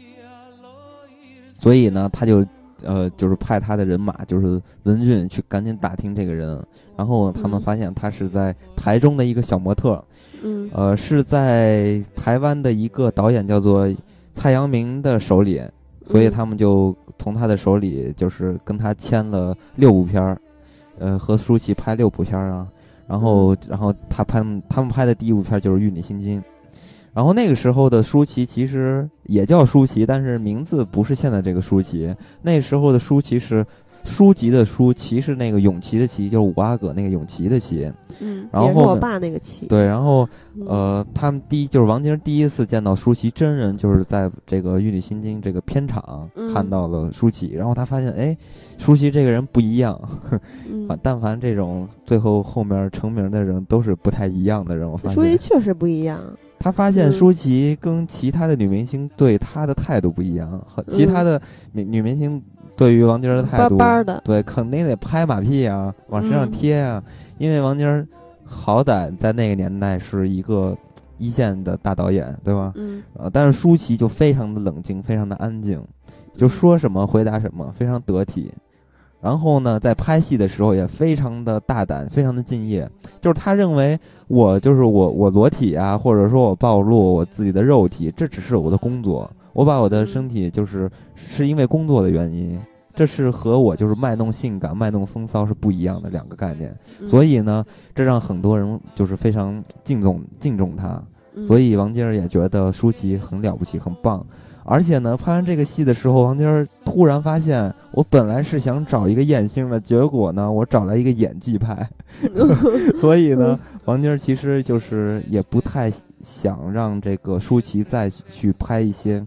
所以呢，他就是派他的人马，就是文俊去赶紧打听这个人。然后他们发现他是在台中的一个小模特，是在台湾的一个导演叫做蔡阳明的手里，所以他们就从他的手里就是跟他签了6部片，和舒淇拍6部片啊。然后他们拍的第一部片就是《玉女心经》，然后那个时候的舒淇其实也叫舒淇，但是名字不是现在这个舒淇，那时候的舒淇是书籍的书，淇是那个永琪的琪，就是五阿哥那个永琪的琪，然后也是我爸那个琪。 对，然后他们就是王晶第一次见到舒淇真人，就是在这个《玉女心经》这个片场看到了舒淇，然后他发现哎，舒淇这个人不一样，但凡这种最后面成名的人都是不太一样的人，我发现舒淇确实不一样。他发现舒淇跟其他的女明星对她的态度不一样，其他的女明星对于王晶的态度，对，肯定得拍马屁啊，往身上贴啊，因为王晶好歹在那个年代是一个一线的大导演，对吧？但是舒淇就非常的冷静，非常的安静，就说什么回答什么，非常得体。然后呢，在拍戏的时候也非常的大胆，非常的敬业。就是他认为我裸体啊，或者说我暴露我自己的肉体，这只是我的工作。我把我的身体是因为工作的原因，这是和我就是卖弄性感、卖弄风骚是不一样的2个概念。所以呢，这让很多人就是非常敬重他。所以王晶也觉得舒淇很了不起，很棒。而且呢，拍完这个戏的时候，王晶突然发现，我本来是想找一个艳星的，结果呢，我找来一个演技派。所以呢，王晶其实就是也不太想让这个舒淇再去拍一些，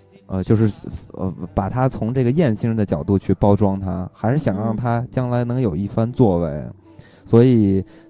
把他从这个艳星的角度去包装他，还是想让他将来能有一番作为。所以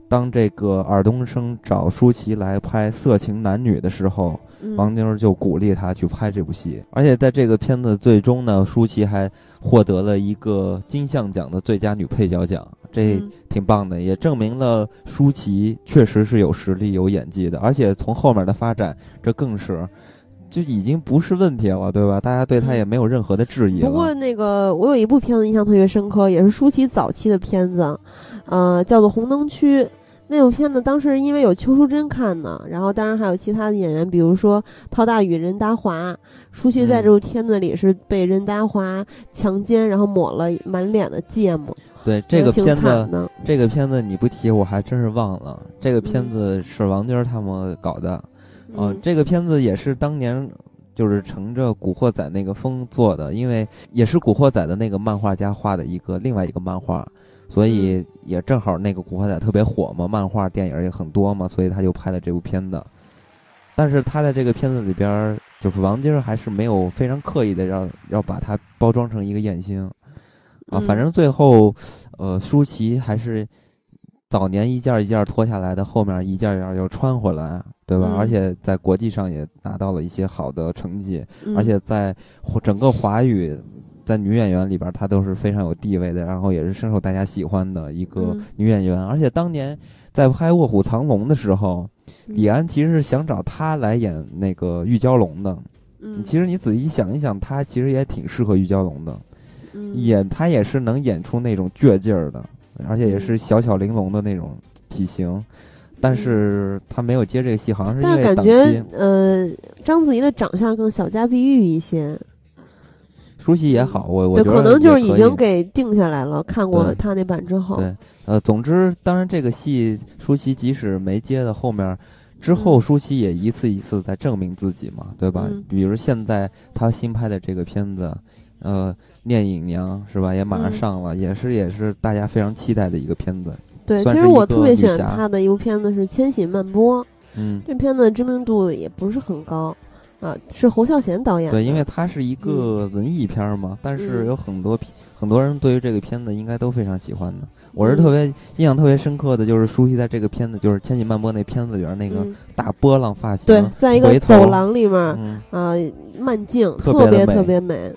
当这个尔冬升找舒淇来拍色情男女的时候，王晶就鼓励他去拍这部戏，而且在这个片子最终呢，舒淇还获得了一个金像奖的最佳女配角奖，这挺棒的，也证明了舒淇确实是有实力有演技的，而且从后面的发展，这更是就已经不是问题了，对吧？大家对他也没有任何的质疑了。 不过那个我有一部片子印象特别深刻，也是舒淇早期的片子，叫做《红灯区》。那部片子当时因为有邱淑贞看呢，然后当然还有其他的演员，比如说陶大宇、任达华。舒淇在这部片子里是被任达华强奸，然后抹了满脸的芥末。 对，这个片子你不提我还真是忘了。这个片子是王晶他们搞的，这个片子也是当年就是乘着《古惑仔》那个风做的，因为也是《古惑仔》的那个漫画家画的另外一个漫画。所以也正好那个《古惑仔》特别火嘛，漫画电影也很多嘛，所以他就拍了这部片子。但是他在这个片子里边，就是王晶还是没有非常刻意的要把它包装成一个艳星啊。反正最后，舒淇还是早年一件一件脱下来的，后面一件一件又穿回来，对吧？而且在国际上也拿到了一些好的成绩，而且在整个华语。在女演员里边，她都是非常有地位的，然后也是深受大家喜欢的一个女演员。而且当年在拍《卧虎藏龙》的时候，李安其实是想找她来演那个玉娇龙的。其实你仔细想一想，她其实也挺适合玉娇龙的，她也是能演出那种倔劲儿的，而且也是小巧玲珑的那种体型。但是她没有接这个戏，好像是因为档期。 但是感觉章子怡的长相更小家碧玉一些。 舒淇也好，我觉得可能就是已经给定下来了。看过他那版之后， 对，总之，当然这个戏舒淇即使没接到后面，之后舒淇也一次一次在证明自己嘛，对吧？比如现在他新拍的这个片子，聂隐娘是吧，也马上上了，也是大家非常期待的一个片子。 对，其实我特别喜欢他的一部片子是《千禧曼波》，这片子知名度也不是很高。是侯孝贤导演的。 对，因为它是一个文艺片嘛，但是有很多人对于这个片子应该都非常喜欢的。我是印象特别深刻的就是舒淇在这个片子，就是《千禧曼波》那片子里边那个大波浪发型， 对，在一个走廊里面慢镜，特别美。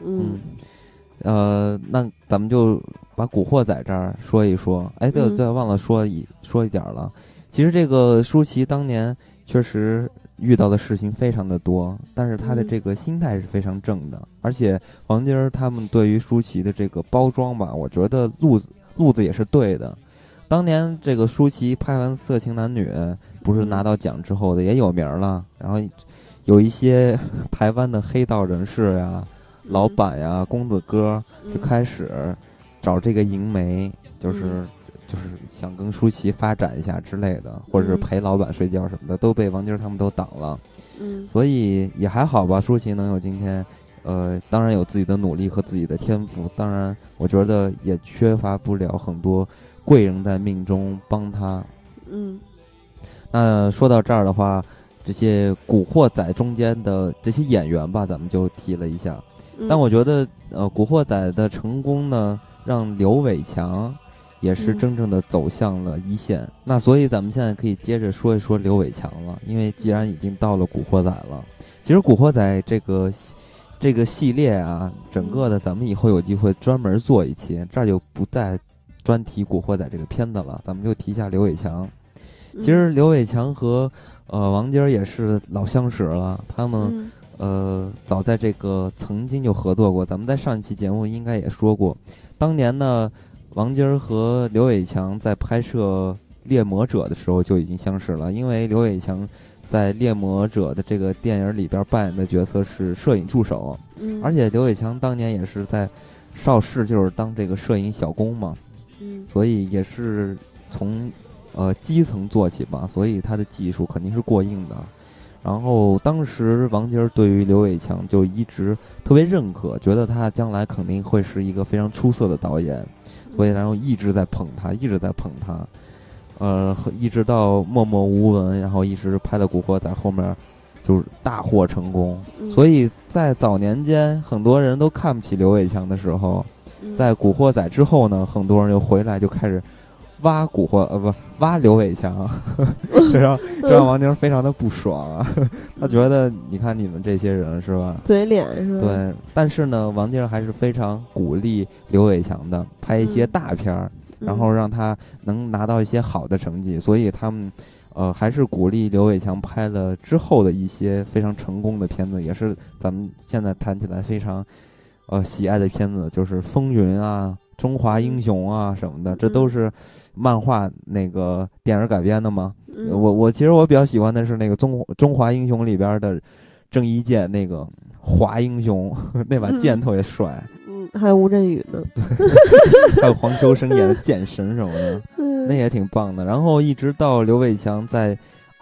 那咱们就把《古惑仔》这儿说一说。哎，对，忘了说一点了。其实这个舒淇当年确实遇到的事情非常的多，但是他的这个心态是非常正的，而且王晶他们对于舒淇的这个包装吧，我觉得路子也是对的。当年这个舒淇拍完《色情男女》，不是拿到奖之后的也有名了，然后有一些台湾的黑道人士呀、老板呀、公子哥就开始找这个银媒，就是想跟舒淇发展一下之类的，或者是陪老板睡觉什么的，都被王晶他们都挡了。所以也还好吧，舒淇能有今天，当然有自己的努力和自己的天赋，当然我觉得也缺乏不了很多贵人在命中帮他。那说到这儿的话，这些古惑仔中间的这些演员吧，咱们就提了一下。但我觉得，古惑仔的成功呢，让刘伟强也是真正的走向了一线。那所以咱们现在可以接着说一说刘伟强了，因为既然已经到了古惑仔了，其实古惑仔这个系列啊，整个的咱们以后有机会专门做一期，这儿就不再专提古惑仔这个片子了，咱们就提一下刘伟强。其实刘伟强和王晶也是老相识了，他们早在这个曾经就合作过，咱们在上一期节目应该也说过，当年呢王晶和刘伟强在拍摄《猎魔者》的时候就已经相识了，因为刘伟强在《猎魔者》的这个电影里边扮演的角色是摄影助手，而且刘伟强当年也是在邵氏就是当这个摄影小工嘛，所以也是从基层做起吧，所以他的技术肯定是过硬的。然后当时王晶对于刘伟强就一直特别认可，觉得他将来肯定会是一个非常出色的导演，所以然后一直在捧他，一直到默默无闻，然后一直拍的《古惑仔》后面就是大获成功。所以在早年间很多人都看不起刘伟强的时候，在《古惑仔》之后呢，很多人就回来就开始挖挖刘伟强，这让王晶非常的不爽啊。他觉得你看你们这些人是吧， 嘴脸是吧？ 对，但是呢，王晶还是非常鼓励刘伟强的，拍一些大片儿，然后让他能拿到一些好的成绩，所以他们还是鼓励刘伟强拍了之后的一些非常成功的片子，也是咱们现在谈起来非常喜爱的片子，就是《风云》啊、《中华英雄》啊什么的，这都是漫画那个电影改编的嘛。我其实我比较喜欢的是那个中华英雄里边的郑伊健那个华英雄，那把剑特别帅。 还有吴镇宇呢， 还有黄秋生演的剑神什么的，那也挺棒的。然后一直到刘伟强在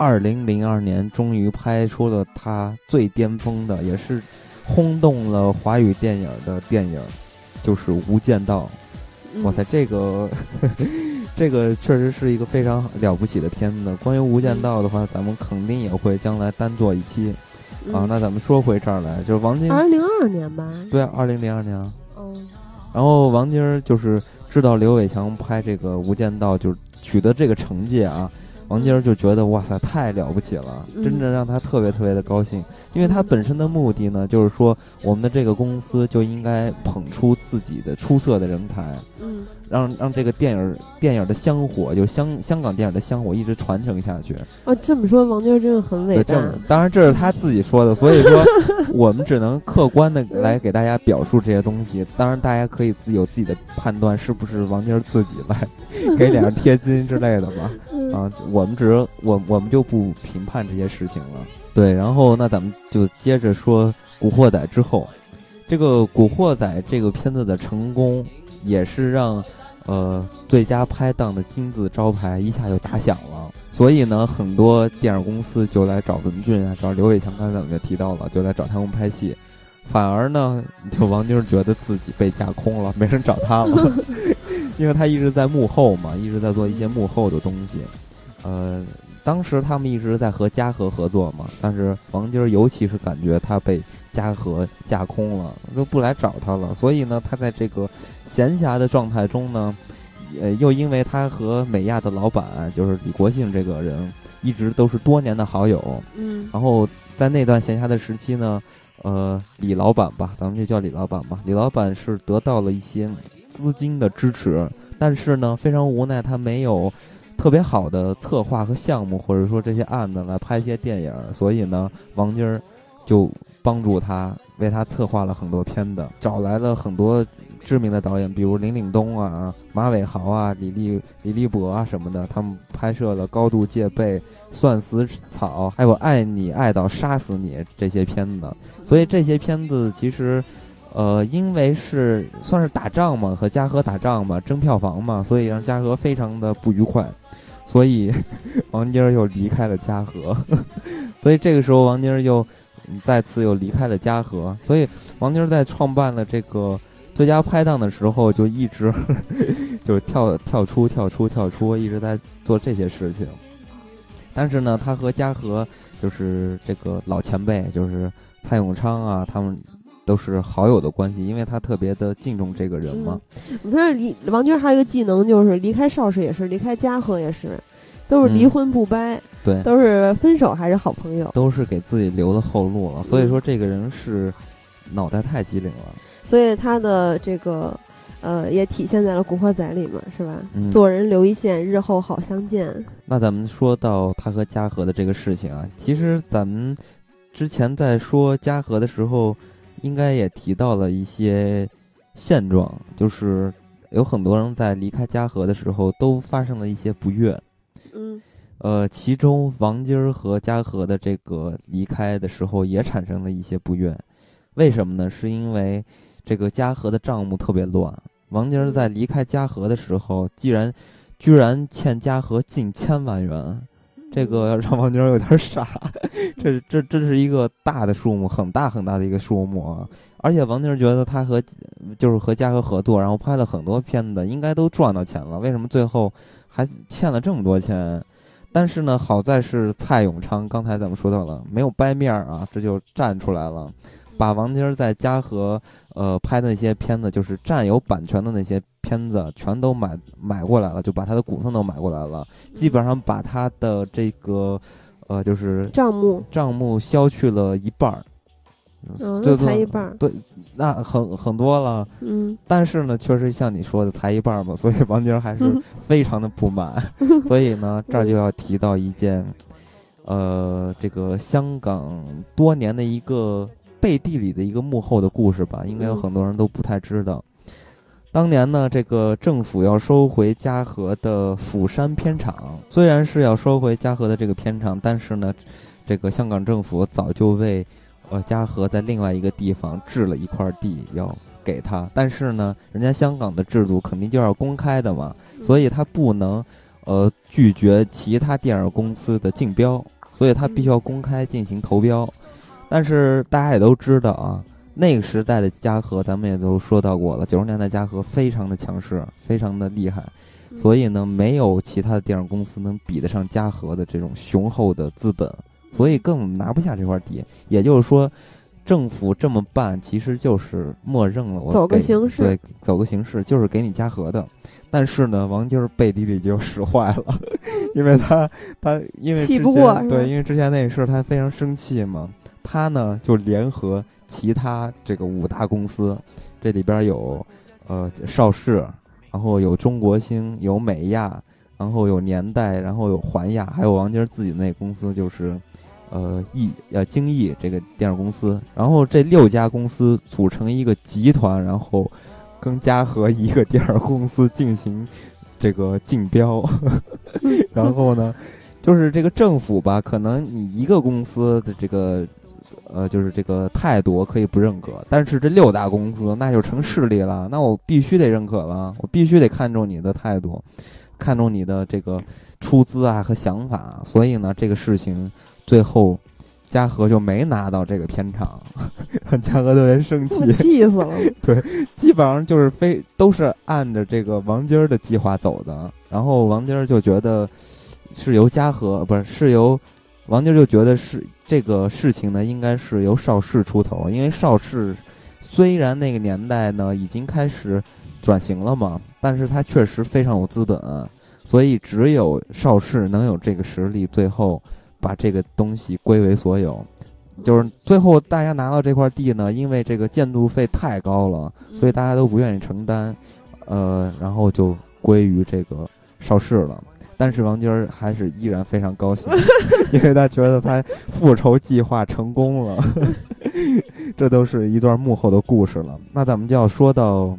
2002年终于拍出了他最巅峰的，也是轰动了华语电影的电影，就是《无间道》。哇塞，这个确实是一个非常了不起的片子。关于《无间道》的话，咱们肯定也会将来单做一期。那咱们说回这儿来，就是王晶 2002年吧？ 对啊，2002年啊。然后王晶就是知道刘伟强拍这个《无间道》就取得这个成绩啊，王晶就觉得哇塞太了不起了，真正让他特别特别的高兴。因为他本身的目的呢，就是说我们的这个公司就应该捧出自己的出色的人才，让这个电影的香火，就香港电影的香火一直传承下去。 这么说王晶真的很伟大。 当然这是他自己说的，所以说我们只能客观的来给大家表述这些东西。当然大家可以有自己的判断，是不是王晶自己来给脸上贴金之类的吧。我们就不评判这些事情了。对，然后那咱们就接着说《古惑仔》之后，这个《古惑仔》这个片子的成功，也是让最佳拍档的金字招牌一下就打响了。所以呢，很多电影公司就来找文俊啊，找刘伟强，刚才咱们就提到了，就来找他们拍戏。反而呢，就王晶觉得自己被架空了，没人找他了，因为他一直在幕后嘛，一直在做一些幕后的东西。当时他们一直在和嘉禾合作嘛，但是王晶尤其是感觉他被嘉禾架空了，都不来找他了。所以呢，他在这个闲暇的状态中呢，又因为他和美亚的老板就是李国庆这个人一直都是多年的好友，然后在那段闲暇的时期呢，李老板吧，咱们就叫李老板吧，李老板是得到了一些资金的支持，但是呢，非常无奈他没有特别好的策划和项目，或者说这些案子来拍一些电影，所以呢，王晶就帮助他，为他策划了很多片子，找来了很多知名的导演，比如林岭东啊、马伟豪啊、李立博啊什么的，他们拍摄了《高度戒备》、《算死草》，还有《爱你爱到杀死你》这些片子。所以这些片子其实因为是算是打仗嘛，和嘉禾打仗嘛，争票房嘛，所以让嘉禾非常的不愉快，所以王晶又离开了嘉禾。所以这个时候王晶又再次又离开了嘉禾，所以王晶在创办了这个最佳拍档的时候，就一直就跳出，一直在做这些事情。但是呢，他和嘉禾就是这个老前辈，就是蔡永昌啊，他们都是好友的关系，因为他特别的敬重这个人嘛。 你看王晶还有一个技能，就是离开邵氏也是，离开嘉禾也是，都是离婚不掰， 对， 都是分手还是好朋友， 都是给自己留了后路了。所以说这个人是脑袋太机灵了， 所以他的这个也体现在了《古惑仔》里面，是吧？做人留一线，日后好相见。 那咱们说到他和嘉禾的这个事情啊，其实咱们之前在说嘉禾的时候，应该也提到了一些现状，就是有很多人在离开嘉禾的时候都发生了一些不悦。其中王晶和嘉禾的这个离开的时候也产生了一些不悦。为什么呢？是因为这个嘉禾的账目特别乱。王晶在离开嘉禾的时候，居然欠嘉禾近1000万元，这个让王晶有点傻。这是一个大的数目，很大的一个数目啊！而且王晶觉得他和嘉禾合作，然后拍了很多片子，应该都赚到钱了，为什么最后还欠了这么多钱？但是呢，好在是蔡永昌，刚才咱们说到了，没有掰面啊，这就站出来了。 把王晶在嘉禾拍的那些片子，就是占有版权的那些片子，全都买过来了，就把他的股份都买过来了，基本上把他的这个就是账目消去了一半儿。 那才一半， 对，那很多了。但是呢，确实像你说的，才一半嘛，所以王晶还是非常的不满。所以呢，这儿就要提到一件，这个香港多年的一个背地里的一个幕后的故事吧，应该有很多人都不太知道。当年呢，这个政府要收回嘉禾的釜山片场，虽然是要收回嘉禾的这个片场，但是呢，这个香港政府早就为嘉禾在另外一个地方置了一块地要给他，但是呢，人家香港的制度肯定就要公开的嘛，所以他不能拒绝其他电影公司的竞标，所以他必须要公开进行投标。但是大家也都知道啊，那个时代的嘉禾咱们也都说到过了，90年代嘉禾非常的强势，非常的厉害，所以呢，没有其他的电影公司能比得上嘉禾的这种雄厚的资本。所以根本拿不下这块地，也就是说，政府这么办其实就是默认了我走个形式， 对，走个形式就是给你嘉禾的。但是呢，王晶背地里就使坏了，因为他因为气不过， 对，因为之前那事他非常生气嘛，他呢就联合其他这个5大公司，这里边有邵氏，然后有中国星，有美亚，然后有年代，然后有环亚，还有王晶自己那公司就是京艺这个电影公司，然后这6家公司组成一个集团，然后跟嘉禾一个电影公司进行这个竞标。然后呢，就是这个政府吧，可能你一个公司的这个就是这个态度可以不认可，但是这6大公司那就成势力了，那我必须得认可了，我必须得看重你的态度，看重你的这个出资啊和想法。所以呢，这个事情最后嘉禾就没拿到这个片场，让嘉禾特别生气， 气死了。 对，基本上就是都是按着这个王晶的计划走的，然后王晶就觉得是由王晶就觉得是这个事情呢，应该是由邵氏出头，因为邵氏虽然那个年代呢已经开始转型了嘛，但是他确实非常有资本，所以只有邵氏能有这个实力，最后把这个东西归为所有。就是最后大家拿到这块地呢，因为这个建筑费太高了，所以大家都不愿意承担，然后就归于这个邵氏了。但是王晶还是依然非常高兴，因为他觉得他复仇计划成功了。这都是一段幕后的故事了。那咱们就要说到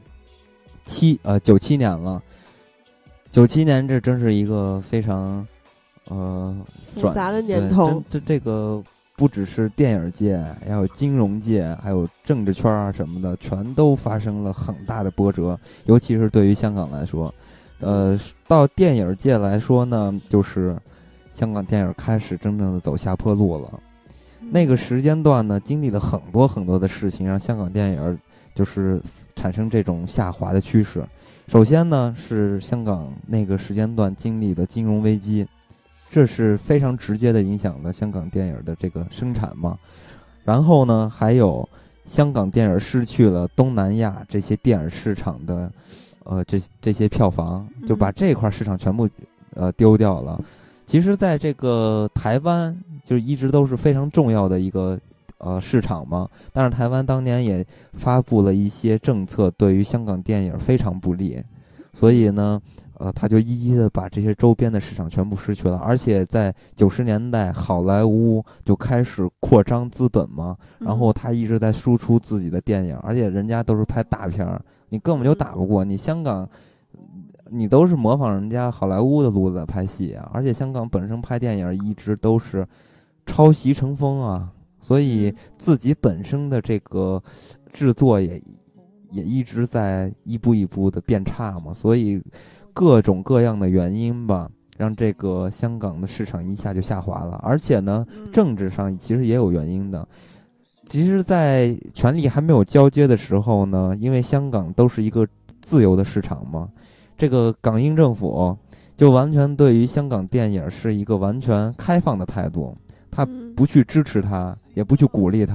97年了。97年这真是一个非常复杂的年头。 这个不只是电影界，还有金融界，还有政治圈啊什么的，全都发生了很大的波折。尤其是对于香港来说，到电影界来说呢，就是香港电影开始真正的走下坡路了。那个时间段呢，经历了很多很多的事情，让香港电影就是产生这种下滑的趋势。首先呢，是香港那个时间段经历的金融危机，这是非常直接的影响了香港电影的这个生产嘛。然后呢，还有香港电影失去了东南亚这些电影市场的这些票房，就把这块市场全部丢掉了。其实在这个台湾就一直都是非常重要的一个市场嘛，但是台湾当年也发布了一些政策，对于香港电影非常不利，所以呢他就一一的把这些周边的市场全部失去了。而且在90年代好莱坞就开始扩张资本嘛，然后他一直在输出自己的电影，而且人家都是拍大片，你根本就打不过你香港，你都是模仿人家好莱坞的路子在拍戏啊。而且香港本身拍电影一直都是抄袭成风啊，所以自己本身的这个制作也一直在一步一步的变差嘛，所以各种各样的原因吧，让这个香港的市场一下就下滑了。而且呢，政治上其实也有原因的。其实在权力还没有交接的时候呢，因为香港都是一个自由的市场嘛，这个港英政府就完全对于香港电影是一个完全开放的态度，他不去支持他，也不去鼓励他，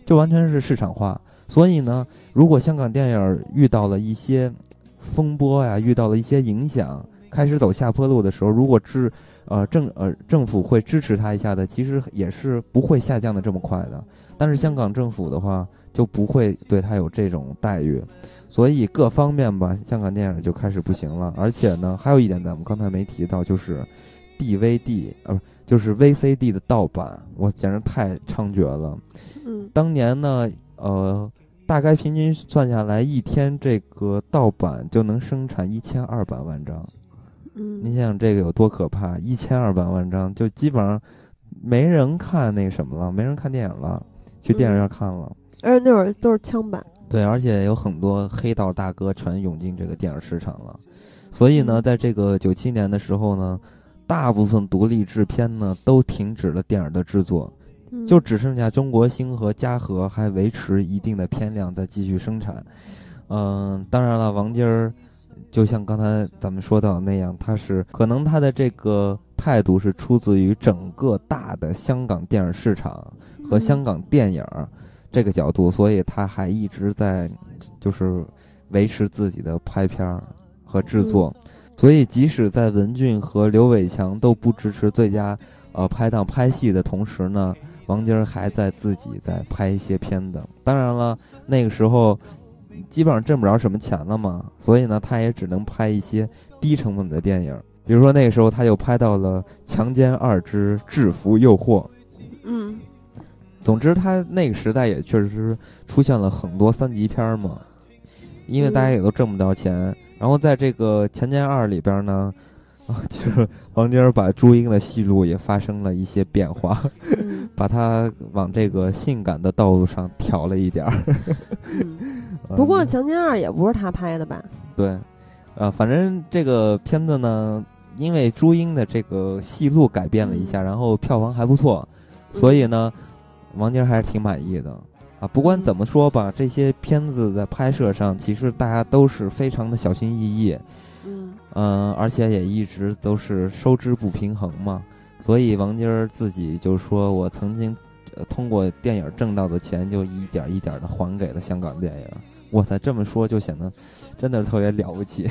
就完全是市场化。所以呢，如果香港电影遇到了一些风波呀，遇到了一些影响，开始走下坡路的时候，如果政府会支持他一下的，其实也是不会下降的这么快的。但是香港政府的话就不会对他有这种待遇，所以各方面吧，香港电影就开始不行了。而且呢，还有一点咱们刚才没提到，就是 DVD 就是 VCD 的盗版，我简直太猖獗了。当年呢，大概平均算下来，一天这个盗版就能生产1200万张。你想想这个有多可怕，1200万张就基本上没人看那什么了，没人看电影了，去电影院看了。 而且那会儿都是枪版。 对，而且有很多黑道大哥全涌进这个电影市场了。所以呢，在这个97年的时候呢，大部分独立制片呢都停止了电影的制作，就只剩下中国星和嘉禾还维持一定的片量在继续生产。当然了，王晶儿就像刚才咱们说到那样，可能他的这个态度是出自于整个大的香港电影市场和香港电影这个角度，所以他还一直在就是维持自己的拍片和制作。所以即使在文俊和刘伟强都不支持最佳拍档拍戏的同时呢，王晶还在自己在拍一些片子。当然了，那个时候基本上挣不着什么钱了嘛，所以呢他也只能拍一些低成本的电影。比如说那个时候他就拍到了《强奸2之制服诱惑》。总之他那个时代也确实出现了很多3级片嘛，因为大家也都挣不到钱。然后在这个《强奸2》里边呢，就是王晶把朱茵的戏路也发生了一些变化，把他往这个性感的道路上调了一点儿。 不过《强奸2》也不是他拍的吧？ 对，反正这个片子呢，因为朱茵的这个戏路改变了一下，然后票房还不错，所以呢，王晶还是挺满意的。不管怎么说吧，这些片子在拍摄上其实大家都是非常的小心翼翼，而且也一直都是收支不平衡嘛。所以王晶自己就说，我曾经通过电影挣到的钱就一点一点的还给了香港电影。哇塞，这么说就显得真的是特别了不起。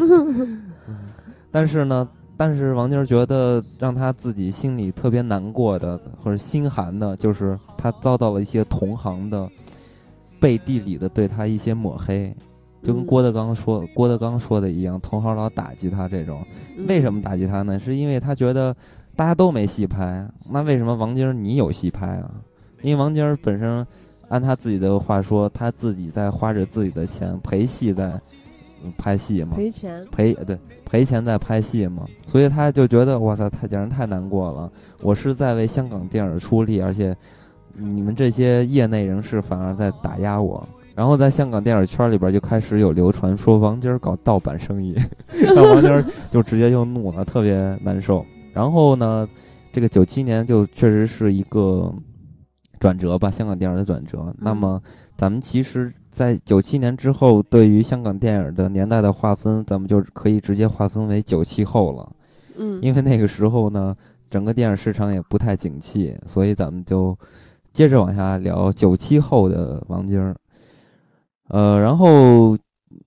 但是王晶觉得让他自己心里特别难过的或者心寒的，就是他遭到了一些同行的背地里的对他一些抹黑，就跟郭德纲说的一样，同行老打击他这种。为什么打击他呢？是因为他觉得大家都没戏拍，那为什么王晶你有戏拍啊？因为王晶本身按他自己的话说，他自己在花着自己的钱陪戏在拍戏嘛，赔钱在拍戏嘛，所以他就觉得哇塞，他简直太难过了。我是在为香港电影出力，而且你们这些业内人士反而在打压我。然后在香港电影圈里边就开始有流传说王晶搞盗版生意，让王晶就直接就怒了，特别难受。然后呢，这个97年就确实是一个转折吧，香港电影的转折。那么咱们其实在97年之后，对于香港电影的年代的划分，咱们就可以直接划分为97后了。因为那个时候呢，整个电影市场也不太景气，所以咱们就接着往下聊97后的王晶。然后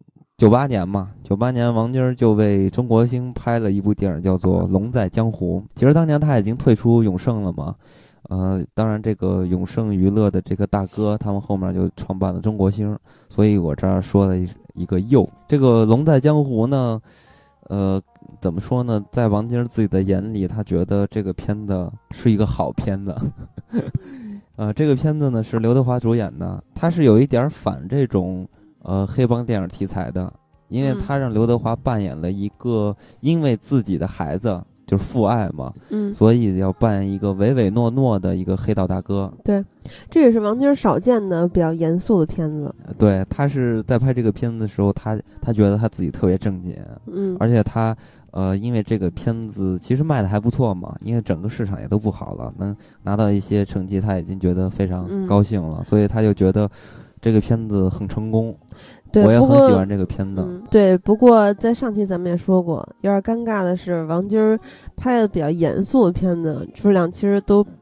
98年嘛，98年王晶就为中国星拍了一部电影叫做《龙在江湖》。其实当年他已经退出永盛了嘛。当然这个永盛娱乐的这个大哥他们后面就创办了中国星，所以我这儿说了一个又。这个龙在江湖呢，怎么说呢，在王晶自己的眼里，他觉得这个片子是一个好片子。这个片子呢是刘德华主演的，他是有一点反这种黑帮电影题材的，因为他让刘德华扮演了一个因为自己的孩子就是父爱嘛，所以要扮演一个唯唯诺诺的一个黑道大哥。 对，这也是王晶少见的比较严肃的片子。 对，他是在拍这个片子的时候，他觉得他自己特别正经，而且他因为这个片子其实卖的还不错嘛，因为整个市场也都不好了，能拿到一些成绩，他已经觉得非常高兴了，所以他就觉得这个片子很成功。 对， 我也很喜欢这个片子。 对，不过在上期咱们也说过，有点尴尬的是，王晶拍的比较严肃的片子质量其实都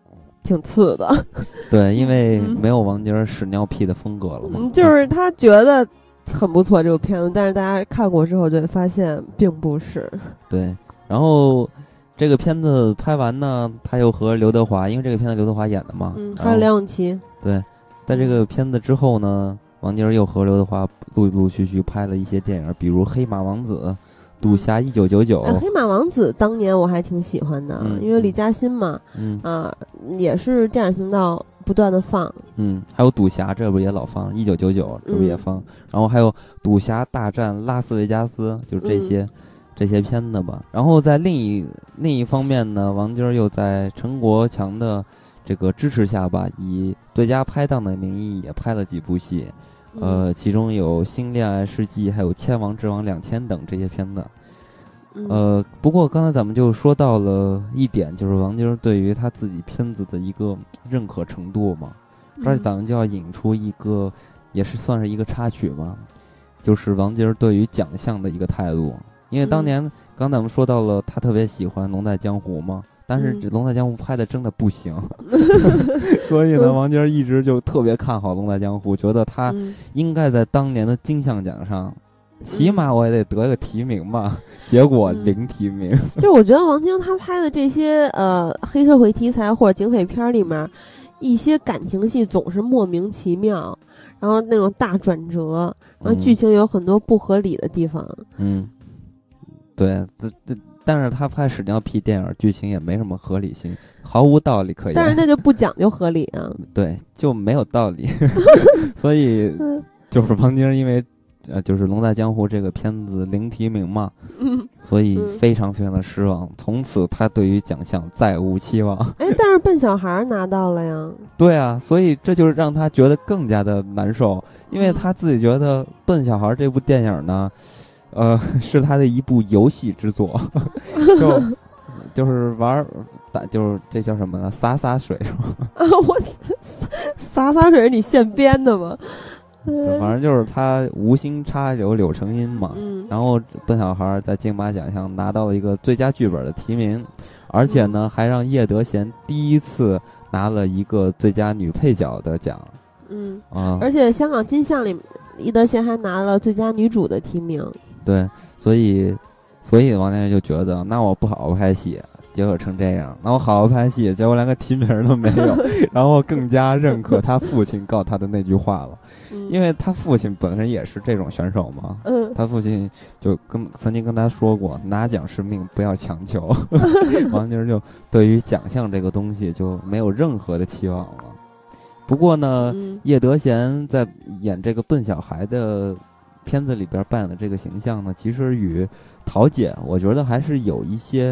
挺次的。 对，因为没有王晶屎尿屁的风格了嘛。 就是他觉得很不错这部片子，但是大家看过之后就会发现并不是。 对，然后这个片子拍完呢，他又和刘德华，因为这个片子刘德华演的嘛， 还有梁咏琪。对， 在这个片子之后呢，王晶又和刘德华陆陆续续拍了一些电影，比如《黑马王子》。赌侠1999， 黑马王子当年我还挺喜欢的，因为李嘉欣嘛，也是电影频道不断的放， 还有赌侠这不也老放1999，这不也放，然后还有赌侠大战拉斯维加斯，就是这些片子吧。然后在另一方面呢，王晶又在陈国强的这个支持下吧，以最佳拍档的名义也拍了几部戏。其中有《新恋爱世纪》还有《千王之王2000》等这些片子。不过刚才咱们就说到了一点，就是王晶对于他自己片子的一个认可程度嘛。这咱们就要引出一个，也是算是一个插曲嘛，就是王晶对于奖项的一个态度。因为当年刚咱们说到了，他特别喜欢《龙在江湖》嘛。但是《龙在江湖》拍的真的不行，所以呢，王晶一直就特别看好《龙在江湖》，觉得他应该在当年的金像奖上，起码我也得得个提名吧。结果0提名。 就是我觉得王晶他拍的这些黑社会题材或者警匪片里面，一些感情戏总是莫名其妙，然后那种大转折，然后剧情有很多不合理的地方。 对，但是他拍屎尿屁电影剧情也没什么合理性，毫无道理可言。 但是那就不讲究合理啊。 对，就没有道理。所以就是王晶因为就是《龙在江湖》这个片子0提名嘛，所以非常非常的失望。从此他对于奖项再无期望。 但是笨小孩拿到了呀。 对啊，所以这就是让他觉得更加的难受，因为他自己觉得《笨小孩》这部电影呢。是他的一部游戏之作，就是玩就是这叫什么呢？洒水是吗？ 我洒水是你现编的吗？ 反正就是他无心插柳成荫嘛。然后笨小孩在金马奖项拿到了一个最佳剧本的提名，而且呢还让叶德娴第一次拿了一个最佳女配角的奖。 而且香港金像里叶德娴还拿了最佳女主的提名。 对，所以王先生就觉得，那我不好好拍戏，结果成这样；那我好好拍戏，结果连个提名都没有。然后更加认可他父亲告他的那句话了，因为他父亲本身也是这种选手嘛。他父亲就曾经跟他说过，拿奖是命，不要强求。王晶就对于奖项这个东西就没有任何的期望了。不过呢，叶德娴在演这个笨小孩的片子里边扮演的这个形象呢，其实与桃姐我觉得还是有一些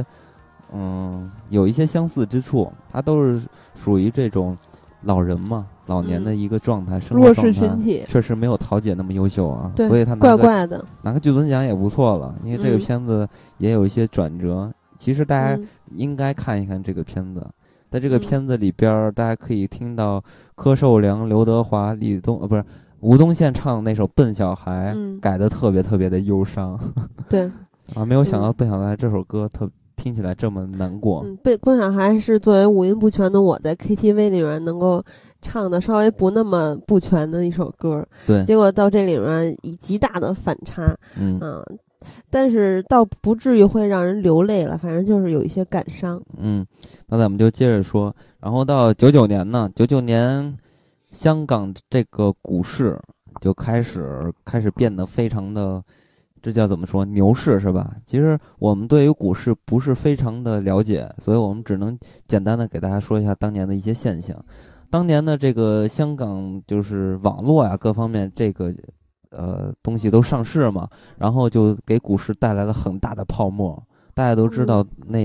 相似之处。她都是属于这种老人嘛，老年的一个状态，生活状态弱势群体， 确实没有桃姐那么优秀啊。 对， 所以她怪怪的拿个剧本奖也不错了。因为这个片子也有一些转折，其实大家应该看一看这个片子。在这个片子里边，大家可以听到柯受良、刘德华、吴宗宪唱的那首《笨小孩》，改得特别特别的忧伤。 对没有想到《笨小孩》这首歌听起来这么难过。 笨小孩是作为五音不全的我在 KTV 里面能够唱的稍微不那么不全的一首歌。 对， 结果到这里面以极大的反差。但是倒不至于会让人流泪了，反正就是有一些感伤。 那咱们就接着说，然后到99年呢，99年香港这个股市就开始变得非常的，这叫怎么说，牛市是吧？其实我们对于股市不是非常的了解，所以我们只能简单的给大家说一下当年的一些现象。当年的这个香港就是网络呀各方面这个东西都上市嘛，然后就给股市带来了很大的泡沫。大家都知道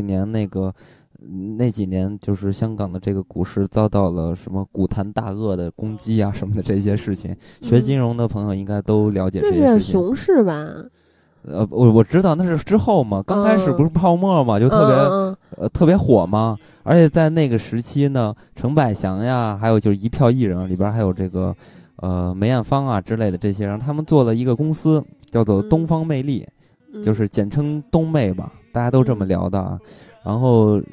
那几年就是香港的这个股市遭到了什么股坛大鳄的攻击啊什么的这些事情，学金融的朋友应该都了解这些事情。 那是熊市吧？ 我知道那是之后嘛，刚开始不是泡沫嘛，就特别火嘛。而且在那个时期呢，陈百祥呀，还有就是一票艺人里边还有这个梅艳芳啊之类的这些人，他们做了一个公司叫做东方魅力，就是简称东魅吧，大家都这么聊的啊。然后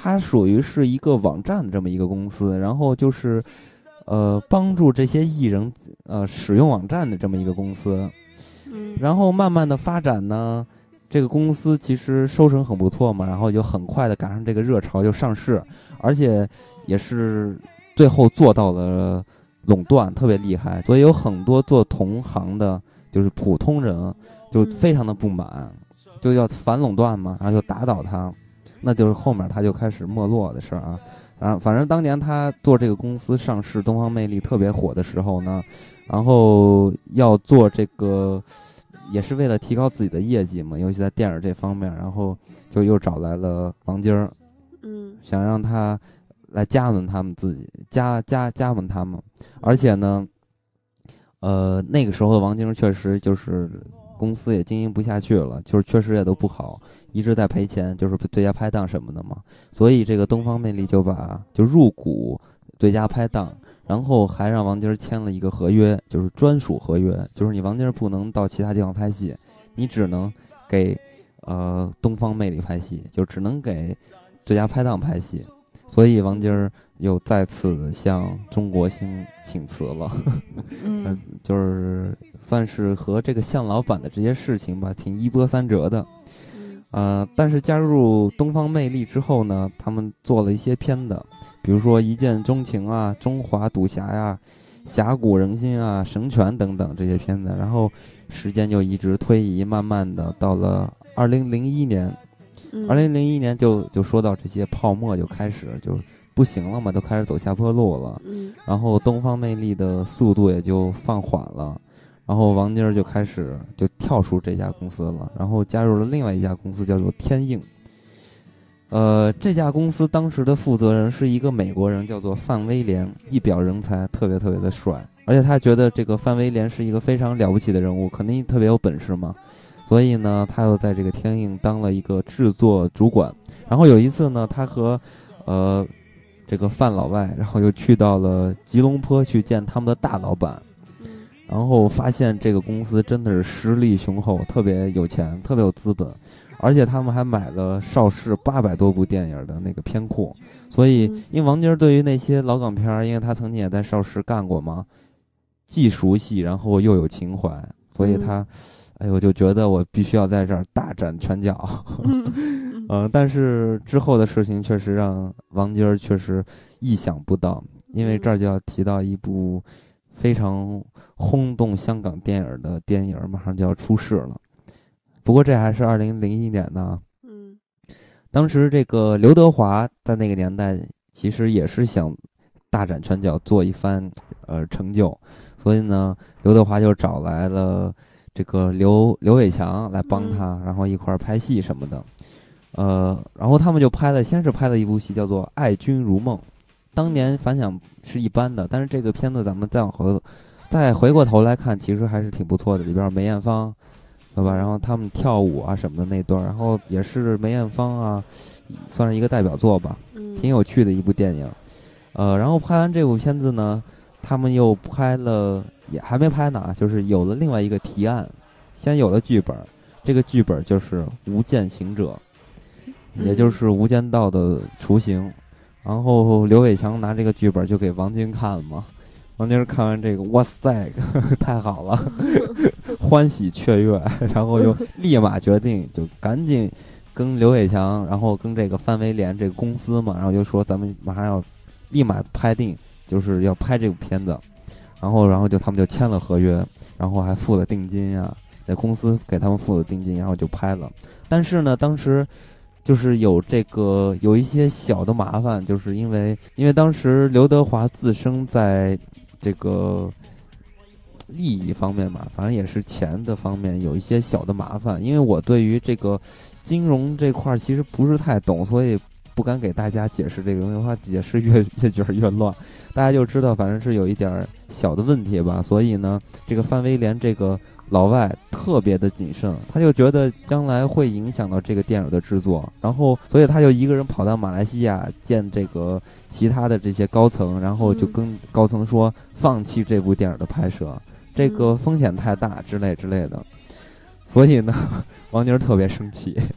它属于是一个网站这么一个公司，然后就是帮助这些艺人使用网站的这么一个公司。然后慢慢的发展呢，这个公司其实收成很不错嘛，然后就很快的赶上这个热潮就上市，而且也是最后做到了垄断，特别厉害。所以有很多做同行的就是普通人就非常的不满，就要反垄断嘛，然后就打倒他，那就是后面他就开始没落的事儿啊。反正当年他做这个公司上市，东方魅力特别火的时候呢，然后要做这个也是为了提高自己的业绩嘛，尤其在电影这方面，然后就又找来了王晶儿，想让他来加盟他们自己，加盟他们。而且呢那个时候的王晶确实就是公司也经营不下去了，就是确实也都不好，一直在赔钱，就是最佳拍档什么的嘛。所以这个东方魅力就入股最佳拍档，然后还让王晶签了一个合约，就是专属合约，就是你王晶不能到其他地方拍戏，你只能给东方魅力拍戏，就只能给最佳拍档拍戏。所以王晶又再次向中国星请辞了。就是算是和这个向老板的这些事情吧，挺一波三折的。但是加入东方魅力之后呢，他们做了一些片子，比如说一见钟情啊、中华赌侠呀、侠骨人心啊、神拳等等这些片子。然后时间就一直推移，慢慢的到了2001年，2001年就说到这些泡沫就开始就不行了嘛，都开始走下坡路了。然后东方魅力的速度也就放缓了，然后王晶就开始就跳出这家公司了，然后加入了另外一家公司叫做天映。这家公司当时的负责人是一个美国人，叫做范威廉，一表人才，特别特别的帅，而且他觉得这个范威廉是一个非常了不起的人物，肯定特别有本事嘛，所以呢他又在这个天映当了一个制作主管。然后有一次呢，他和这个范老外，然后又去到了吉隆坡去见他们的大老板，然后发现这个公司真的是实力雄厚，特别有钱，特别有资本，而且他们还买了邵氏800多部电影的那个片库。所以因为王晶对于那些老港片，因为他曾经也在邵氏干过嘛，既熟悉然后又有情怀，所以他我就觉得我必须要在这儿大展拳脚。但是之后的事情确实让王晶确实意想不到，因为这儿就要提到一部非常轰动香港电影的电影马上就要出世了。不过这还是2001年呢。当时这个刘德华在那个年代其实也是想大展拳脚做一番成就，所以呢刘德华就找来了这个刘伟强来帮他，然后一块儿拍戏什么的。然后他们就先是拍了一部戏叫做《爱君如梦》，当年反响是一般的，但是这个片子咱们再回过头来看，其实还是挺不错的。里边梅艳芳，对吧？然后他们跳舞啊什么的那段，然后也是梅艳芳啊，算是一个代表作吧，挺有趣的一部电影。然后拍完这部片子呢，他们又拍了，也还没拍呢，就是有了另外一个提案，先有了剧本，这个剧本就是《无间行者》。也就是《无间道》的雏形。然后刘伟强拿这个剧本就给王晶看了嘛，王晶看完这个，哇塞，太好了，欢喜雀跃，然后就立马决定，就赶紧跟刘伟强，然后跟这个范威廉这个公司嘛，然后就说咱们马上要立马拍定，就是要拍这部片子。然后就他们就签了合约，然后还付了定金啊，在公司给他们付了定金，然后就拍了。但是呢，当时就是有一些小的麻烦，就是因为当时刘德华自身在这个利益方面嘛，反正也是钱的方面有一些小的麻烦。因为我对于这个金融这块其实不是太懂，所以不敢给大家解释这个东西的话，解释越觉得越乱。大家就知道反正是有一点小的问题吧。所以呢，这个范威廉这个老外特别的谨慎，他就觉得将来会影响到这个电影的制作，然后所以他就一个人跑到马来西亚见这个其他的这些高层，然后就跟高层说放弃这部电影的拍摄，这个风险太大之类的。所以呢，王晶特别生气，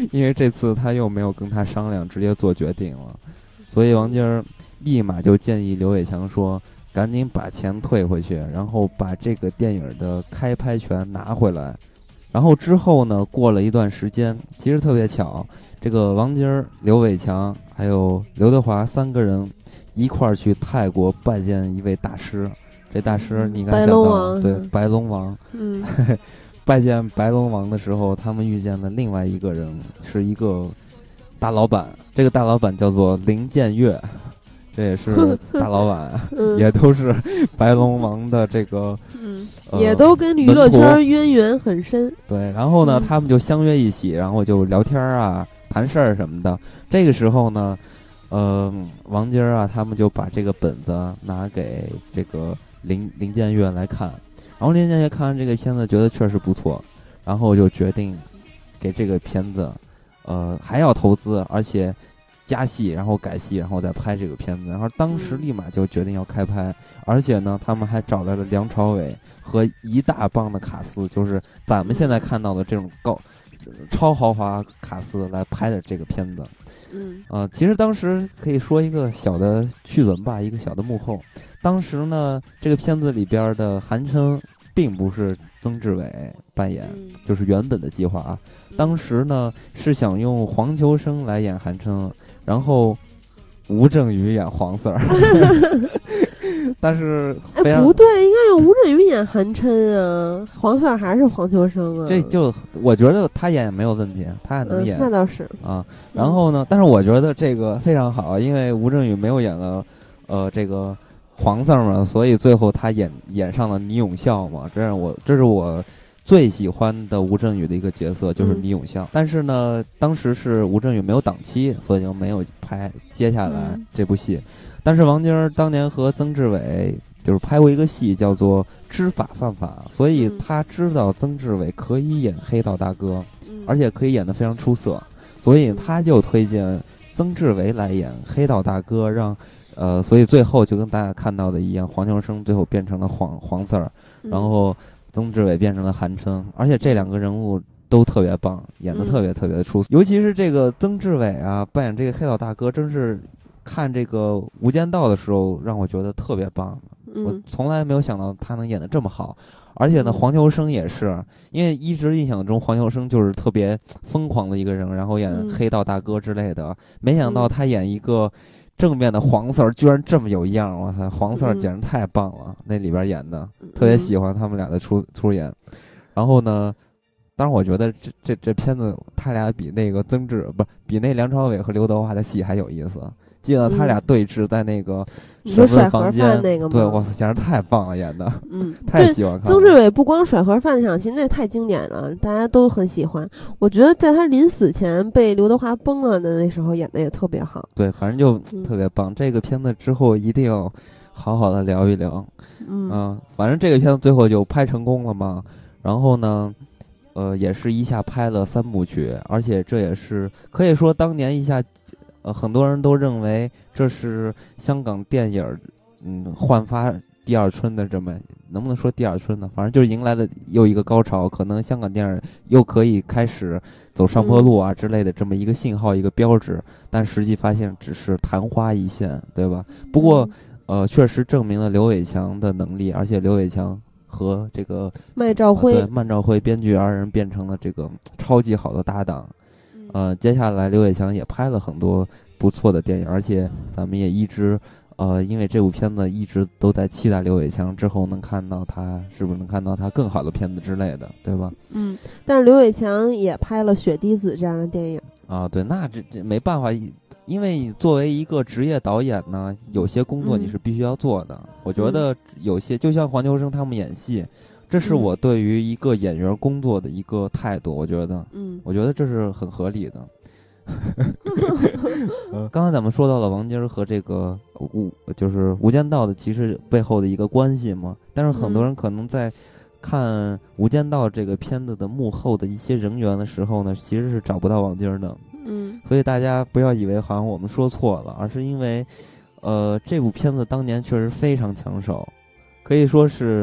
因为这次他又没有跟他商量，直接做决定了，所以王晶儿立马就建议刘伟强说，赶紧把钱退回去，然后把这个电影的开拍权拿回来。然后之后呢，过了一段时间，其实特别巧，这个王晶儿、刘伟强还有刘德华3个人一块儿去泰国拜见一位大师。这大师你应该想到，对，白龙王。拜见白龙王的时候，他们遇见了另外一个人，是一个大老板。这个大老板叫做林建岳，这也是大老板，也都是白龙王的这个， 也都跟娱乐圈渊源很深。 对，然后呢，他们就相约一起，然后就聊天啊、谈事儿什么的。这个时候呢，王晶啊，他们就把这个本子拿给这个林建岳来看。然后林建岳看完这个片子，觉得确实不错，然后就决定给这个片子，还要投资，而且加戏，然后改戏，然后再拍这个片子。然后当时立马就决定要开拍，而且呢，他们还找来了梁朝伟和一大帮的卡司，就是咱们现在看到的这种超豪华卡司来拍的这个片子。其实当时可以说一个小的趣闻吧，一个小的幕后。当时呢，这个片子里边的韩琛并不是曾志伟扮演，就是原本的计划啊。当时呢是想用黄秋生来演韩琛，然后吴镇宇演黄 Sir 但是不对，应该有吴镇宇演韩琛啊，黄 Sir 还是黄秋生啊。 这就我觉得他演也没有问题，他也能演， 那倒是啊。然后呢，但是我觉得这个非常好，因为吴镇宇没有演了这个黄 Sir 嘛，所以最后他演上了倪永孝嘛，这是我最喜欢的吴镇宇的一个角色，就是倪永孝。但是呢，当时是吴镇宇没有档期，所以就没有拍接下来这部戏。但是王晶当年和曾志伟就是拍过一个戏叫做《知法犯法》，所以他知道曾志伟可以演黑道大哥，而且可以演得非常出色，所以他就推荐曾志伟来演黑道大哥，所以最后就跟大家看到的一样，黄秋生最后变成了黄 Sir， 然后曾志伟变成了韩琛，而且这两个人物都特别棒，演得特别特别的出色。尤其是这个曾志伟啊，扮演这个黑道大哥，真是看这个《无间道》的时候让我觉得特别棒。我从来没有想到他能演得这么好。而且呢，黄秋生也是，因为一直印象中黄秋生就是特别疯狂的一个人，然后演黑道大哥之类的，没想到他演一个正面的黄 Sir 居然这么有样，我操，黄 Sir 简直太棒了，那里边演的特别喜欢他们俩的出演。然后呢，当然我觉得这片子他俩比那个比那梁朝伟和刘德华的戏还有意思。记得他俩对峙在那个审问房间， 那个对，哇塞，简直太棒了，演的，太喜欢看了。 曾志伟不光甩盒饭那场戏，那太经典了，大家都很喜欢。我觉得在他临死前被刘德华崩了的那时候演的也特别好。 对，反正就特别棒。这个片子之后一定要好好的聊一聊。反正这个片子最后就拍成功了嘛。然后呢，也是一下拍了3部曲，而且这也是可以说当年一下。很多人都认为这是香港电影焕发第二春的，这么能不能说第二春呢？反正就是迎来了又一个高潮，可能香港电影又可以开始走上坡路啊之类的这么一个信号，一个标志。但实际发现只是昙花一现，对吧？不过确实证明了刘伟强的能力，而且刘伟强和这个麦兆辉编剧2人变成了这个超级好的搭档。接下来刘伟强也拍了很多不错的电影，而且咱们也一直因为这部片子一直都在期待刘伟强之后是不是能看到他更好的片子之类的，对吧？ 但是刘伟强也拍了《雪滴子》这样的电影啊。对，那这没办法，因为作为一个职业导演呢，有些工作你是必须要做的。我觉得有些就像黄秋生他们演戏。这是我对于一个演员工作的一个态度，我觉得这是很合理的。刚才咱们说到了王晶和这个就是《无间道》的其实背后的一个关系嘛，但是很多人可能在看《无间道》这个片子的幕后的一些人员的时候呢，其实是找不到王晶的。所以大家不要以为好像我们说错了，而是因为这部片子当年确实非常抢手，可以说是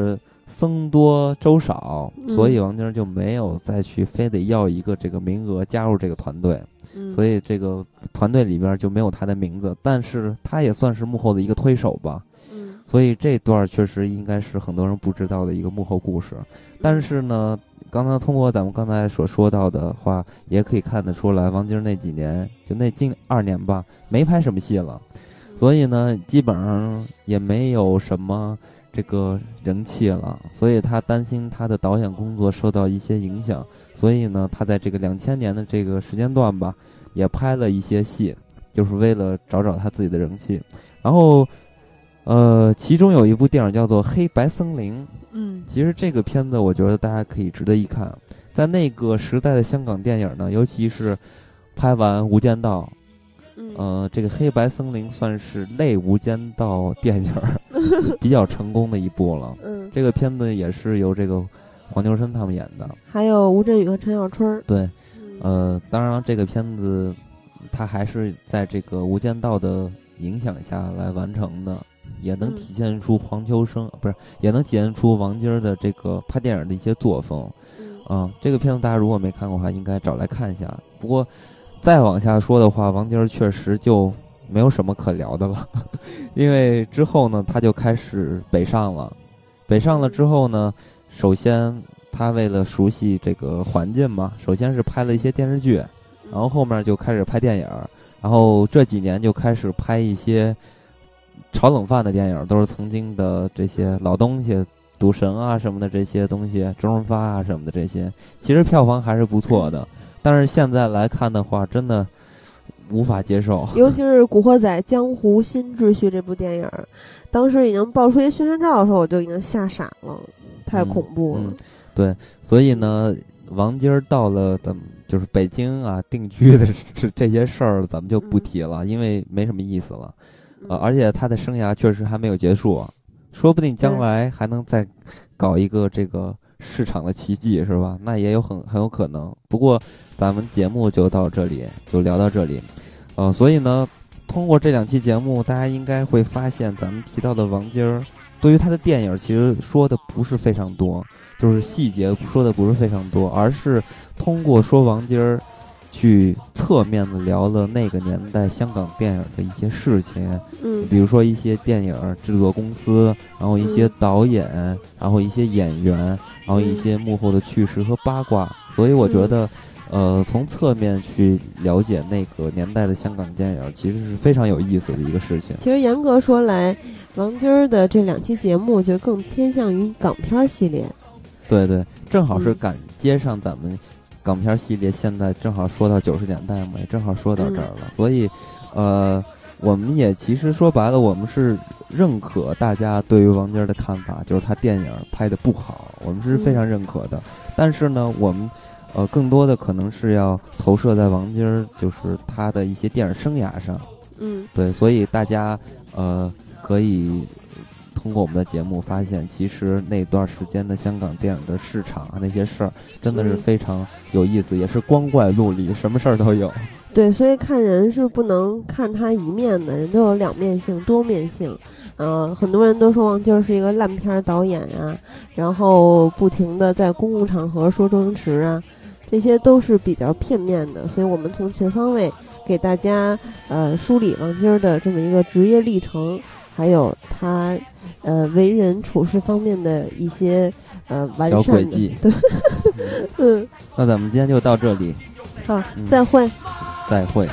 僧多粥少，所以王晶就没有再去非得要一个这个名额加入这个团队，所以这个团队里边就没有他的名字，但是他也算是幕后的一个推手吧。所以这段确实应该是很多人不知道的一个幕后故事。但是呢，刚才通过咱们刚才所说到的话，也可以看得出来，王晶那几年就那近2年吧，没拍什么戏了，所以呢，基本上也没有什么这个人气了，所以他担心他的导演工作受到一些影响，所以呢，他在这个2000年的这个时间段吧，也拍了一些戏，就是为了找他自己的人气。然后其中有一部电影叫做《黑白森林》，其实这个片子我觉得大家可以值得一看。在那个时代的香港电影呢，尤其是拍完《无间道》，这个《黑白森林》算是类《无间道》电影比较成功的一部了。这个片子也是由这个黄秋生他们演的， 还有吴镇宇和陈小春。 对，当然这个片子它还是在这个《无间道》的影响下来完成的，也能体现出黄秋生也能体现出王晶的这个拍电影的一些作风。这个片子大家如果没看过的话，应该找来看一下。不过再往下说的话，王晶确实就没有什么可聊的了，因为之后呢，他就开始北上了。北上了之后呢，首先他为了熟悉这个环境嘛，首先是拍了一些电视剧，然后后面就开始拍电影，然后这几年就开始拍一些炒冷饭的电影，都是曾经的这些老东西，赌神啊什么的这些东西，周润发啊什么的这些，其实票房还是不错的，但是现在来看的话，真的无法接受。 尤其是《古惑仔江湖新秩序》这部电影，当时已经爆出一宣传照的时候，我就已经吓傻了，太恐怖了。 对，所以呢，王晶到了咱们就是北京啊定居的这些事儿，咱们就不提了，因为没什么意思了。而且他的生涯确实还没有结束，说不定将来还能再搞一个这个市场的奇迹，是吧？那也有很有可能。不过咱们节目就到这里，就聊到这里。所以呢，通过这2期节目，大家应该会发现，咱们提到的王晶对于他的电影其实说的不是非常多，就是细节说的不是非常多，而是通过说王晶去侧面的聊了那个年代香港电影的一些事情，比如说一些电影制作公司，然后一些导演，然后一些演员，然后一些幕后的趣事和八卦。所以我觉得从侧面去了解那个年代的香港电影，其实是非常有意思的一个事情。 其实严格说来，王晶的这2期节目就更偏向于港片系列。对， 正好是赶接上咱们港片系列，现在正好说到90年代嘛，也正好说到这儿了。所以我们也其实说白了，我们是认可大家对于王晶的看法，就是他电影拍的不好，我们是非常认可的。但是呢，我们更多的可能是要投射在王晶就是他的一些电影生涯上。对，所以大家可以通过我们的节目发现，其实那段时间的香港电影的市场啊，那些事儿真的是非常有意思，也是光怪陆离，什么事儿都有。 对，所以看人是不能看他一面的，人都有两面性、多面性。很多人都说王晶是一个烂片导演啊，然后不停的在公共场合说周星驰啊，这些都是比较片面的。所以我们从全方位给大家梳理王晶的这么一个职业历程，还有他为人处事方面的一些完善的小轨迹。 对， 那咱们今天就到这里， 好，再会。 再会。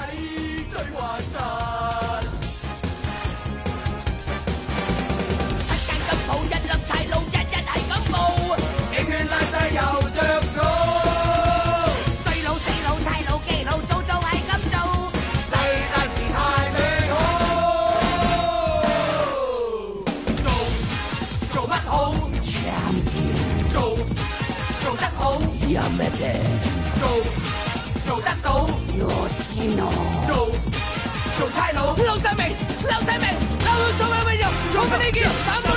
做得到，我先做差佬，撈晒未？撈晒未？撈咗未？又講俾你見，